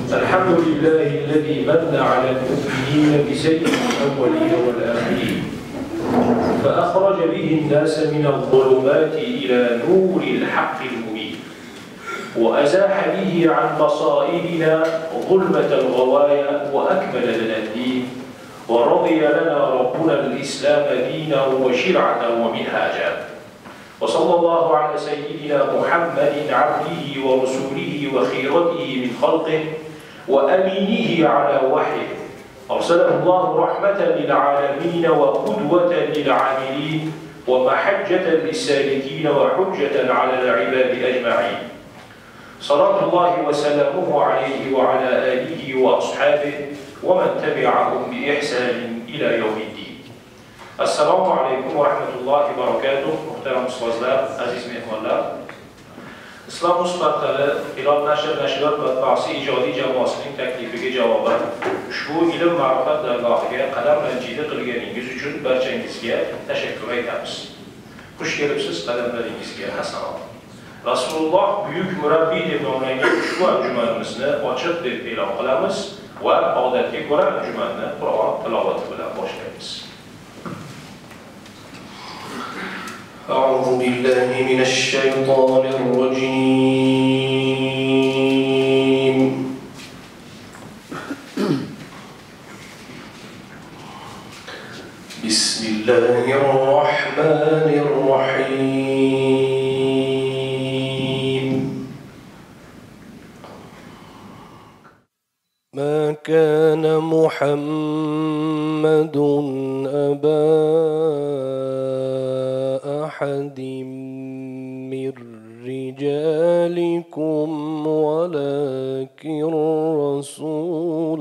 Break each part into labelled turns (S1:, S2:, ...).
S1: الحمد لله الذي من على المؤمنين بسيد الأولين والآخرين فأخرج به الناس من الظلمات إلى نور الحق المبين وأزاح به عن بصائرنا ظلمة الغوايا وأكمل لنا الدين ورضي لنا ربنا الإسلام دينا وشرعة ومنهاجا وصلى الله على سيدنا محمد عبده ورسوله وخيرته من خلقه وأمينه على وحيه أرسله الله رحمة للعالمين وقدوة للعاملين ومحجة للسالكين وحجة على العباد أجمعين صلاة الله وسلامه عليه وعلى آله وأصحابه ومن تبعهم بإحسان إلى يوم الدين. السلام عليكم ورحمة الله وبركاته. محترم ustazlar, aziz mehmonlar. Islom Mustaqili Hilol nashriyot matbuoti ijodiy jamoasining taklifiga javoban ushbu ilm ma'rifat dargohiga qadam ranjida qilganingiz uchun barchangizga tashakkur aytamiz. Xush kelibsiz qadamlaringizga hasanot. Rasululloh buyuk murabbiy deb nomlangan ushbu anjumanimizni ochiq deb e'lon qilamiz va odatga ko'ra anjumanni Qur'on tilovati bilan boshlaymiz.
S2: أعوذ بالله من الشيطان الرجيم. بسم الله الرحمن الرحيم. ما كان محمد أبا أحد من رجالكم ولكن رسول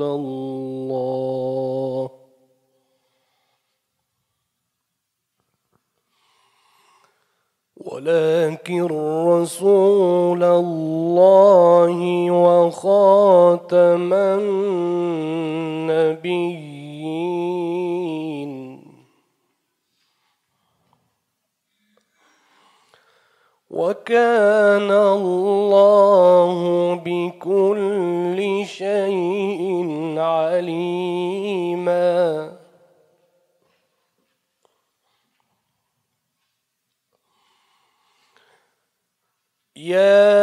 S2: الله وخاتم النبيين وكان الله بكل شيء عليما. يا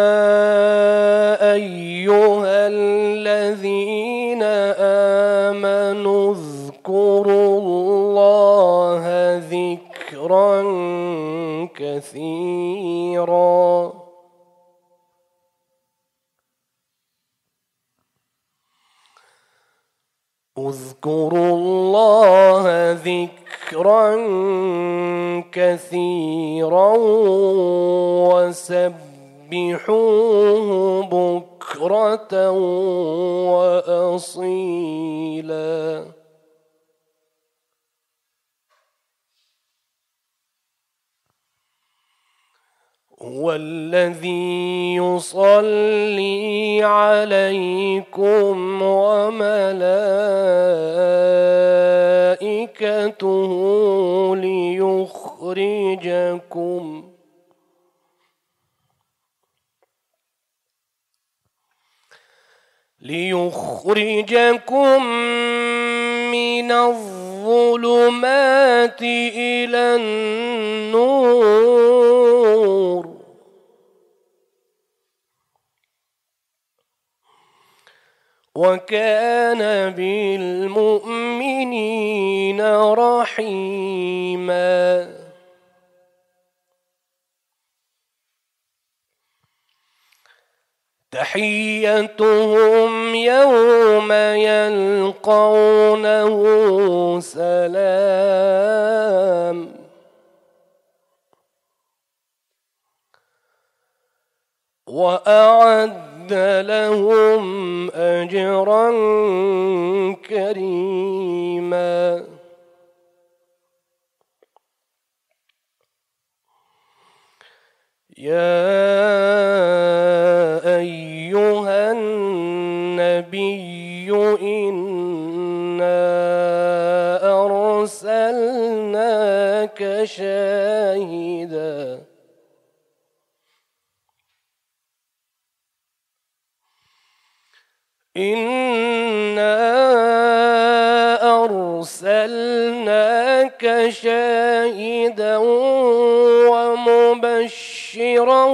S2: أيها الذين آمنوا اذكروا الله ذكرا كثيرا اذكروا الله ذكرا كثيرا وسبحوه بكرة وأصيلا. هو الذي يصلي عليكم وملائكته ليخرجكم من الظلمات إلى النور وكان بالمؤمنين رحيما. تحيتهم يوم يلقونه سلام وأعد لهم أجرا كريما. يا أيها النبي إنا أرسلناك شاهدا إنا أرسلناك شاهدا ومبشرا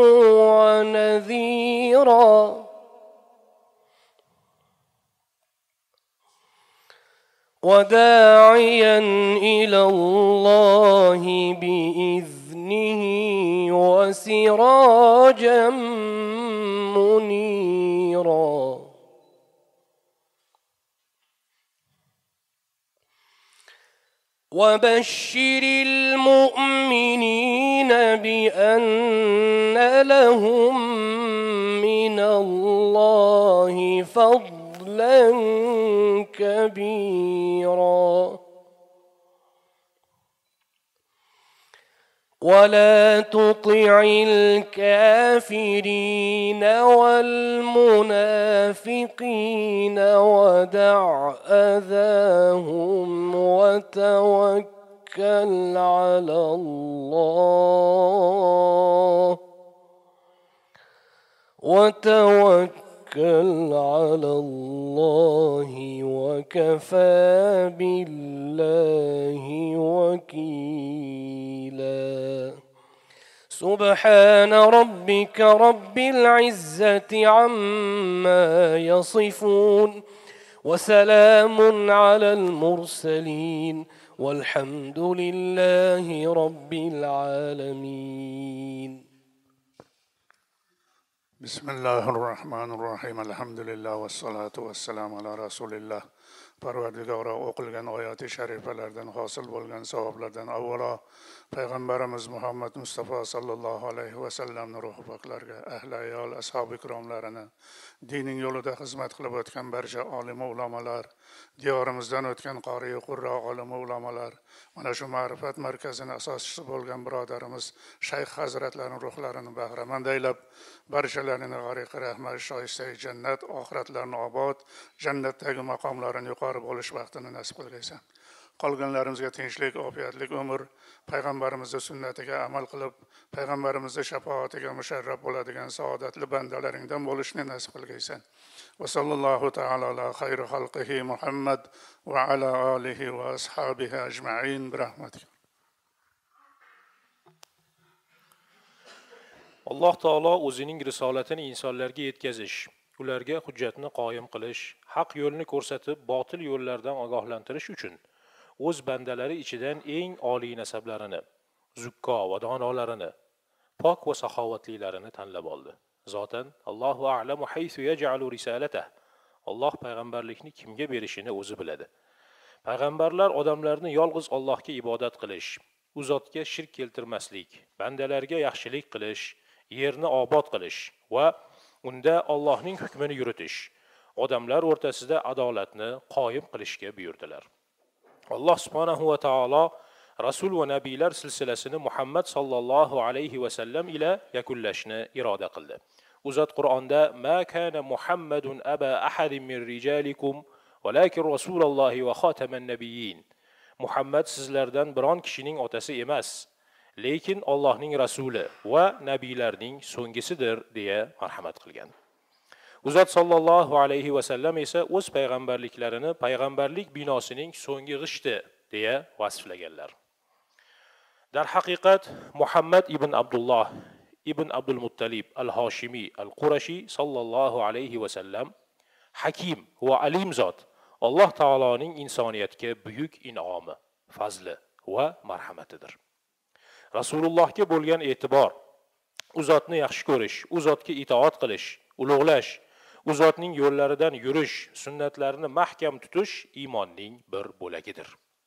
S2: ونذيرا وداعيا إلى الله بإذنه وسراجا منيرا وبشر المؤمنين بأن لهم من الله فضلا كبيرا ولا تطع الكافرين والمنافقين ودع أذاهم وتوكل على الله وكفى بالله وكيلا سبحان ربك رب العزة عما يصفون وسلام على المرسلين والحمد لله رب العالمين.
S3: بسم الله الرحمن الرحيم الحمد لله والصلاة والسلام على رسول الله. Parvardigora o'qilgan oyati sharifalardan hosil bo'lgan savoblardan avvalo payg'ambarimiz Muhammad Mustafa sallallohu alayhi va sallamning ruhi poklarga, ahli ayol, ashabi ikromlarini, dining yo'lida xizmat qilib o'tgan barcha olim ulamolar, diyorimizdan o'tgan qori qurra olim ulamolar, mana shu ma'rifat markazining asoschisi bo'lgan birodarimiz Shayx hazratlarining ruhlarini bahramand aylab, barchalarini g'ariqi rahmat, shoista jannat, oxiratlarini obod, jannatdagi maqomlarini yuqori bo'lish vaqtini nasib qilgaysan. Qolganlarimizga tinchlik, ofiyatlik umr, payg'ambarimizning sunnatiga amal qilib, payg'ambarimizning shafoatiga musharraf bo'ladigan saodatli bandalaringdan bo'lishni nasib qilgaysan. Va sallallohu ta'ala ala xayri xalqihi Muhammad va ala alihi va ashabihi ajma'in bi rahmatik.
S1: Alloh taolo o'zining risolatini insonlarga yetkazish, ularga hujjatni qoyim qilish, haq yo'lni ko'rsatib, botil yo'llardan ogohlantirish uchun o'z bandalari ichidan eng oliy nasablarini, zukko va donolarini, pok va saxovatlilarini tanlab oldi. Zotan Allohu a'lamu haythu yaj'alu risalatah. Alloh payg'ambarlikni kimga berishini o'zi biladi. Payg'ambarlar odamlarni yolg'iz Allohga ibodat qilish, u zotga shirk keltirmaslik, bandalarga yaxshilik qilish, yerni obod qilish va unda Allohning hukmini yuritish, odamlar o'rtasida adolatni qoyim qilishga buyurdilar. Alloh subhanahu va taolo rasul va nabiylar silsilasini Muhammad sallallohu alayhi va sallam ila yakunlashni iroda qildi. U zot Qur'onda ma kana Muhammadun aba ahadin min rijalikum walakin rasulullohi va xotaman nabiyyin. Muhammad sizlardan biron kishining otasi emas, lekin Allohning rasuli va nabiylarning so'nggisidir deya marhamat qilgan. U zot sallallohu alayhi va sallam esa o'z payg'ambarliklarini payg'ambarlik binosining so'nggi g'ishti deya vasflaganlar. Dar haqiqat Muhammad ibn Abdulloh ibn Abdul Muttalib al-Hoshimi al-Qurashi sallallohu alayhi va sallam hakim va alim zot, Alloh taoloning insoniyatga buyuk in'omi, fazli va marhamatidir. Rasulullohga bo'lgan e'tibor, u zotni yaxshi ko'rish, u zotga itoat qilish, ulug'lash, u zotning yo'llaridan yurish, sunnatlarini mahkam tutish iymonning bir bo'lagidir.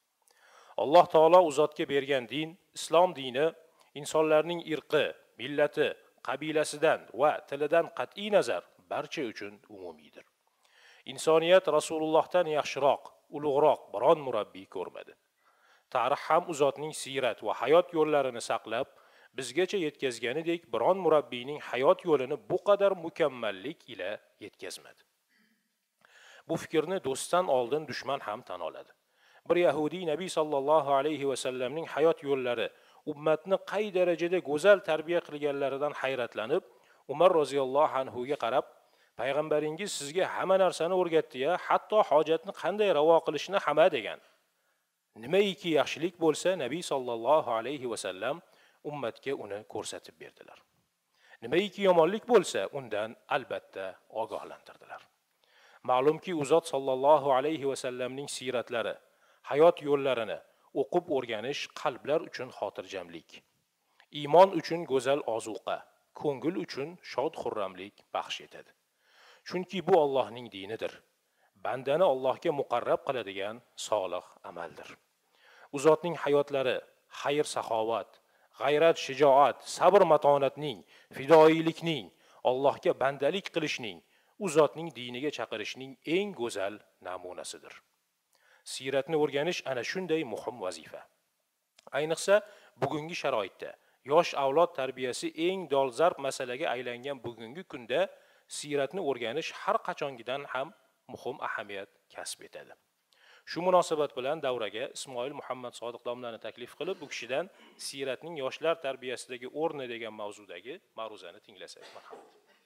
S1: Alloh taolo u zotga bergan din, islom dini, insonlarning irqi, millati, qabilasidan va tilidan qat'iy nazar barcha uchun umumiydir. Insoniyat Rasulullohdan yaxshiroq, ulug'roq biron murabbiy ko'rmadi. Tarix ham u zotning siyrat va hayot yo'llarini saqlab, bizgacha yetkazganidek biron murabbiyning hayot yo'lini bu qadar mukammallik ila yetkazmadi. Bu fikrni do'stdan oldin dushman ham tan oladi. Bir Yahudiy Nabiy sallallohu alayhi va sallamning hayot yo'llari ummatni qay darajada go'zal tarbiya qilganlaridan hayratlanib, Umar roziyallohu anhu ga qarab, Payg'ambaringiz sizga hamma narsani o'rgatdi-ya, hatto hojatni qanday ravo qilishni hamma degan. Nimaiki yaxshilik bo'lsa, Nabiy sallallohu alayhi va sallam ummatga uni ko'rsatib berdilar. Nimaiki yomonlik bo'lsa, undan albatta ogohlantirdilar. Ma'lumki, u zot sallallohu alayhi va sallamning siratlari, hayot yo'llarini o'qib o'rganish qalblar uchun xotirjamlik, iymon uchun go'zal ozuqa, ko'ngil uchun shod-xurramlik baxsh etadi. Chunki bu Allohning dinidir. Bandani Allohga muqarrab qiladigan solih amaldir. U zotning hayotlari xayr-saxovat, g'ayrat, shijoat, sabr-matonatning, fidoilikning, Allohga bandalik qilishning, u zotning diniga chaqirishning eng go'zal namunasidir. Siratni o'rganish ana shunday muhim vazifa. Ayniqsa bugungi sharoitda yosh avlod tarbiyasi eng dolzarb masalaga aylangan bugungi kunda siratni o'rganish har qachongidan ham muhim ahamiyat kasb etadi. Shu munosabat bilan davraga Ismoil Muhammad Sodiq domlani taklif qilib, bu kishidan siratning yoshlar tarbiyasidagi o'rni degan mavzudagi ma'ruzani tinglasak marhamat.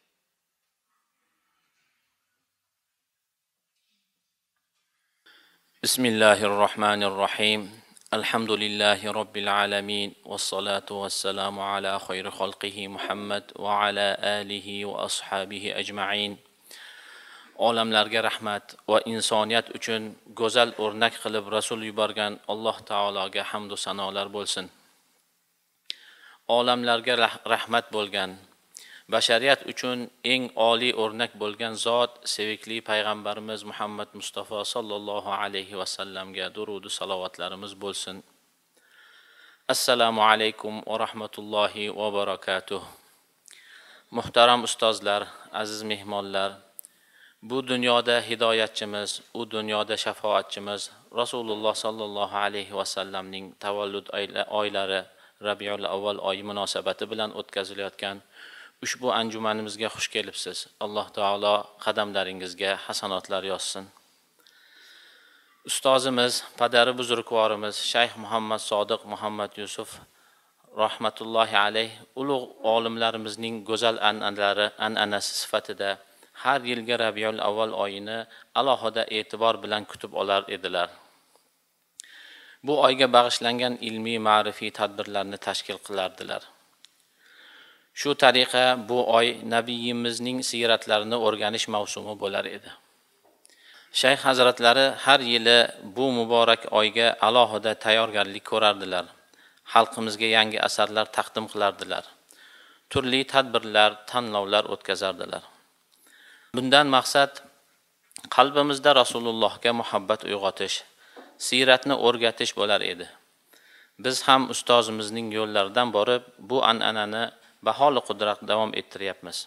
S4: Bismillahirrahmanirrahim. Alhamdulillahi robbil alamin vassalatu vassalamu ala khayri xalqihi Muhammad va ala alihi va ashabihi ajma'in. Olamlarga rahmat va insoniyat uchun go'zal o'rnak qilib rasul yuborgan Alloh taologa hamd va sanolar bo'lsin. Olamlarga rahmat bo'lgan, bashariyat uchun eng oliy o'rnak bo'lgan zot sevikli payg'ambarimiz Muhammad Mustafa sallallohu alayhi va sallamga durud va salovatlarimiz bo'lsin. Assalomu alaykum va rahmatullohi va barakatuh. Muhtaram ustozlar, aziz mehmonlar, bu dunyoda hidoyatchimiz, u dunyoda shafoatchimiz Rasululloh sallallohu alayhi va sallamning tavallud oylari Rabiul Avval oyi munosabati bilan o'tkazilayotgan ushbu anjumanimizga xush kelibsiz. Alloh taolo qadamlaringizga hasanotlar yozsin. Ustozimiz, padari buzrukvorimiz Shayx Muhammad Sodiq Muhammad Yusuf rahmatullohi alayh ulug' olimlarimizning go'zal an'anasi sifatida har yilgi Rabiul Avval oyini alohida e'tibor bilan kutib olar edilar. Bu oyga bag'ishlangan ilmiy ma'rifiy tadbirlarni tashkil qilardilar. Shu tariqa bu oy nabiyimizning siratlarini o'rganish mavsumi bo'lar edi. Shayx hazratlari har yili bu muborak oyga alohida tayyorgarlik ko'rardilar. Xalqimizga yangi asarlar taqdim qilardilar. Turli tadbirlar, tanlovlar o'tkazardilar. Bundan maqsad qalbimizda Rasulullohga muhabbat uyg'otish, siratni o'rgatish bo'lar edi. Biz ham ustozimizning yo'llaridan borib bu an'anani baholi qudrat davom ettiryapmiz.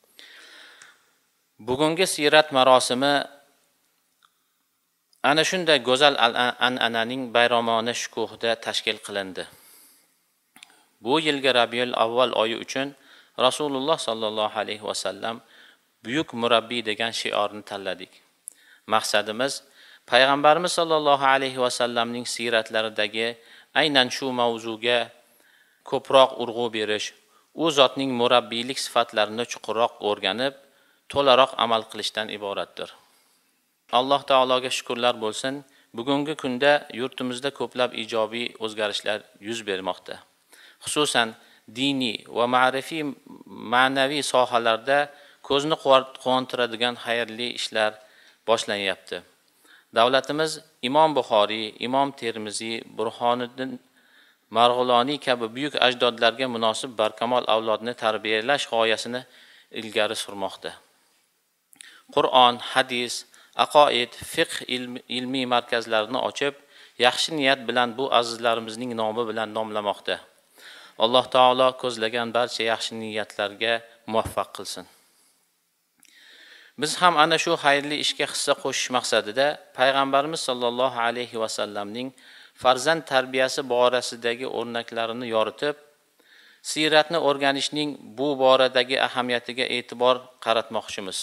S4: Bugungi sirat marosimi ana shunday go'zal an'ananing bayramona shukuhida tashkil qilindi. Bu yilgi Rabiul Avval oyi uchun Rasululloh sallallohu alayhi va sallam buyuk murabbiy degan shiorni tanladik. Maqsadimiz payg'ambarimiz sallallohu alayhi va sallamning siratlaridagi aynan shu mavzuga ko'proq urg'u berish, u zotning murabbiylik sifatlarini chuqurroq o'rganib, to'laroq amal qilishdan iboratdir. Alloh taologa shukrlar bo'lsin, bugungi kunda yurtimizda ko'plab ijobiy o'zgarishlar yuz bermoqda. Xususan diniy va ma'rifiy ma'naviy sohalarda ko'zni quvontiradigan xayrli ishlar boshlanyapti. Davlatimiz Imom Buxoriy, Imom Termiziy, Burhoniddin Marg'uloniy kabi buyuk ajdodlarga munosib barkamol avlodni tarbiyalash g'oyasini ilgari surmoqda. Qur'on, hadis, aqoid, fiqh ilmiy markazlarini ochib, yaxshi niyat bilan bu azizlarimizning nomi bilan nomlamoqda. Alloh taolo ko'zlagan barcha yaxshi niyatlarga muvaffaq qilsin. Biz ham ana shu xayrli ishga hissa qo'shish maqsadida payg'ambarimiz sollallohu alayhi va sallamning farzand tarbiyasi borasidagi o'rnaklarini yoritib, siratni o'rganishning bu boradagi ahamiyatiga e'tibor qaratmoqchimiz.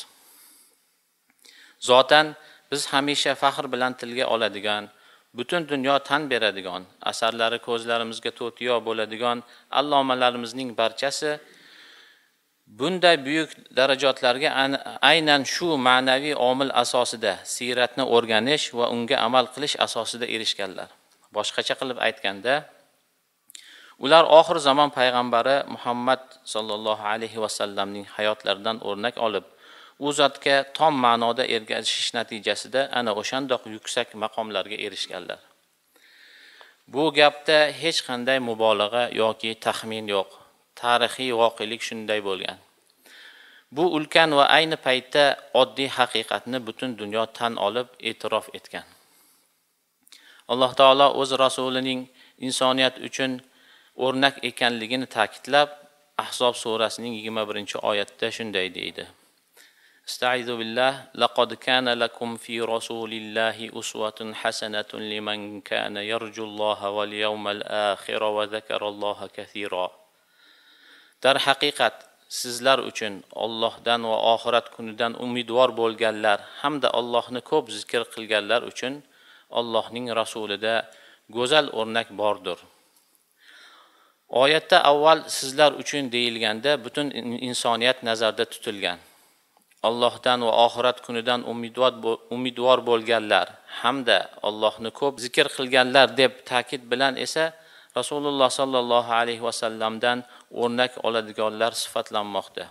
S4: Zotan biz hamisha faxr bilan tilga oladigan, butun dunyo tan beradigan, asarlari ko'zlarimizga to'tiyo bo'ladigan allomalarimizning barchasi Bunday buyuk darajatlarga aynan shu ma'naviy omil asosida siyratni o'rganish va unga amal qilish asosida erishganlar. Boshqacha qilib aytganda, ular oxir zamon payg'ambari Muhammad sallallohu alayhi va sallamning hayotlaridan o'rnak olib, u zotga tom ma'noda ergashish natijasida ana o'shandoq yuksak maqomlarga erishganlar. Bu gapda hech qanday mubolag'a yoki taxmin yo'q. Tarixiy voqelik shunday bo'lgan. Bu ulkan va ayni paytda oddiy haqiqatni butun dunyo tan olib e'tirof etgan. Alloh taolo o'z rasulining insoniyat uchun o'rnak ekanligini ta'kidlab, Ahzob surasining 21-oyatda shunday deydi: Estaizu billah, laqad kana lakum fi rasulillahi uswatun hasanatun liman kana yarjulloha wal yawmal akhir va zakaralloha kaseera. Dar haqiqat sizlar uchun Allohdan va oxirat kunidan umidvor bo'lganlar hamda Allohni ko'p zikr qilganlar uchun Allohning rasulida go'zal o'rnak bordir. Oyatda avval sizlar uchun deyilganda butun insoniyat nazarda tutilgan. Allohdan va oxirat kunidan umidvor bo'lganlar hamda Allohni ko'p zikr qilganlar deb ta'kid bilan esa Rasululloh sallallohu alayhi va sallamdan o'rnak oladiganlar sifatlanmoqda.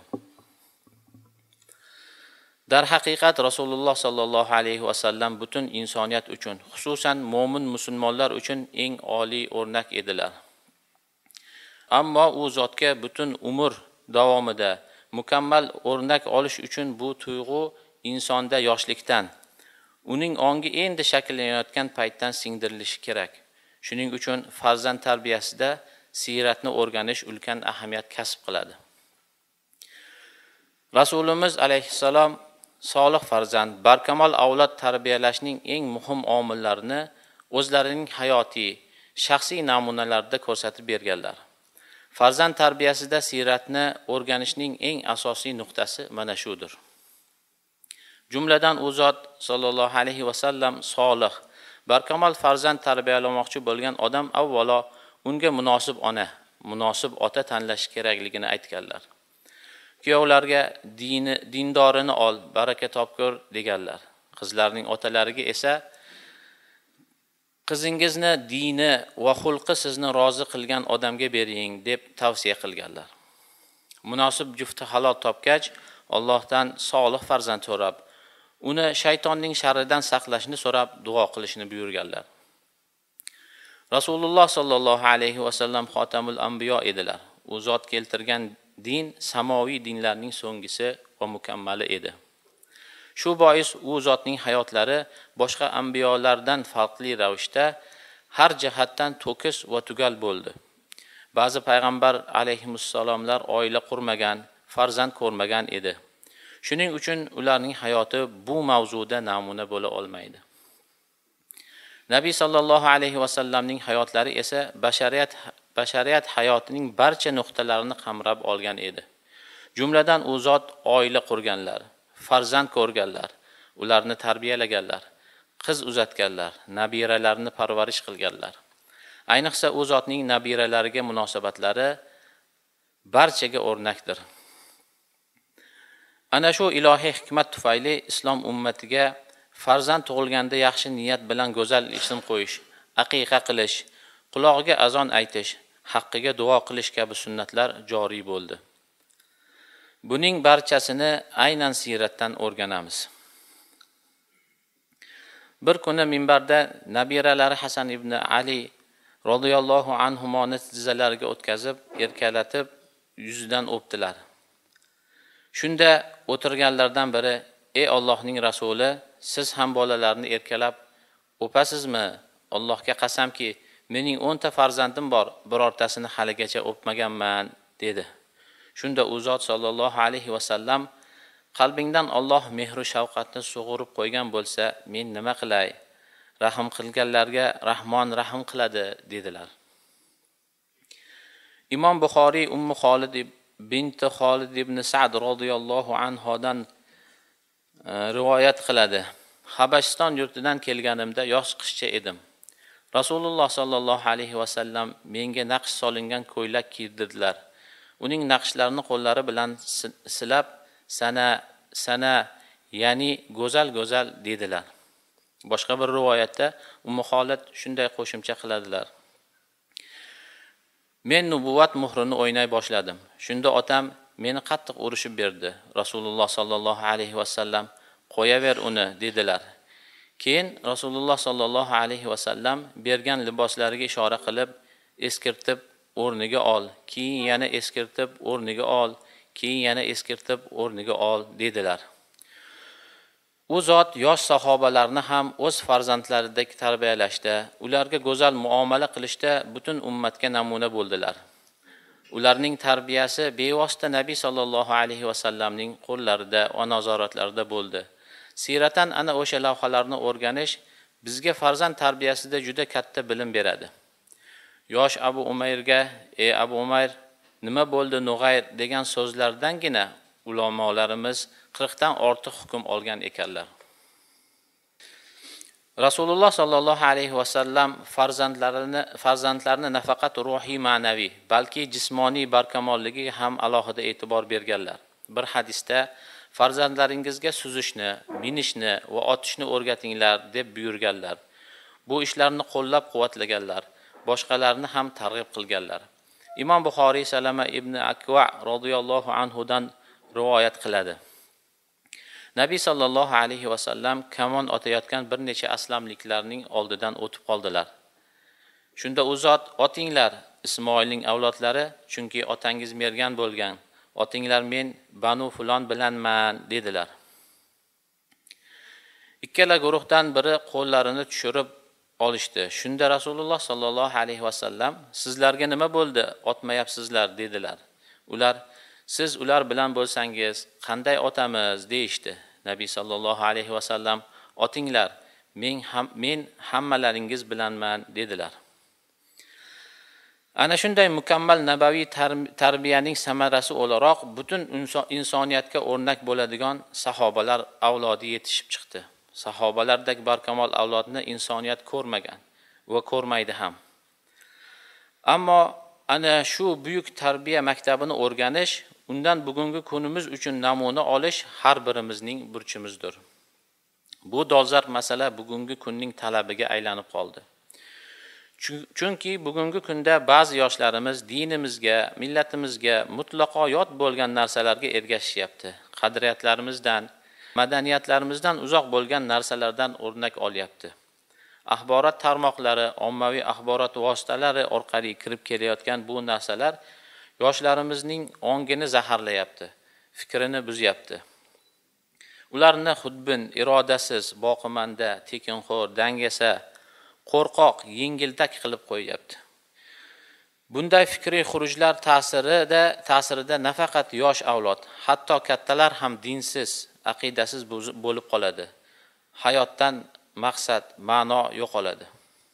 S4: Dar haqiqat Rasululloh sallallohu alayhi va sallam butun insoniyat uchun, xususan mo'min musulmonlar uchun eng oliy o'rnak edilar. Ammo u zotga butun umr davomida mukammal o'rnak olish uchun bu tuyg'u insonda yoshlikdan, uning ongi endi shakllanayotgan paytdan singdirilishi kerak. Shuning uchun farzand tarbiyasida siyratni o'rganish ulkan ahamiyat kasb qiladi. Rasulimiz alayhissalom solih farzand, barkamol avlod tarbiyalashning eng muhim omillarini o'zlarining hayotiy, shaxsiy namunalarida ko'rsatib berganlar. Farzand tarbiyasida siyratni o'rganishning eng asosiy nuqtasi mana shudir. Jumladan u zot sallallohu alayhi va sallam solih, barkamol farzand tarbiyalamoqchi bo'lgan odam avvalo unga munosib ona, munosib ota tanlash kerakligini aytganlar. Kuyovlarga dindorini ol, baraka topgur deganlar. Qizlarning otalariga esa qizingizni dini va xulqi sizni rozi qilgan odamga bering deb tavsiya qilganlar. Munosib jufti halol topgach, Allohdan solih farzand so'rab, uni shaytonning sharridan saqlashni so'rab duo qilishni buyurganlar. Rasululloh sallallohu alayhi va sallam xotamul anbiyo edilar. U zot keltirgan din samoviy dinlarning so'nggisi va mukammali edi. Shu bois u zotning hayotlari boshqa anbiyolardan farqli ravishda har jihatdan to'kis va tugal bo'ldi. Ba'zi payg'ambar alayhimussalomlar oila qurmagan, farzand ko'rmagan edi. Shuning uchun ularning hayoti bu mavzuda namuna bo'la olmaydi. Nabiy sallallohu alayhi va sallamning hayotlari esa bashariyat hayotining barcha nuqtalarini qamrab olgan edi. Jumladan u zot oila qurganlar, farzand ko'rganlar, ularni tarbiyalaganlar, qiz uzatganlar, nabiralarini parvarish qilganlar. Ayniqsa u zotning nabiralariga munosabatlari barchaga o'rnakdir. Ana shu ilohiy hikmat tufayli islom ummatiga farzand tug'ilganda yaxshi niyat bilan go'zal ism qo'yish, aqiqa qilish, qulog'iga azon aytish, haqqiga duo qilish kabi sunnatlar joriy bo'ldi. Buning barchasini aynan siyratdan o'rganamiz. Bir kuni minbarda nabiralari Hasan ibn Ali radhiyallohu anhumoni tizzalariga o'tkazib, erkalatib, yuzidan o'pdilar. Shunda o'tirganlardan biri: "Ey Allohning rasuli, siz ham bolalarni erkalab o'pasizmi? Allohga qasamki, mening 10 ta farzandim bor, birortasini haligacha o'pmaganman" dedi. Shunda u zot sallallohu alayhi va sallam: "Qalbingdan Alloh mehru shafqatni sug'urib qo'ygan bo'lsa, men nima qilay? Rahim qilganlarga Rahmon rahim qiladi" dedilar. Imom Buxoriy Ummu Xolid binti Xolid ibn Sa'd radhiyallohu anhodan rivoyat qiladi. Habashiston yurtidan kelganimda yosh qizcha edim. Rasululloh sallallohu alayhi va sallam menga naqsh solingan ko'ylak kiydirdilar. uning naqshlarini qo'llari bilan silab sana ya'ni go'zal dedilar. Boshqa bir rivoyatda Ummu Xolid shunday qo'shimcha qiladilar: men nubuvat muhrini o'ynay boshladim. Shunda otam meni qattiq urishib berdi. Rasululloh sallallohu alayhi vasallam qo'yaver uni dedilar. Keyin Rasululloh sallallohu alayhi vasallam bergan liboslariga ishora qilib, eskirtib o'rniga ol, keyin yana eskirtib o'rniga ol, keyin yana eskirtib o'rniga ol dedilar. U zot yosh sahobalarni ham o'z farzandlaridek tarbiyalashda, ularga go'zal muomala qilishda butun ummatga namuna bo'ldilar. Ularning tarbiyasi bevosita Nabiy sallallohu alayhi vasallamning qo'llarida va nazoratlarida bo'ldi. Siratan ana o'sha lavhalarni o'rganish bizga farzand tarbiyasida juda katta bilim beradi. Yosh Abu Umayrga, ey Abu Umayr, nima bo'ldi Nug'ayr degan so'zlardangina ulamolarimiz 40 dan ortiq hukm olgan ekanlar. Rasululloh sallallohu alayhi vasallam farzandlarini nafaqat ruhiy ma'naviy, balki jismoniy barkamolligiga ham alohida e'tibor berganlar. Bir hadisda farzandlaringizga suzishni, minishni va otishni o'rgatinglar deb buyurganlar. Bu ishlarni qo'llab-quvvatlaganlar, boshqalarni ham targ'ib qilganlar. Imom Buxoriy Salama ibn Akva radhiyallohu anhu dan rivoyat qiladi. Nabiy sallallohu alayhi vasallam kamon otayotgan bir necha aslamliklarning oldidan o'tib qoldilar. Shunda u zot, otinglar Ismoilning avlodlari, chunki otangiz mergan bo'lgan. Otinglar men Banu fulon bilanman dedilar. Ikkala guruhdan biri qo'llarini tushirib olishdi. Shunda Rasululloh sallallohu alayhi vasallam, sizlarga nima bo'ldi? Otmayapsizlar dedilar. Ular, siz ular bilan bo'lsangiz qanday otamiz deyishdi. Nabiy sallallohu alayhi vasallam, otinglar, men hammalaringiz bilanman dedilar. Ana shunday mukammal nabaviy tarbiyaning samarasi o'laroq butun insoniyatga o'rnak bo'ladigan sahobalar avlodi yetishib chiqdi. Sahobalardek barkamol avlodni insoniyat ko'rmagan va ko'rmaydi ham. Ammo ana shu buyuk tarbiya maktabini o'rganish, undan bugungi kunimiz uchun namuna olish har birimizning burchimizdir. Bu dolzarb masala bugungi kunning talabiga aylanib qoldi. Chunki bugungi kunda ba'zi yoshlarimiz dinimizga, millatimizga mutlaqo yot bo'lgan narsalarga ergashishyapti. Qadriyatlarimizdan, madaniyatlarimizdan uzoq bo'lgan narsalardan o'rnak olyapti. Axborot tarmoqlari, ommaviy axborot vositalari orqali kirib kelayotgan bu narsalar yoshlarimizning ongini zaharlayapti, fikrini buzyapti. Ularni xudbin, irodasiz, boqimanda, tekinxo'r, dangasa, qo'rqoq, yengiltak qilib qo'yyapti. Bunday fikriy xurujlar ta'sirida nafaqat yosh avlod, hatto kattalar ham dinsiz, aqidasiz bo'lib qoladi. Hayotdan maqsad, ma'no yo'qoladi.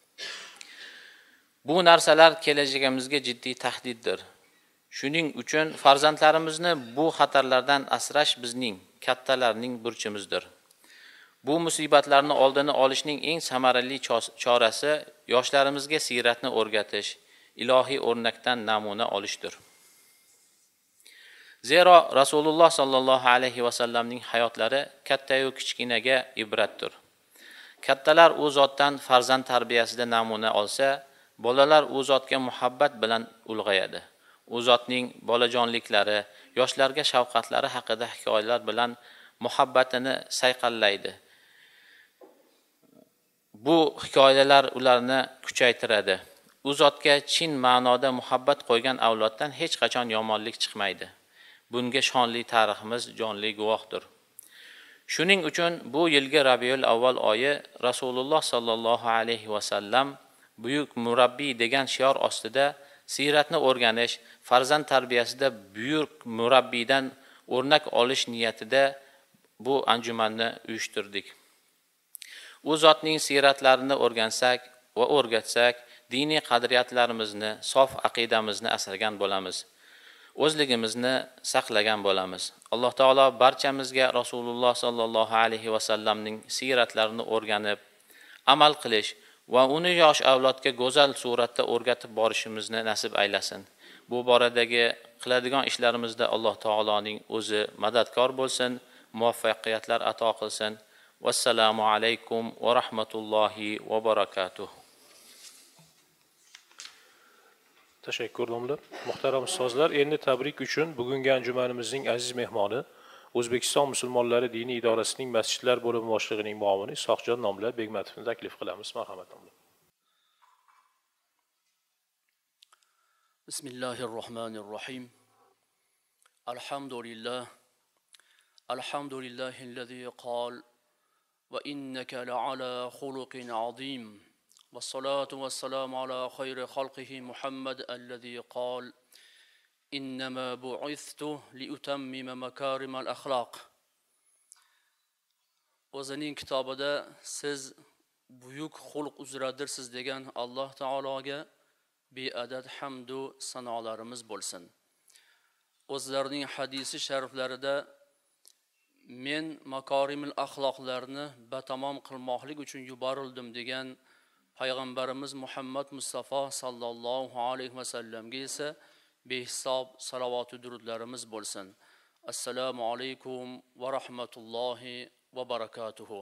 S4: Bu narsalar kelajagimizga jiddiy tahdiddir. Shuning uchun farzandlarimizni bu xatarlardan asrash bizning, kattalarning burchimizdir. Bu musibatlarni oldini olishning eng samarali chorasi yoshlarimizga siyratni o'rgatish, ilohiy o'rnakdan namuna olishdir. Zero Rasululloh sallallohu alayhi vasallamning hayotlari katta-yu kichkinaga ibratdir. Kattalar u zotdan farzand tarbiyasida namuna olsa, bolalar u zotga muhabbat bilan ulg'ayadi. U zotning bolajonliklari, yoshlarga shafqatlari haqida hikoyalar bilan muhabbatini sayqallaydi. Bu hikoyalar ularni kuchaytiradi. U zotga chin ma'noda muhabbat qo'ygan avloddan hech qachon yomonlik chiqmaydi. Bunga shonli tariximiz jonli guvohdir. Shuning uchun bu yilgi Rabiul Avval oyi Rasululloh sallallohu alayhi vasallam buyuk murabbiy degan shior ostida siyratni o'rganish, farzand tarbiyasida buyuk murabbiydan o'rnak olish niyatida bu anjumanni uyushtirdik. U zotning siyratlarini o'rgansak va o'rgatsak, diniy qadriyatlarimizni, sof aqidamizni asragan bo'lamiz. O'zligimizni saqlagan bo'lamiz. Alloh taolo barchamizga Rasululloh sallallohu alayhi vasallamning siyratlarini o'rganib, amal qilish va uni yosh avlodga go'zal suratda o'rgatib borishimizni nasib aylasin. bu boradagi qiladigan ishlarimizda Alloh taoloning o'zi madadkor bo'lsin, muvaffaqiyatlar ato qilsin. Vassalomu alaykum va rahmatullohi va barakatuh.
S1: Tashakkur domla. Muhtaram ustozlar, endi tabrik uchun bugungi anjumanimizning aziz mehmoni O'zbekiston musulmonlari diniy idorasining masjidlar bo'limi boshlig'ining muavini Isoqjon nomli Begmatovni taklif qilamiz. Marhamat domla.
S5: Bismillahirrohmanirrohim. Alhamdulillah. Alhamdulillahillazi qol va innaka la'ala khuluqin azim. Vassalatu vassalamu ala khayri khalqihi Muhammad allazi qol innama bu'ithtu liutammima makarimal akhlaq. O'zining kitobida siz buyuk xulq uzradirsiz degan Alloh taologa beadad hamdu sanolarimiz bo'lsin. O'zlarining hadisi shariflarida men makorimul axloqlarni batamom qilmoqlik uchun yuborildim degan payg'ambarimiz Muhammad Mustafa sallallohu alayhi vasallamga esa behisob salovat va durudlarimiz bo'lsin. Assalomu alaykum va rahmatullohi va barakatuh.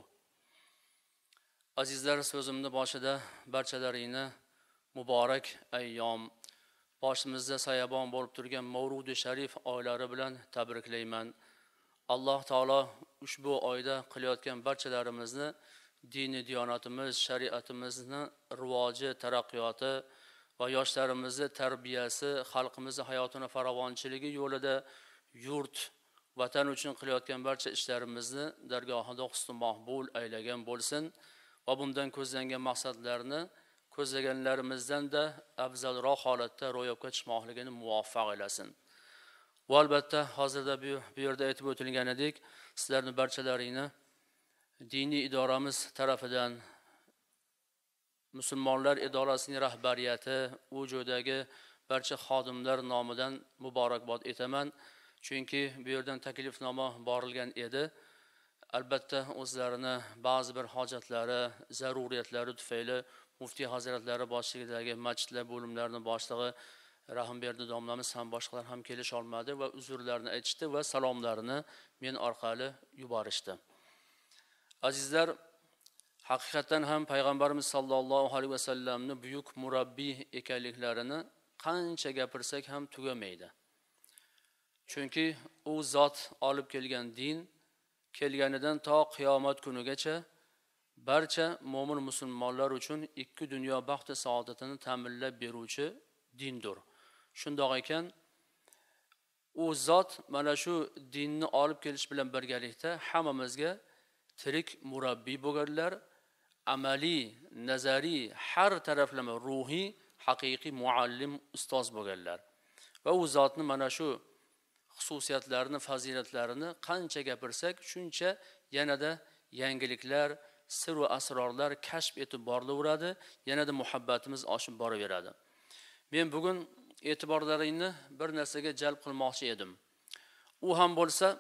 S5: Azizlar, so'zimni boshida barchalaringni muborak ayyom, boshimizda sayabon bo'lib turgan Mavludi Sharif oylari bilan tabriklayman. Alloh taolo ushbu oyda qilayotgan barchalarimizni dini diyonatimiz, shariatimizni rivoji, taraqqiyoti va yoshlarimizni tarbiyasi, xalqimizni hayotini farovonchiligi yo'lida yurt, vatan uchun qilayotgan barcha ishlarimizni dargohida husn maqbul aylagan bo'lsin va bundan ko'zlangan maqsadlarni ko'zlaganlarimizdan da afzalroq holatda ro'yobga chiqmoqligini muvaffaq aylasin. Va albatta hozirda bu yerda aytib o'tilganidek, sizlarning barchalaringni diniy idoramiz tarafidan musulmonlar idorasining rahbariyati, u joydagi barcha xodimlar nomidan muborakbod etaman. Chunki bu yerdan taklifnoma borilgan edi. Albatta o'zlarini ba'zi bir hojatlari, zaruriyatlari tufayli muftiy hazratlari boshchiligidagi masjidlar bo'limlarining boshlig'i Rahimberdi domlamiz ham boshqalar ham kelisha olmadi va uzrlarini aytishdi va salomlarini men orqali yuborishdi. Azizlar, haqiqatan ham payg'ambarimiz sallallohu alayhi vasallamni buyuk murabbiy ekanliklarini qancha gapirsak ham tugamaydi. Chunki u zot olib kelgan din kelganidan to qiyomat kunigacha barcha mo'min musulmonlar uchun ikki dunyo baxt va saodatini ta'minlab beruvchi dindir. Shundoq ekan, u zot mana shu dinni olib kelish bilan birgalikda hammamizga tirik murabbiy bo'lganlar, amaliy, nazariy, har taraflama ruhiy, haqiqiy muallim, ustoz bo'lganlar. Va u zotni mana shu xususiyatlarini, fazilatlarini qancha gapirsak, shuncha yanada yangiliklar, sir va asrorlar kashf etib borilaveradi, yanada muhabbatimiz oshib boraveradi. Men bugun e'tiborlaringni bir narsaga jalb qilmoqchi edim. U ham bo'lsa,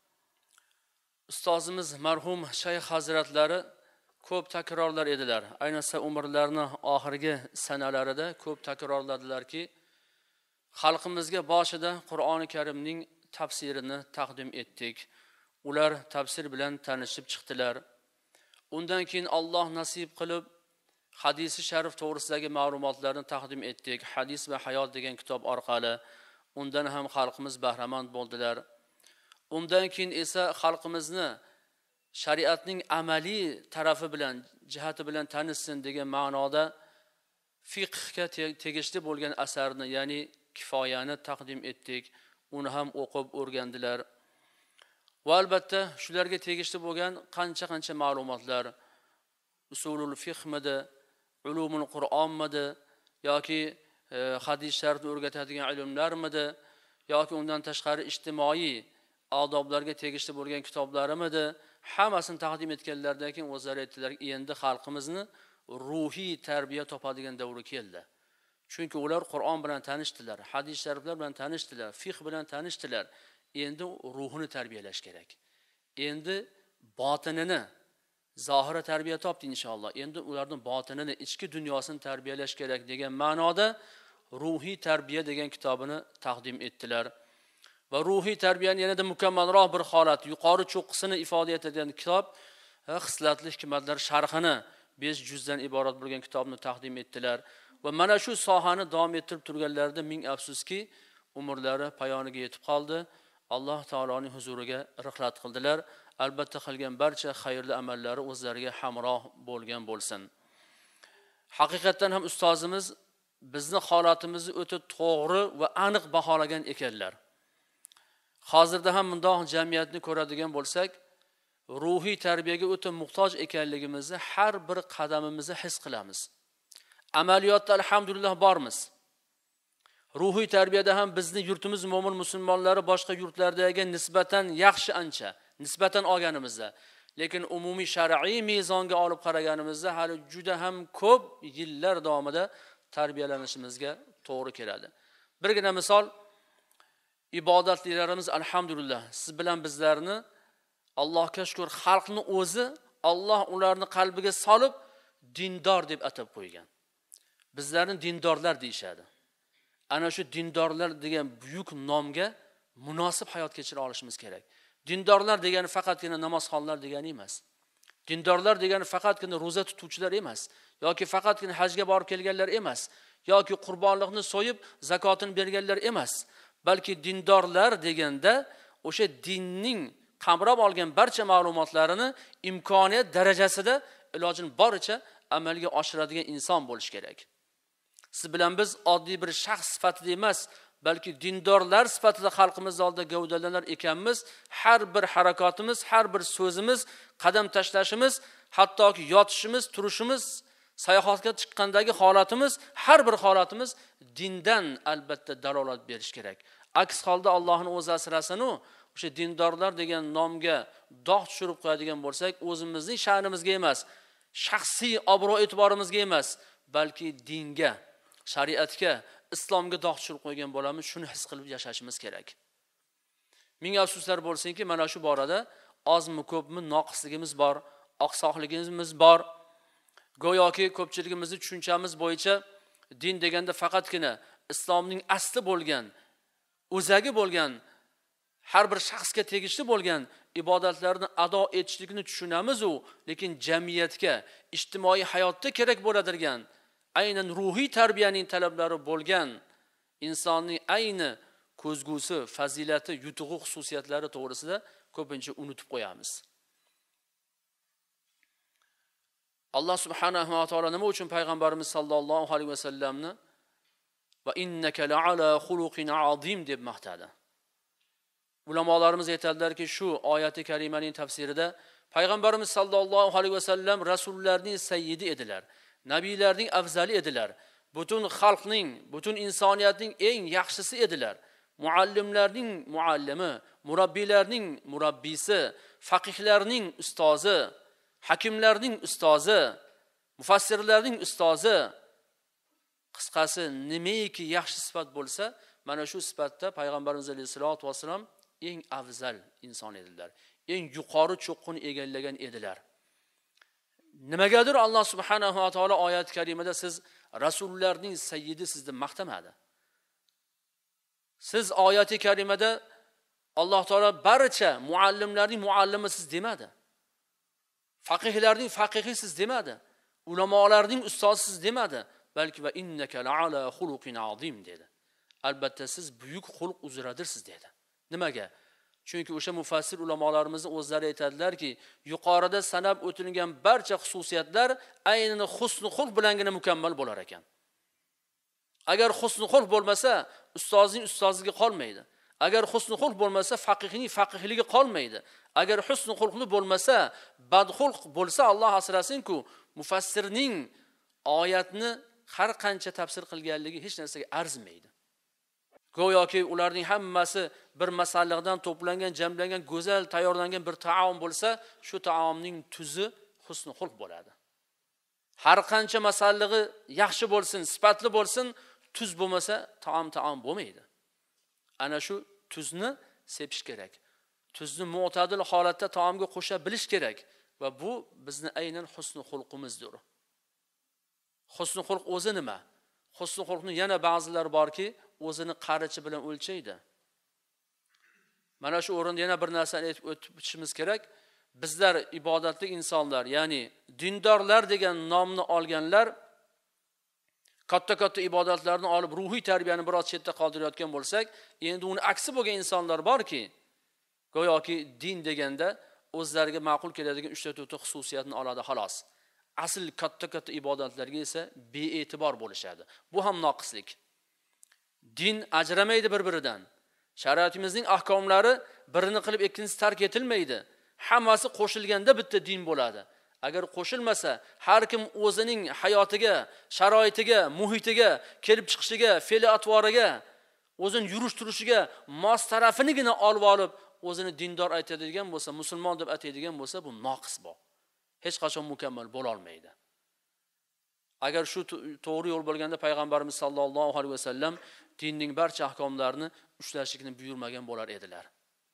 S5: ustozimiz marhum shayx hazratlari ko'p takrorlar edilar. Ayniqsa umrlarining oxirgi sanalarida ko'p takrorladilarki, xalqimizga boshida Qur'oni Karimning tafsirini taqdim etdik. Ular tafsir bilan tanishib chiqdilar. Undan keyin Alloh nasib qilib hadisi sharif to'g'risidagi ma'lumotlarni taqdim etdik. Hadis va hayot degan kitob orqali undan ham xalqimiz bahramand bo'ldilar. Undan keyin esa xalqimizni shariatning amaliy tarafi bilan, jihati bilan tanishsin degan ma'noda fiqhga tegishli bo'lgan asarni, ya'ni kifoyani taqdim etdik. Uni ham o'qib o'rgandilar. Va albatta shularga tegishli bo'lgan qancha ma'lumotlar, usulul fiqhmidi, ulumul Qur'onmidi yoki hadis sharifni o'rgatadigan ilmlarmidi yoki undan tashqari ijtimoiy odoblarga tegishli bo'lgan kitoblarimidi, hammasini taqdim etganlardan keyin o'zlari aytdilar, endi xalqimizni ruhiy tarbiya topadigan davri keldi. Chunki ular Qur'on bilan tanishdilar, hadis shariflar bilan tanishdilar, fiqh bilan tanishdilar. Endi ruhini tarbiyalash kerak. Endi botinini, zohira tarbiya topdi inshaalloh. Endi ularning botinini, ichki dunyosini tarbiyalash kerak degan ma'noda ruhiy tarbiya degan kitobini taqdim etdilar. Va ruhiy tarbiyani yanada mukammalroq bir holat, yuqori cho'qqisini ifoda etadigan kitob Xislatli hikmatlar sharhini 5 juzdan iborat bo'lgan kitobni taqdim etdilar. Va mana shu sohani davom ettirib turganlarida ming afsuski, umrlari poyoniga yetib qoldi. Alloh taoloning huzuriga rihlat qildilar. Albatta qilgan barcha xayrli amallari o'zlariga hamroh bo'lgan bo'lsin. Haqiqatan ham ustozimiz bizni holatimizni o'ta to'g'ri va aniq baholagan ekanlar. Hozirda ham bundoq jamiyatni ko'radigan bo'lsak, ruhiy tarbiyaga o'ta muhtoj ekanligimizni har bir qadamimizda his qilamiz. Amaliyotda alhamdulillah bormiz. Ruhiy tarbiyada ham bizni yurtimiz mo'min musulmonlari boshqa yurtlardagi nisbatan yaxshi ancha, nisbatan olganimizda, lekin umumiy shar'iy mezonga olib qaraganimizda hali juda ham ko'p yillar davomida tarbiyalanishimizga to'g'ri keladi. Birgina misol, ibodatlarimiz alhamdulillah siz bilan bizlarni Allohga shukr, xalqni o'zi Alloh ularni qalbiga solib dindor deb atab qo'ygan. Bizlarni dindorlar deyshadi. Ana shu dindorlar degan buyuk nomga munosib hayot kechira olishimiz kerak. Dindorlar degani faqatgina namozxonlar degani emas. Dindorlar degani faqatgina roza tutuvchilar emas, yoki faqatgina hajga borib kelganlar emas, yoki qurbonlikni so'yib zakotini berganlar emas, balki dindorlar deganda o'sha dinning qamrab olgan barcha ma'lumotlarini imkoniyat darajasida ilojini boricha amalga oshiradigan inson bo'lish kerak. Siz bilan biz oddiy bir shaxs sifatida emas, balki dindorlar sifatida xalqimiz oldida gavdalanar ekanmiz. Har bir harakatimiz, har bir so'zimiz, qadam tashlashimiz, hattoki yotishimiz, turishimiz, sayohatga chiqqandagi holatimiz, har bir holatimiz dindan albatta dalolat berish kerak. Aks holda Allohning o'zi asrasin-u, o'sha dindorlar degan nomga dog' tushirib qo'yadigan bo'lsak, o'zimizning sha'nimizga emas, shaxsiy obro' e'tiborimizga emas, balki dinga, shariatga, islomga dog' tushirib qo'ygan bo'lamiz. Shuni his qilib yashashimiz kerak. Ming afsuslar bo'lsinki, mana shu borada ozmi ko'pmi noqisligimiz bor, oqsoqligimiz bor. Go'yoki ko'pchiligimizning tushunchamiz bo'yicha din deganda faqatgina islomning asli bo'lgan, o'zagi bo'lgan, har bir shaxsga tegishli bo'lgan ibodatlarni ado etishlikni tushunamiz-u, lekin jamiyatga, ijtimoiy hayotda kerak bo'ladigan, aynan ruhiy tarbiyaning talablari bo'lgan insonning ayni ko'zgusi, fazilati, yutug'i, xususiyatlari to'g'risida ko'pincha unutib qo'yamiz. Alloh subhanahu va taolo nima uchun payg'ambarimiz sallallohu alayhi va sallamni va innaka la'ala xuluqin azim deb maqtadi. Ulamolarimiz aytadilarki, shu oyati karimaning tafsirida payg'ambarimiz sallallohu alayhi va sallam rasullarning sayyidi edilar. Nabiylarning afzali edilar. Butun xalqning, butun insoniyatning eng yaxshisi edilar. Muallimlarning muallimi, murabbiylarning murabbisi, faqihlarning ustozi, hakimlarning ustozi, mufassirlarning ustozi. Qisqasi, nimaiki yaxshi sifat bo'lsa, mana shu sifatda payg'ambarimiz alayhisolatu vasallam eng afzal inson edilar. Eng yuqori cho'qqini egallagan edilar. Nimagadir Alloh subhanahu va taolo oyat karimada siz rasullarning sayyidi sizni maqtamadi. Siz oyati karimada Alloh taolo barcha muallimlarning muallimi siz demadi. Faqihlarning faqihi siz demadi. Ulamolarning ustozi siz demadi, balki va innaka la'ala xuluqin azim dedi. Albatta siz buyuk xulq uzradirsiz dedi. Nimaga? Chunki o'sha mufassir ulamolarimiz o'zlari aytadilarki, yuqorida sanab o'tilgan barcha xususiyatlar aynan husn xulq bilangina mukammal bo'lar ekan. Agar husn xulq bo'lmasa, ustozning ustozligi qolmaydi. Agar husn xulq bo'lmasa, faqihning faqihligi qolmaydi. Agar husn xulqli bo'lmasa, badxulq bo'lsa, Alloh asrasin-ku, mufassirning oyatni har qancha tafsir qilganligi hech narsaga arzimaydi. Go'yoki ularning hammasi bir masalliqdan to'plangan, jamlangan, go'zal tayyorlangan bir taom bo'lsa, shu taomning tuzi husn xulq bo'ladi. Har qancha masallig'i yaxshi bo'lsin, sifatli bo'lsin, tuz bo'lmasa taom bo'lmaydi. Ana shu tuzni sepish kerak. Tuzni mu'tadil holatda taomga qo'sha bilish kerak va bu bizni aynan husn xulqimizdir. Husn xulq o'zi nima? husnul xulqni yana ba'zilar borki, o'zini qarichi bilan o'lchaydi. Mana shu o'rinda yana bir narsani aytib o'tishimiz kerak. Bizlar ibodatli insonlar, ya'ni dindorlar degan nomni olganlar katta ibodatlarni olib ruhiy tarbiyani biroz chetda qoldirayotgan bo'lsak, endi uni aksi bo'lgan insonlar borki, go'yoki din deganda o'zlariga ma'qul keladigan 3-4 xususiyatni oladi xolos. Asl katta ibodatlarga esa bee'tibor bo'lishadi. Bu ham noqislik. Din ajramaydi bir-biridan. Shariatimizning ahkomlari birini qilib ikkinchisi tark etilmaydi. Hammasi qo'shilganda bitta din bo'ladi. Agar qo'shilmasa, har kim o'zining hayotiga, sharoitiga, muhitiga, kelib chiqishiga, fe'l-atvoriga, o'zining yurish-turishiga mos tarafinigina olib olib, o'zini dindor aytadigan bo'lsa, musulmon deb ataydigan bo'lsa, bu noqis bu. Hech qachon mukammal bo'la olmaydi. Agar shu to'g'ri yo'l bo'lganda payg'ambarimiz sollallohu alayhi vasallam dinning barcha ahkomlarini ushlashlikni buyurmagan bo'lar edilar.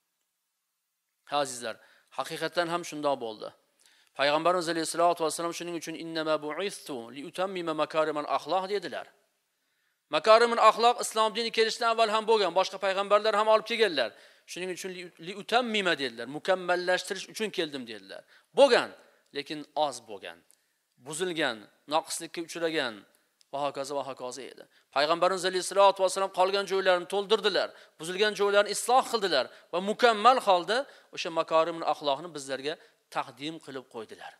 S5: Azizlar, haqiqatan ham shunday bo'ldi. Payg'ambarimiz alayhisolatu vasallam shuning uchun innama bu'istu li utammima makarimal axloq dedilar. Makarimul axloq islom dini kelishdan avval ham bo'lgan, boshqa payg'ambarlar ham olib kelganlar. Shuning uchun li utammima dedilar, mukammallashtirish uchun keldim dedilar. Bo'lgan, lekin oz bo'lgan, buzilgan, noqislikka uchragan va hokazo edi. Payg'ambarimiz alayhisolatu vasallam qolgan joylarini to'ldirdilar, buzilgan joylarni isloh qildilar va mukammal holda o'sha makarimul axloqni bizlarga taqdim qilib qo'ydilar.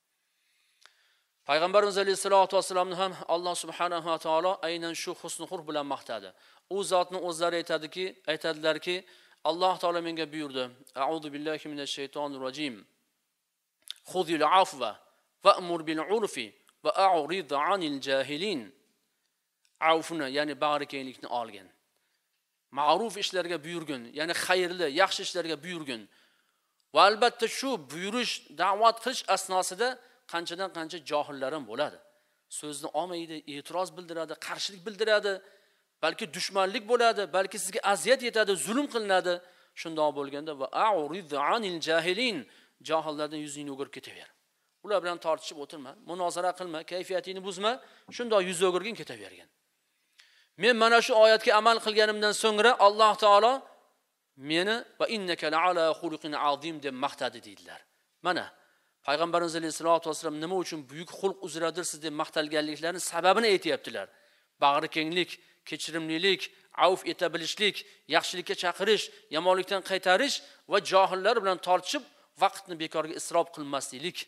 S5: Payg'ambarimiz alayhisolatu vasallamni ham Alloh subhanahu va taolo aynan shu husnul xulq bilan maqtadi. U zotning o'zlari aytadilarki, Alloh taolo menga buyurdi: "A'udhu billahi minash shaytonir rojim. Khudhil afwa wa'mur bil 'urfi va a'rid 'anil jahilin." Afuna, ya'ni bag'rikenglikni olgin. Ma'ruf ishlarga buyurgin, ya'ni xayrli, yaxshi ishlarga buyurgin. Va albatta shu buyurish, da'vat qilish asnosida qanchadan qancha johillar ham bo'ladi. So'zni olmaydi, e'tiroz bildiradi, qarshilik bildiradi, balki dushmanlik bo'ladi, balki sizga aziyat yetadi, zulm qilinadi. Shundoq bo'lganda va a'rid 'anil jahilin, johillardan yuzingni o'girib ketaver. Ular bilan tortishib o'tirma, munozara qilma, kayfiyatini buzma, shundoq yuz o'girgin ketavergan. Men mana shu oyatga amal qilganimdan so'ngra Alloh taolo meni va innaka la'ala xuluqin azim deb maqtadi dedilar. Mana payg'ambarimiz alayhisolatu vasallam nima uchun buyuk xulq uzradirsiz deb maqtalganliklarini sababini aytayaptilar. Bag'rikenglik, kechirimlilik, avf eta bilishlik, yaxshilikka chaqirish, yomonlikdan qaytarish va johillar bilan tortishib vaqtni bekorga isrof qilmaslik.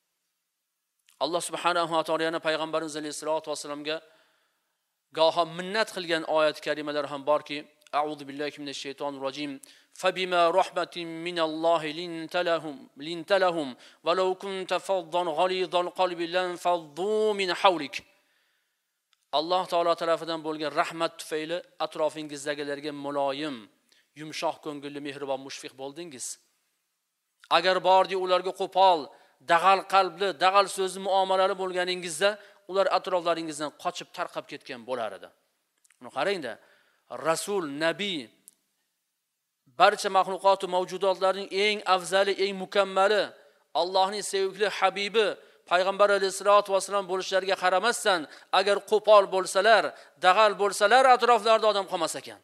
S5: Alloh subhanahu va taolo yana payg'ambarimiz alayhisolatu vasallamga goho minnat qilgan oyat karimalar ham borki, a'udhu billahi minash shaytonir rojim. Fabima rahmatin minallohi lintalahum va law kunta faddan ghalidhal qalbi lan faddu min hawlik. Alloh taolo tarafidan bo'lgan rahmat tufayli atrofingizdagilarga muloyim, yumshoq ko'ngilli, mehribon, mushfiq bo'ldingiz. Agar bordi ularga qo'pol, dag'al qalbli, dag'al so'zli muomalali bo'lganingizda, ular atroflaringizdan qochib tarqab ketgan bo'lar edi. Uni qarangda, rasul, nabiy, barcha maxluqot va mavjudotlarning eng afzali, eng mukammali, Allohning sevimli habibi payg'ambar alayhisolatu vasallam bo'lishlariga qaramasdan, agar qo'pol bo'lsalar, dag'al bo'lsalar, atroflarida odam qolmas ekan.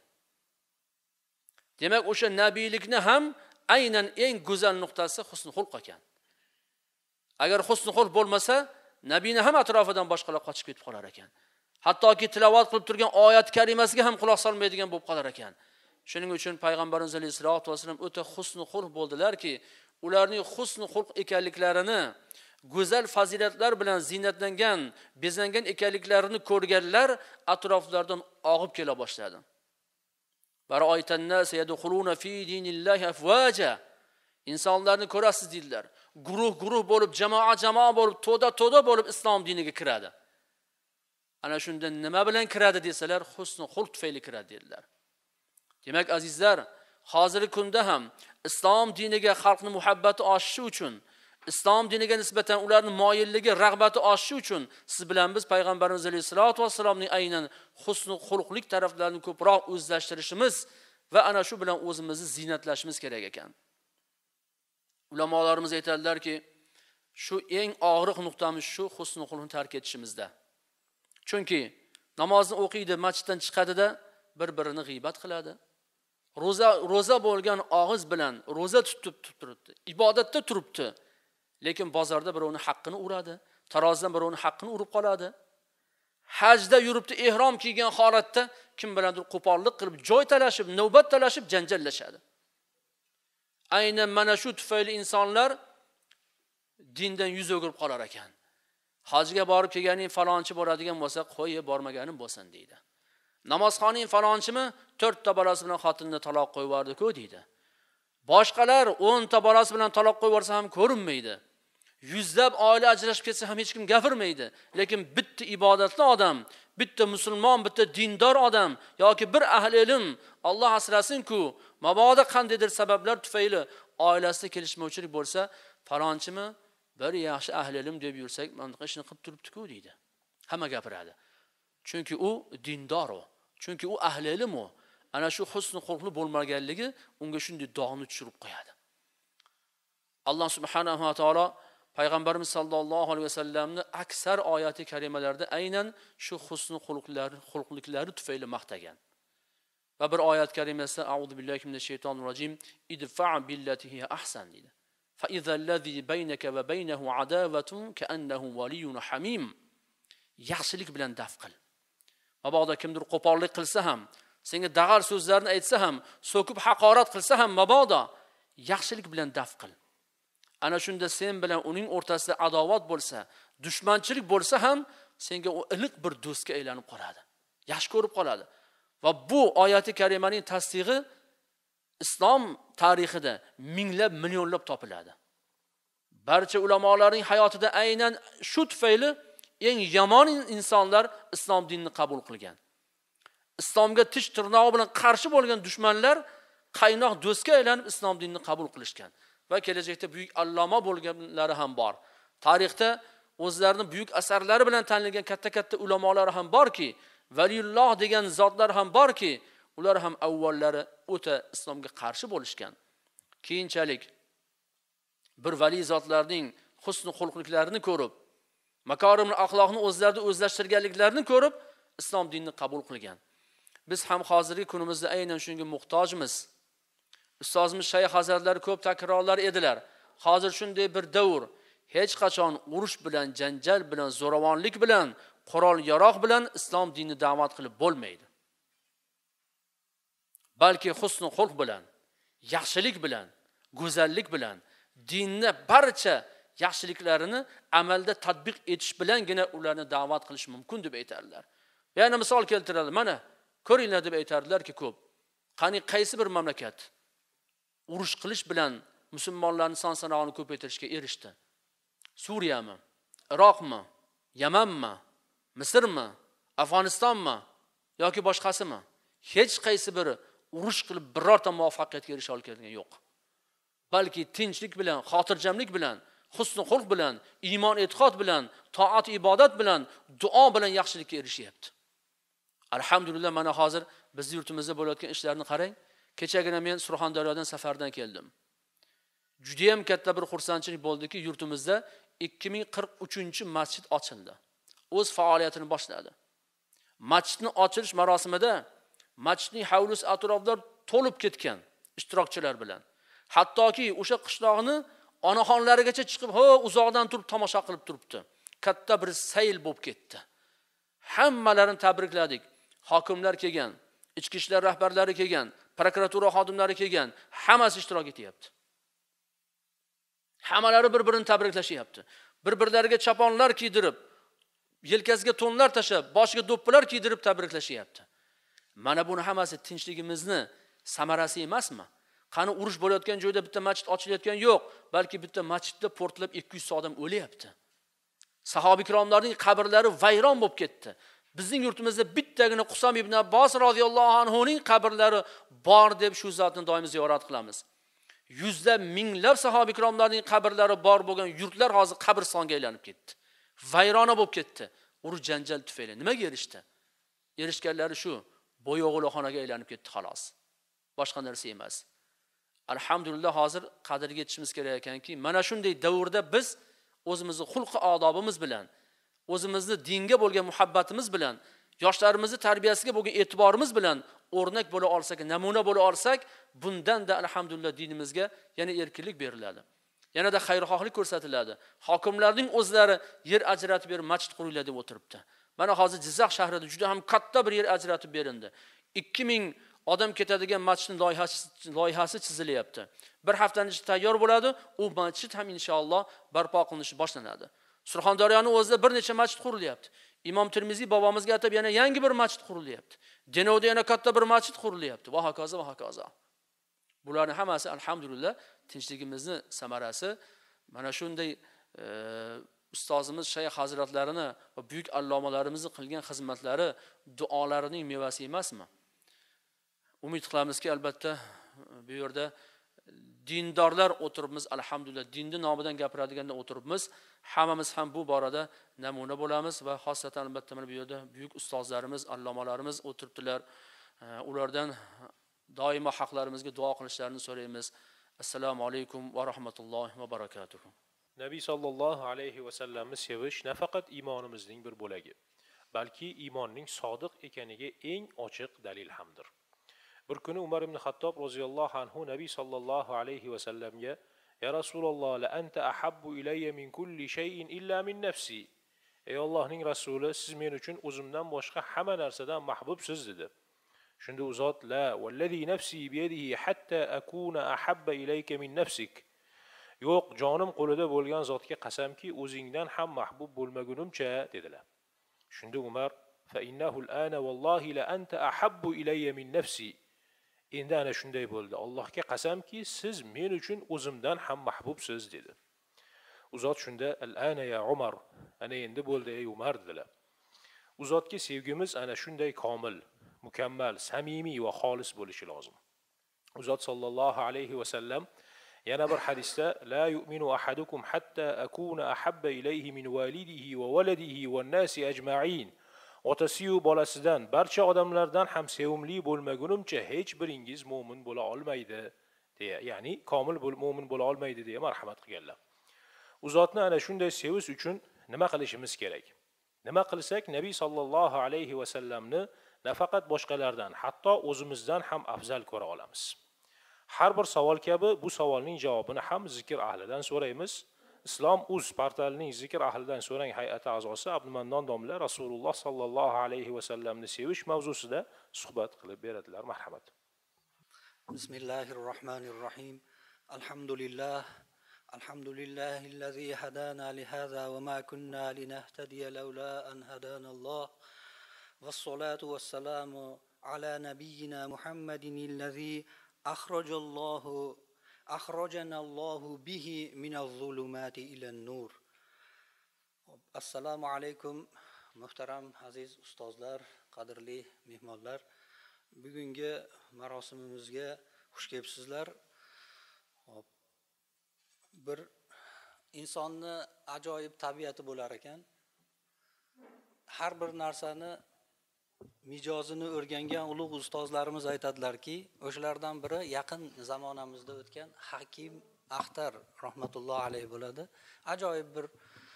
S5: Demak, o'sha nabiylikni ham aynan eng go'zal nuqtasi husnul xulq ekan. Agar husnul xulq bo'lmasa, nabiyni ham atrofidan boshqalar qochib ketib qolar ekan. Hattoki tilovat qilib turgan oyat karimasiga ham quloq solmaydigan bo'lib qolar ekan. Shuning uchun payg'ambarimiz alayhisolatu vasallam o'ta husnul xulq bo'ldilarki, ularning husnul xulq ekanliklarini, go'zal fazilatlar bilan zinatlangan, bezangan ekanliklarini ko'rganlar atroflardan og'ib kela boshladi. Bara'aytan nas yadkhuluna fi dinillahi afwaja. İnsanlarni ko'rasiz dedilar. Guruh bo'lib, jamoa bo'lib, to'da bo'lib islom diniga kiradi. Ana shunda nima bilan kiradi desalar, husnul xulq tufayli kiradi dedilar. Demak azizlar, hozirgi kunda ham islom diniga xalqning muhabbati oshishi uchun, islom diniga nisbatan ularning moyilligi, rag'bati oshishi uchun siz bilan biz payg'ambarimiz alayhisolatu vasallamning aynan husnul xulqlik taraflarini ko'proq o'zlashtirishimiz va ana shu bilan o'zimizni zinatlashimiz kerak ekan. Ulamolarimiz aytadilarki, shu eng og'riq nuqtamiz shu husnul xulqni tark etishimizda. Chunki namozni o'qiydi, masjiddan chiqadida bir-birini g'iybat qiladi. Roza bo'lgan og'iz bilan roza tutib turibdi, ibodatda turibdi. Lekin bozorda birovni haqqini uradi, tarozidan birovni haqqini urib qoladi. Hajda yuribdi, ihrom kiygan holatda kim bilandir qo'pollik qilib, joy talashib, navbat talashib, janjallashadi. Aynan mana shu tufayli insonlar dindan yuz o'girib qolar ekan. Hajga borib kelganing falonchi bo'ladigan bo'lsa, qo'yi bormaganim bo'lsin deydi. Namozxoning falonchimi 4 ta bolasi bilan xotinini taloq qo'yib yubordi-ku deydi. Boshqalar 10 ta bolasi bilan taloq qo'yib yuborsa ham ko'rinmaydi. Yuzlab oila ajrashib ketsa ham hech kim gapirmaydi. Lekin bitta ibodatli odam, bitta musulmon, bitta dindor odam yoki bir ahli ilm, Alloh asrasin-ku, mabodo qandaydir sabablar tufayli oilasida kelishmovchilik bo'lsa, falonchimi bir yaxshi ahli ilm deb yursak, mana bu ishni qilib turibdi-ku deydi. Hamma gapiradi. Chunki u dindor o. Chunki u ahli ilm o. Ana shu husn xulqli bo'lmaganligi unga shunday dog'ni tushirib qo'yadi. Alloh subhanahu va taolo Payg'ambarimiz sallallohu alayhi vasallamni aksar oyati karimalarda aynan shu husn xulqliklari tufayli maqtagan. Va bir oyat karimasi A'udhu billahi minash shaytonir rojim idfa' billati hiya ahsan dedi. Fa idhallazi baynaka va baynahu adawatun ka'annahu waliyyun hamim. Yaxshilik bilan daf qil. Mabodo kimdir qo'pollik qilsa ham, senga dag'al so'zlarni aytsa ham, so'kib haqorat qilsa ham mabodo yaxshilik bilan daf qil. Ana shunda sen bilan uning o'rtasida adovat bo'lsa, dushmanchilik bo'lsa ham senga u iliq bir do'stga aylanib qoladi. Yaxshi ko'rib qoladi. Va bu oyati karimaning tasdig'i islom tarixida minglab, millionlab topiladi. Barcha ulamolarning hayotida aynan shu tufayli eng yomon insonlar islom dinini qabul qilgan. Islomga tish tirnog'i bilan qarshi bo'lgan dushmanlar qaynoq do'stga aylanib islom dinini qabul qilishgan. Va kelajakda buyuk alloma bo'lganlari ham bor. Tarixda o'zlarining buyuk asarlari bilan tanilgan katta-katta ulamolar ham borki, valiyulloh degan zotlar ham borki, ular ham avvallari o'ta islomga qarshi bo'lishgan. Keyinchalik bir vali zotlarning husn xulqliklarini ko'rib, makarimul axloqni o'zlarida o'zlashtirganliklarini ko'rib, islom dinini qabul qilgan. Biz ham hozirgi kunimizda aynan shunga muhtojmiz. Ustozimiz Shayx hazratlari ko'p takrorlar edilar. Hozir shunday bir davr, hech qachon urush bilan, janjal bilan, zo'ravonlik bilan, qurol-yaroq bilan islom dinini da'vat qilib bo'lmaydi. Balki husn xulq bilan, yaxshilik bilan, go'zallik bilan, dinni barcha yaxshiliklarini amalda tatbiq etish bilangina ularni da'vat qilish mumkin deb aytarlar. Yana misol keltiradilar. Mana ko'ringlar deb aytardilar-ki ko'p. Qani qaysi bir mamlakat urush qilish bilan musulmonlarning son sanog'ini ko'paytirishga erishdi? Suriyami? Iroqmi? Yamanmi? Misrmi? Afg'onistonmi? yoki boshqasimi? Hech qaysi biri urush qilib birorta muvaffaqiyatga erisha olgan yo'q. Balki tinchlik bilan, xotirjamlik bilan, husn xulq bilan, iymon e'tiqod bilan, toat ibodat bilan, duo bilan yaxshilikka erishyapti. Alhamdulillah, mana hozir bizning yurtimizda bo'layotgan ishlarni qarang. Kechagina men Surxondaryodan safardan keldim. Juda ham katta bir xursandchilik bo'ldiki, yurtimizda 2043-masjid ochildi. O'z faoliyatini boshladi. Masjidning ochilish marosimida masjidning hovlisi atroflar to'lib ketgan ishtirokchilar bilan. Hattoki o'sha qishloqni onaxonlarigacha chiqib, uzoqdan turib tomosha qilib turibdi. Katta bir sayl bo'lib ketdi. Hammalarini tabrikladik. Hokimlar kelgan, ichki ishlar rahbarlari kelgan, prokuratura xodimlari kelgan, hammasi ishtirok etyapti. Hammalari bir-birini tabriklashyapti. Bir-birlariga chaponlar kiydirib, yelkasiga to'nlar tashab, boshiga do'ppilar kiydirib tabriklashyapti. Mana buni hammasi tinchligimizni samarasi emasmi? Qani urush bo'layotgan joyda bitta masjid ochilayotgan yo'q, balki bitta masjidda portlab 200 odam o'lyapti. Sahoba ikromlarning qabrlari vayron bo'lib ketdi. Bizning yurtimizda bittagina Qusam ibn Abbos radhiyallohu anhuning qabrlari bor deb shu zotni doim ziyorat qilamiz. Yuzlab, minglab sahoba ikromlarning qabrlari bor bo'lgan yurtlar hozir qabristonga aylanib ketdi. Vayrona bo'lib ketdi. Urush janjal tufayli nimaga erishdi? Erishganlari shu, bo'yo'g'ilxonaga aylanib ketdi xolos. Boshqa narsa emas. Alhamdulillah, hozir qadriga yetishimiz kerak ekanki, mana shunday davrda biz o'zimizning xulq-odobimiz bilan, o'zimizning dinga bo'lgan muhabbatimiz bilan yoshlarimizni tarbiyasiga bo'lgan e'tiborimiz bilan o'rnak bo'la olsak, namuna bo'la olsak, bundan da alhamdulillah dinimizga yana erkinlik beriladi. Yanada xayrixohlik ko'rsatiladi. Hokimlarning o'zlari yer ajratib berib masjid quriladi deb o'tiribdi. Mana hozir Jizzax shahrida juda ham katta bir yer ajratib berildi. 2000 odam ketadigan masjidning loyihasi chizilyapti. Bir haftaning ichida tayyor bo'ladi, u masjid ham inshaalloh barpo qilinishi boshlanadi. Surxondaryoning o'zida bir necha masjid qurilyapti. Imom Termiziy bobomizga atab yana yangi bir masjid qurilyapti. Denovda yana katta bir masjid qurilyapti. Va hokazo va hokazo. Bularning hammasi alhamdulillah tinchligimizni samarasi. Mana shunday ustozimiz Shayx hazratlarini va buyuk allomalarimizni qilgan xizmatlari, duolarining mevasi emasmi? Umid qilamizki, albatta bu yerda dindorlar o'tiribmiz, alhamdulillah dinni nomidan gapiradaganda o'tiribmiz. Hammamiz ham bu borada namuna bo'lamiz va xosatan albatta mana bu yerda buyuk ustozlarimiz, allomalarimiz o'tiribdilar. Ulardan doimo haqlarimizga duo qilishlarini so'raymiz. Assalomu alaykum va rahmatullohi va barakatuh.
S1: Nabiy sallallohu alayhi va sallamni sevish nafaqat iymonimizning bir bo'lagi, balki iymonning sodiq ekaniga eng ochiq dalil hamdir. Bir kuni Umar ibn Xattob roziyallohu anhu Nabiy sallallohu alayhi va sallamga: "Ya Rasululloh, la anta ahabbu ilayya min kulli shay'in illa min nafsi." Ey Allohning rasuli, siz men uchun o'zimdan boshqa hamma narsadan mahbubsiz dedi. Shunda u zot: "La wallazi nafsi bi yadihi hatta akuna ahabba ilayka min nafsik." Yo'q, jonim qo'lida bo'lgan zotga qasamki, o'zingdan ham mahbub bo'lmagunimcha dedilar. Shunda Umar: "Fa innahu al-ana wallahi la anta ahabbu ilayya min nafsi." Endi ana shunday bo'ldi. Allohga qasamki, siz men uchun o'zimdan ham mahbubsiz dedi. U zot shunda: "Al-ana ya Umar." Ana endi bo'ldi ey Umar dedilar. U zotga sevgimiz ana shunday komil, mukammal, samimiy va xolis bo'lishi lozim. U zot sallallohu alayhi va sallam yana bir hadisda: "La yu'minu ahadukum hatta akuna ahabba ilayhi min walidihi va waladihi wan nasi ajma'in." Otasiyu bolasidan, barcha odamlardan ham sevimli bo'lmagunimcha hech biringiz mu'min bo'la olmaydi deya, ya'ni komil mu'min bo'la olmaydi deya marhamat qilganlar. U zotni ana shunday sevish uchun nima qilishimiz kerak? Nima qilsak Nabiy sallallohu alayhi va sallamni nafaqat boshqalardan, hatto o'zimizdan ham afzal ko'ra olamiz. Har bir savol kabi bu savolning javobini ham zikr ahlidan so'raymiz. Islom Uz portalining zikr ahlidan so'rang hay'ati a'zosi Abdumannon domla Rasululloh sallallohu alayhi va sallamni sevish mavzusida suhbat qilib beradilar. Marhamat.
S6: Bismillahirrohmanirrohim. Alhamdulillahillazi hadana li hadha wa ma kunna linahtadiya lawla an hadana Allah. Wassalatu wassalamu ala nabiyyina Muhammadin allazi akhrajana Allahu bihi min az-zulumati ila an-nur. Assalomu alaykum muhtaram aziz ustozlar, qadrli mehmonlar. Bugungi marosimimizga xush kelibsizlar. Bir insonni ajoyib tabiati bo'lar ekan. Har bir narsani mijozini o'rgangan ulug' ustozlarimiz aytadilarki, o'shalardan biri yaqin zamonamizda o'tgan Hakim Axtar rahmatullohi alayhi bo'ladi. Ajoyib bir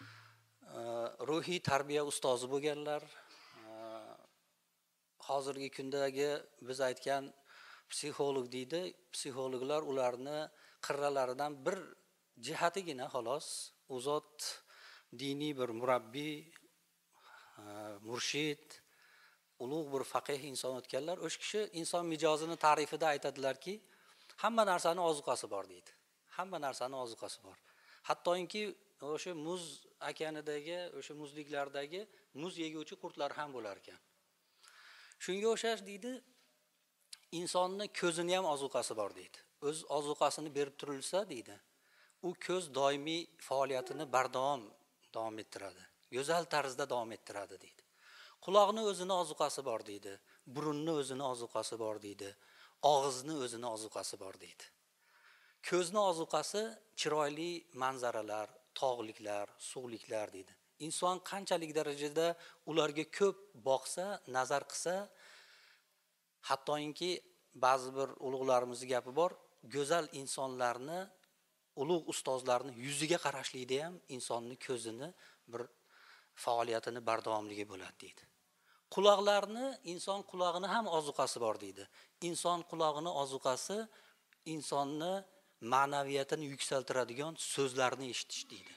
S6: ruhiy tarbiya ustozi bo'lganlar. Hozirgi kundagi biz aytgan psixolog deydi. Psixologlar ularni qirralaridan bir jihatigina xolos. U zot diniy bir murabbiy, murshid, ulug' bir faqih inson o'tganlar. O'sha kishi inson mijozini ta'rifida aytadilarki, hamma narsani ozuqasi bor deydi. Hamma narsani ozuqasi bor. Hattoki o'sha muz okeanidagi, o'sha muzliklardagi muz yeguvchi qurtlar ham bo'lar ekan. Shunga o'xshash deydi, insonni ko'zini ham ozuqasi bor deydi. O'z ozuqasini berib turilsa deydi, u ko'z doimiy faoliyatini davom ettiradi. Go'zal tarzda davom ettiradi deydi. Quloqni o'zini ozuqasi bor deydi. Burunni o'zini ozuqasi bor deydi. Og'izni o'zini ozuqasi bor deydi. Ko'zni ozuqasi chiroyli manzaralar, tog'liklar, suvliklar deydi. Inson qanchalik darajada ularga ko'p boqsa, nazar qilsa, hattoki ba'zi bir ulug'larimizning gapi bor, go'zal insonlarni, ulug' ustozlarni yuziga qarashlikda ham insonning ko'zini bir faoliyatini bardavomligi bo'ladi deydi. Quloqlarni, inson qulog'ini ham ozuqasi bor deydi. Inson qulog'ini ozuqasi insonni ma'naviyatini yuksaltiradigan so'zlarni eshitish deydi.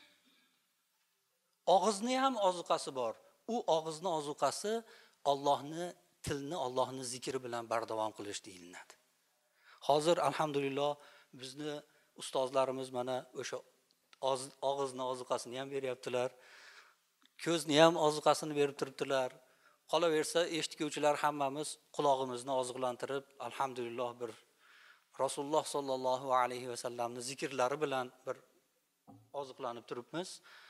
S6: Og'izni ham ozuqasi bor. U og'izni ozuqasi Allohni tilni, Allohni zikri bilan bardavom qilish deyiladi. Hozir alhamdulillah bizni ustozlarimiz mana o'sha og'izni ozuqasini ham beryaptilar. Ko'zni ham ozuqasini berib turibdilar. Qolaversa eshituvchilar hammamiz quloqimizni ozuqlantirib, alhamdulillah bir Rasululloh sollallohu alayhi va sallamning zikrlari bilan bir ozuqlanib turibmiz.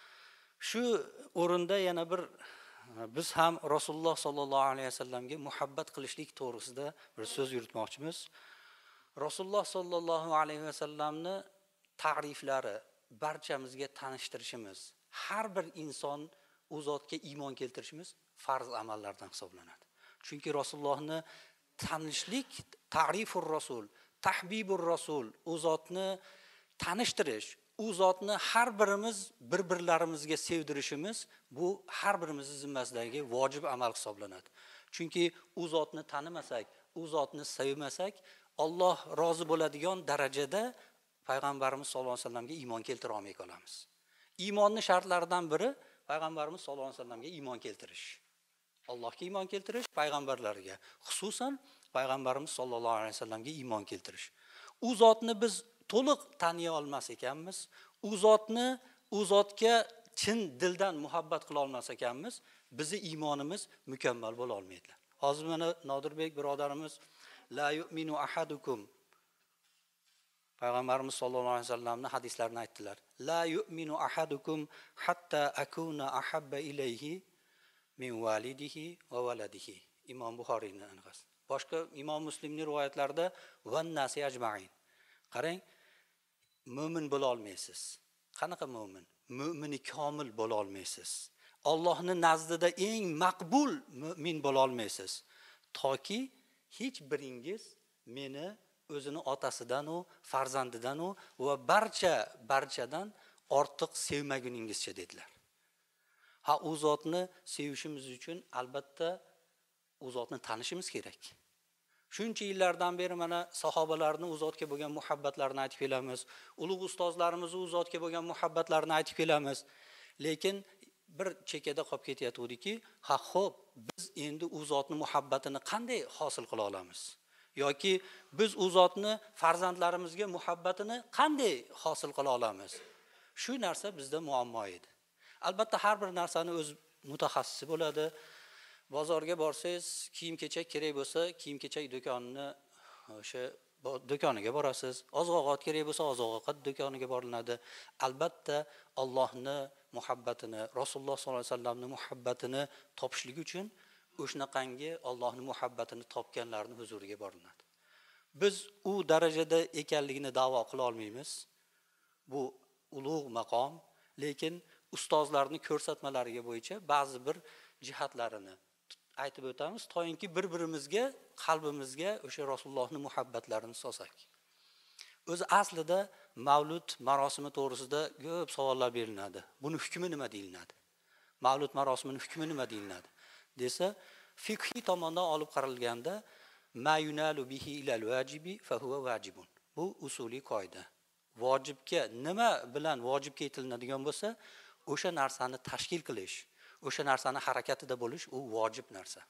S6: Shu o'rinda yana bir biz ham Rasululloh sollallohu alayhi va sallamga muhabbat qilishlik to'g'risida bir so'z yuritmoqchimiz. Rasululloh sollallohu alayhi va sallamni ta'riflari barchamizga tanishtirishimiz, har bir inson u zotga iymon keltirishimiz farz amallardan hisoblanadi. Chunki Rasulullohni tanishlik, ta'rifur rasul, tahbibur rasul, u zotni tanishtirish, u zotni har birimiz bir-birlarimizga sevdirishimiz bu har birimizning zimmasidagi vojib amal hisoblanadi. Chunki u zotni tanimasak, u zotni sevmasak, Alloh rozi bo'ladigan darajada payg'ambarimiz sollallohu alayhi vasallamga iymon keltira olmay qolamiz. Iymonning shartlaridan biri payg'ambarimiz sollallohu alayhi vasallamga iymon keltirish. Allohga iymon keltirish, payg'ambarlarga, xususan payg'ambarimiz sollallohu alayhi vasallamga iymon keltirish. U zotni biz to'liq taniy olmas ekanmiz, u zotga chin dildan muhabbat qila olmas ekanmiz, bizning iymonimiz mukammal bo'la olmaydi. Hozir mana Nodirbek birodarimiz la yu'minu ahadukum payg'ambarimiz sollallohu alayhi vasallamning hadislarini aytdilar. La yu'minu ahadukum hatta akuna ahabba ilayhi min walidihi va waladihi. Imom Buxoriyning anqasi. Boshqa Imom Muslimning rivoyatlarida van nasi ajma'in. Qarang, mu'min bo'la olmaysiz. Qanaqa mu'min? Mu'mini komil bo'la olmaysiz. Allohning nazdida eng maqbul mu'min bo'la olmaysiz. Toki hech biringiz meni o'zini otasidan u, farzandidan u va barchadan ortiq sevmaguningizcha dedilar. Ha, u zotni sevishimiz uchun albatta u zotni tanishimiz kerak. Shuncha yillardan beri mana sahobalarni u zotga bo'lgan muhabbatlarini aytib kelamiz. Ulug' ustozlarimiz u zotga bo'lgan muhabbatlarini aytib kelamiz. Lekin bir chekada qolib ketayotgandiki, ha xo'p, biz endi u zotning muhabbatini qanday hosil qila olamiz? Yoki biz u zotni farzandlarimizga muhabbatini qanday hosil qila olamiz? Shu narsa bizda muammo edi. Albatta har bir narsani o'z mutaxassisi bo'ladi. Bozorga borsangiz, kiyim-kechak kerak bo'lsa, kiyim-kechak do'konini o'sha do'koniga borasiz. Oziq-ovqat kerak bo'lsa, oziq-ovqat do'koniga boriladi. Albatta Allohni muhabbatini, Rasululloh sollallohu alayhi vasallamning muhabbatini topishlik uchun o'shanaqangi Allohning muhabbatini topganlarning huzuriga boriladi. Biz u darajada ekanligini da'vo qila olmaymiz. Bu ulug' maqom, lekin ustozlarning ko'rsatmalariga bo'yicha ba'zi bir jihatlarini aytib o'tamiz, to'yinki bir-birimizga, qalbimizga o'sha Rasulullohning muhabbatlarini solsak. O'zi aslida Mavlud marosimi to'g'risida ko'p savollar beriladi. Buni hukmi nima deyiladi? Mavlud marosimining hukmi nima deyiladi? Desa, fiqhiy tomondan olib qaralganda ma yunalu bihi ilal vajibi fa huwa vajibun. Bu usuliy qoida. Vojibga nima bilan vojibga yetiladigan bo'lsa, o'sha narsani tashkil qilish, o'sha narsani harakatida bo'lish u vojib narsa.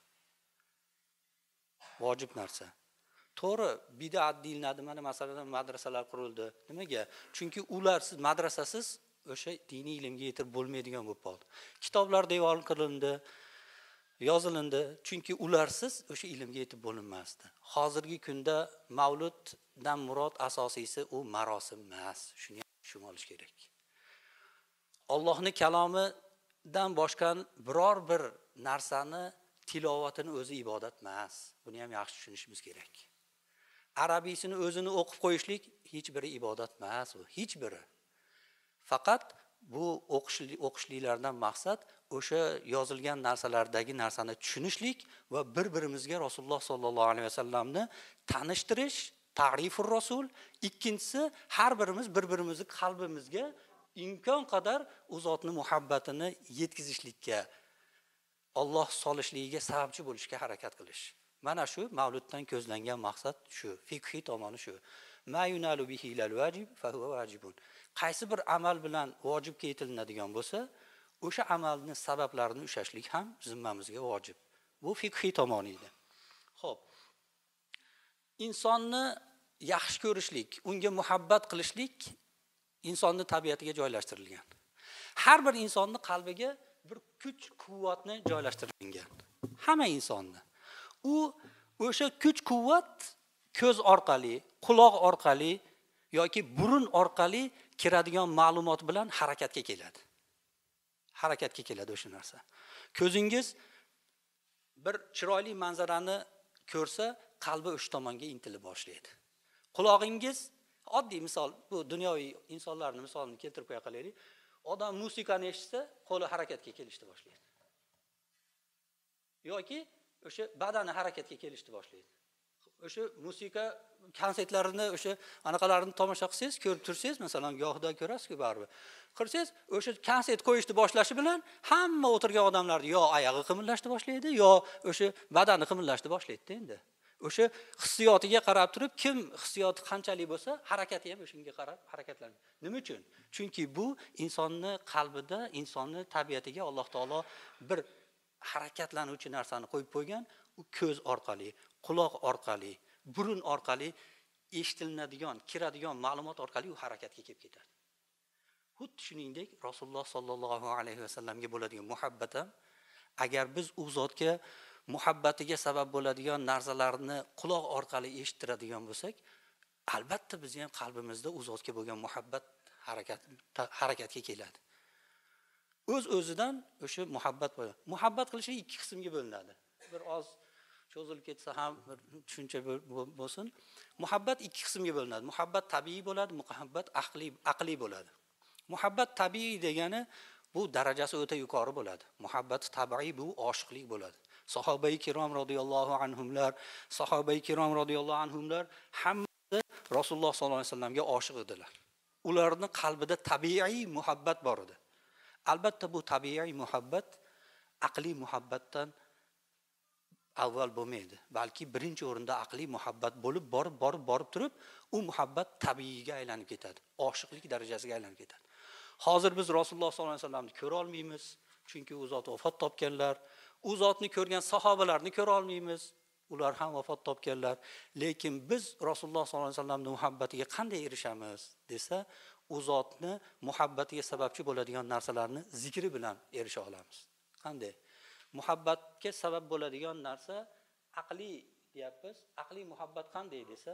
S6: Vojib narsa. To'g'ri, bid'at deyiladi. Mana masalan madrasalar qurildi. Nimaga? Chunki ularsiz madrasasiz o'sha diniy ilmga yetib bo'lmaydigan bo'lib qoldi. Kitoblar devor qilindi, yozilindi. Chunki ularsiz o'sha ilmga yetib bo'linmasdi. Hozirgi kunda Mavluddan murod asosiysi u marosim emas. Shuni tushunib olish kerak. Allohning kalomidan boshqa biror bir narsani tilovatini o'zi ibodat emas. Buni ham yaxshi tushunishimiz kerak. Arabiysini o'zini o'qib qo'yishlik hech biri ibodat emas, u hech biri. Faqat bu o'qishliklardan maqsad o'sha yozilgan narsalardagi narsani tushunishlik va bir-birimizga Rasululloh sollallohu alayhi vasallamni tanishtirish, ta'rifur rasul. Ikkinchisi, har birimiz bir-birimizni qalbimizga imkon qadar u zotning muhabbatini yetkazishlikka Alloh solishligiga sababchi bo'lishga harakat qilish. Mana shu mavluddan ko'zlangan maqsad shu, fiqhiy tomoni shu. Ma yunalu bihi lal vajib fa huwa vajibun. Qaysi bir amal bilan vojibga yetilinadigan bo'lsa, o'sha amalning sabablarini ushashlik ham zimmamizga vojib. Bu fiqhiy tomoni edi. Xo'p. Insonni yaxshi ko'rishlik, unga muhabbat qilishlik insonning tabiatiga joylashtirilgan. Har bir insonning qalbiga bir kuch-quvvatni joylashtirilgan. Hamma insonni. U o'sha kuch-quvvat ko'z orqali, quloq orqali yoki burun orqali kiradigan ma'lumot bilan harakatga keladi. Harakatga keladi o'sha narsa. Ko'zingiz bir chiroyli manzarani ko'rsa, qalbi o'sha tomonga intilib boshlaydi. Qulog'ingiz, oddiy misol, bu dunyoviy insonlarning misolini keltirib qo'ya qolaylik. Odam musiqani eshitsa, qo'li harakatga kelishni boshlaydi. Yoki o'sha badani harakatga kelishni boshlaydi. O'sha musiqa konsertlarini o'sha anaqalarini tomosha qilsangiz, ko'rib tursangiz, masalan, gohida ko'rasiz-ku baribir. Qilsangiz, o'sha konsert qo'yishni boshlashi bilan hamma o'tirgan odamlar yo oyog'i qimillashni boshlaydi, yo o'sha badani qimillashni boshlaydi endi. O'sha hissiyotiga qarab turib, kim hissiyoti qanchalik bo'lsa, harakati ham o'shunga qarab harakatlanadi. Nima uchun? Chunki bu insonning qalbida, insonning tabiatiga Alloh taolo bir harakatlanuvchi narsani qo'yib qo'ygan, u ko'z orqali, quloq orqali, burun orqali eshitilinadigan, kiradigan ma'lumot orqali u harakatga kelib ketadi. Xuddi shuningdek, Rasululloh sollallohu alayhi vasallamga bo'ladigan muhabbat ham, agar biz u zotga muhabbatiga sabab bo'ladigan narsalarni quloq orqali eshittiradigan bo'lsak, albatta biz ham qalbimizda u zotga bo'lgan muhabbat harakatga keladi. O'z-o'zidan o'sha muhabbat bo'ladi. Muhabbat qilish ikki qismga bo'linadi. Bir oz cho'zilib ketsa ham bir tushuncha bo'lsin. Muhabbat ikki qismga bo'linadi. Muhabbat tabiiy bo'ladi, muhabbat aqliy bo'ladi. Muhabbat tabiiy degani bu darajasi o'ta yuqori bo'ladi. Muhabbat tabiiy bu oshiqlik bo'ladi. Sahobai kirom radhiyallohu anhumlar hammasi Rasululloh sollallohu alayhi vasallamga oshiq edilar. Ularning qalbida tabiiy muhabbat bor edi. Albatta bu tabiiy muhabbat aqliy muhabbatdan avval bo'lmaydi. Balki birinchi o'rinda aqliy muhabbat bo'lib borib turib, u muhabbat tabiiyga aylanib ketadi. Oshiqlik darajasiga aylanib ketadi. Hozir biz Rasululloh sollallohu alayhi vasallamni ko'ra olmaymiz, chunki u zot vafot topganlar. U zotni ko'rgan sahobalarni ko'ra olmaymiz. Ular ham vafot topganlar. Lekin biz Rasululloh sollallohu alayhi vasallamning muhabbatiga qanday erishamiz desa, u zotni muhabbatiga sababchi bo'ladigan narsalarni zikri bilan erisha olamiz. Qanday? Muhabbatga sabab bo'ladigan narsa aqliy deyapmiz. Aqliy muhabbat qanday desa,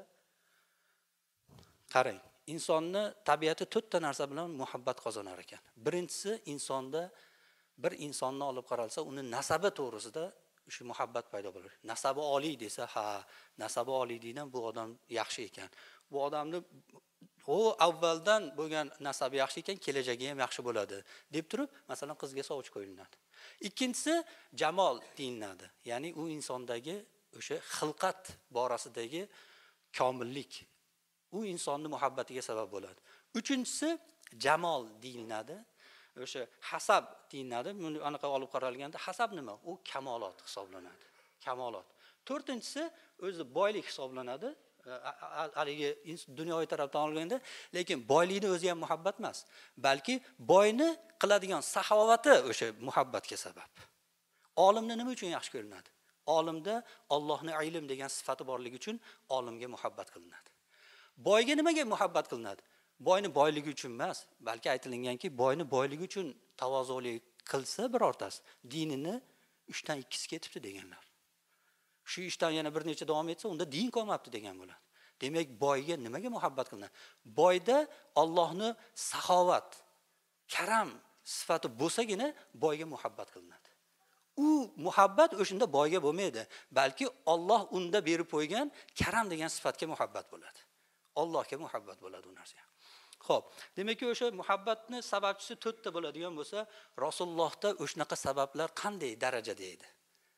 S6: qarang, insonni tabiati 4 ta narsa bilan muhabbat qozonar ekan. Birinchisi, insonda bir insonni olib qaralsa, uni nasabi to'g'risida shu muhabbat paydo bo'ladi. Nasabi oliy desa, ha, nasabi oliylikdan bu odam yaxshi ekan. Bu odamni u avvaldan bo'lgan nasabi yaxshi ekan, kelajagi ham yaxshi bo'ladi deb turib, masalan, qizga sovchi qo'yiladi. Ikkinchisi jamol deyiladi. Ya'ni u insondagi o'sha xilqat borasidagi komillik u insonning muhabbatiga sabab bo'ladi. Uchinchisi jamol deyiladi. O'sha hasab deyiladi. Buni anaqa olib qaralganda hasab nima? U kamolot hisoblanadi. Kamolot. To'rtinchisi o'zi boylik hisoblanadi. Haligi dunyoviy tarafdan olganda, lekin boylikning o'zi ham muhabbat emas, balki boyni qiladigan saxovati o'sha muhabbatga sabab. Olimni nima uchun yaxshi ko'rinadi? Olimda Allohning ilm degan sifati borligi uchun olimga muhabbat qilinadi. Boyga nimaga muhabbat qilinadi? Boyni boyligi uchun emas, balki aytilinganki, boyni boyligi uchun tavozulik qilsa birortasi, dinini 3 dan 2si ketibdi deganlar. Shu ishdan yana bir necha davom etsa, unda din qolmabdi degan bo'ladi. Demak, boyga nimaga muhabbat qilinadi? Boyda Allohning saxovat, karam sifati bo'lsagina boyga muhabbat qilinadi. U muhabbat o'shunda boyga bo'lmaydi, balki Alloh unda berib qo'ygan karam degan sifatga muhabbat bo'ladi. Allohga muhabbat bo'ladi u narsa. Xo'p, demak o'sha muhabbatning sababchisi 4 ta bo'ladigan bo'lsa, Rasulullohda o'shnaqa sabablar qanday darajada edi?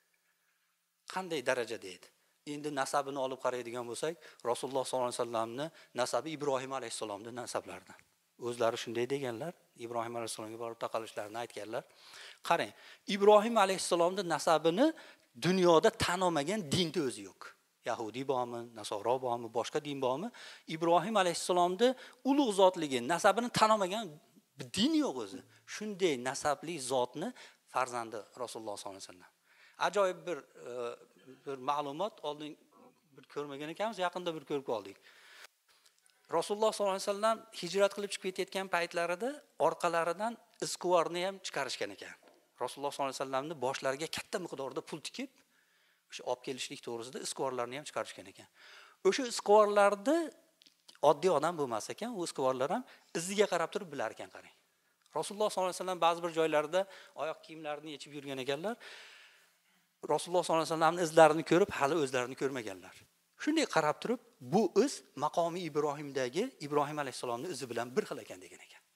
S6: Qanday darajada edi? Endi nasabini olib qaraydigan bo'lsak, Rasululloh sollallohu alayhi vasallamning nasabi Ibrohim alayhisalomning nasablaridan. O'zlari shunday deganlar, Ibrohim alayhissalomga borib taqalishlarini aytganlar. Qarang, Ibrohim alayhissalomning nasabini dunyoda tan olmagan dinda o'zi yo'q. Yahudi bormi, Nasoro bormi, boshqa din bormi? Ibrohim alayhissalomning ulug' zotligi, nasabini tan olmagan din yo'q o'zi. Shunday nasabli zotni farzandi Rasululloh sollallohu alayhi vasallam. Ajoyib bir ma'lumot oldin bir ko'rmagan ekanmiz, yaqinda bir ko'rib qoldik. Rasululloh sollallohu alayhi vasallam hijrat qilib chiqib ketayotgan paytlarida orqalaridan isqivorni ham chiqarishgan ekan. Rasululloh sollallohu alayhi vasallamning boshlariga katta miqdorda pul tikib, o'sha olib kelishlik to'g'risida isqivorlarni ham chiqarishgan ekan. O'sha isqivorlarni oddiy odam bo'lmas ekan, u isqivorlar ham iziga qarab turib bilar ekan, qarang. Rasululloh sollallohu alayhi vasallam ba'zi bir joylarda oyoq kiyimlarini yechib yurgan ekanlar. Rasululloh sollallohu alayhi vasallamning izlarini ko'rib, hali o'zlarini ko'rmaganlar. Shunday qarab turib, bu iz maqomi Ibrohimdagi Ibrohim alayhissalomning izi bilan bir xil ekan degan ekan.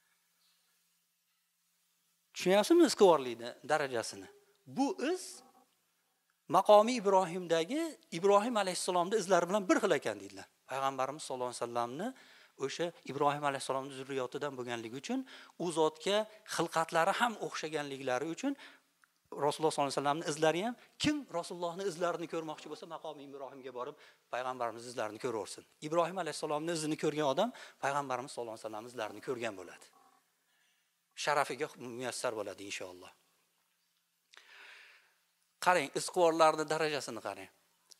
S6: Tushunyapsizmi isqivorlikni darajasini? Bu iz maqomi Ibrohimdagi Ibrohim alayhissalomning izlari bilan bir xil ekan deydilar. Payg'ambarimiz sollallohu alayhi vasallamni o'sha Ibrohim alayhissalomning zurriyotidan bo'lganligi uchun, u zotga xilqatlari ham o'xshaganliklari uchun Rasululloh sollallohu alayhi vasallamning izlari ham kim Rasulullohning izlarini ko'rmoqchi bo'lsa, maqomi Ibrohimga borib payg'ambarimiz izlarini ko'raversin. Ibrohim alayhissalomning izini ko'rgan odam payg'ambarimiz sollallohu alayhi vasallamning izlarini ko'rgan bo'ladi. Sharafiga muyassar bo'ladi inshaalloh. Qarang, isqivorlarning darajasini qarang.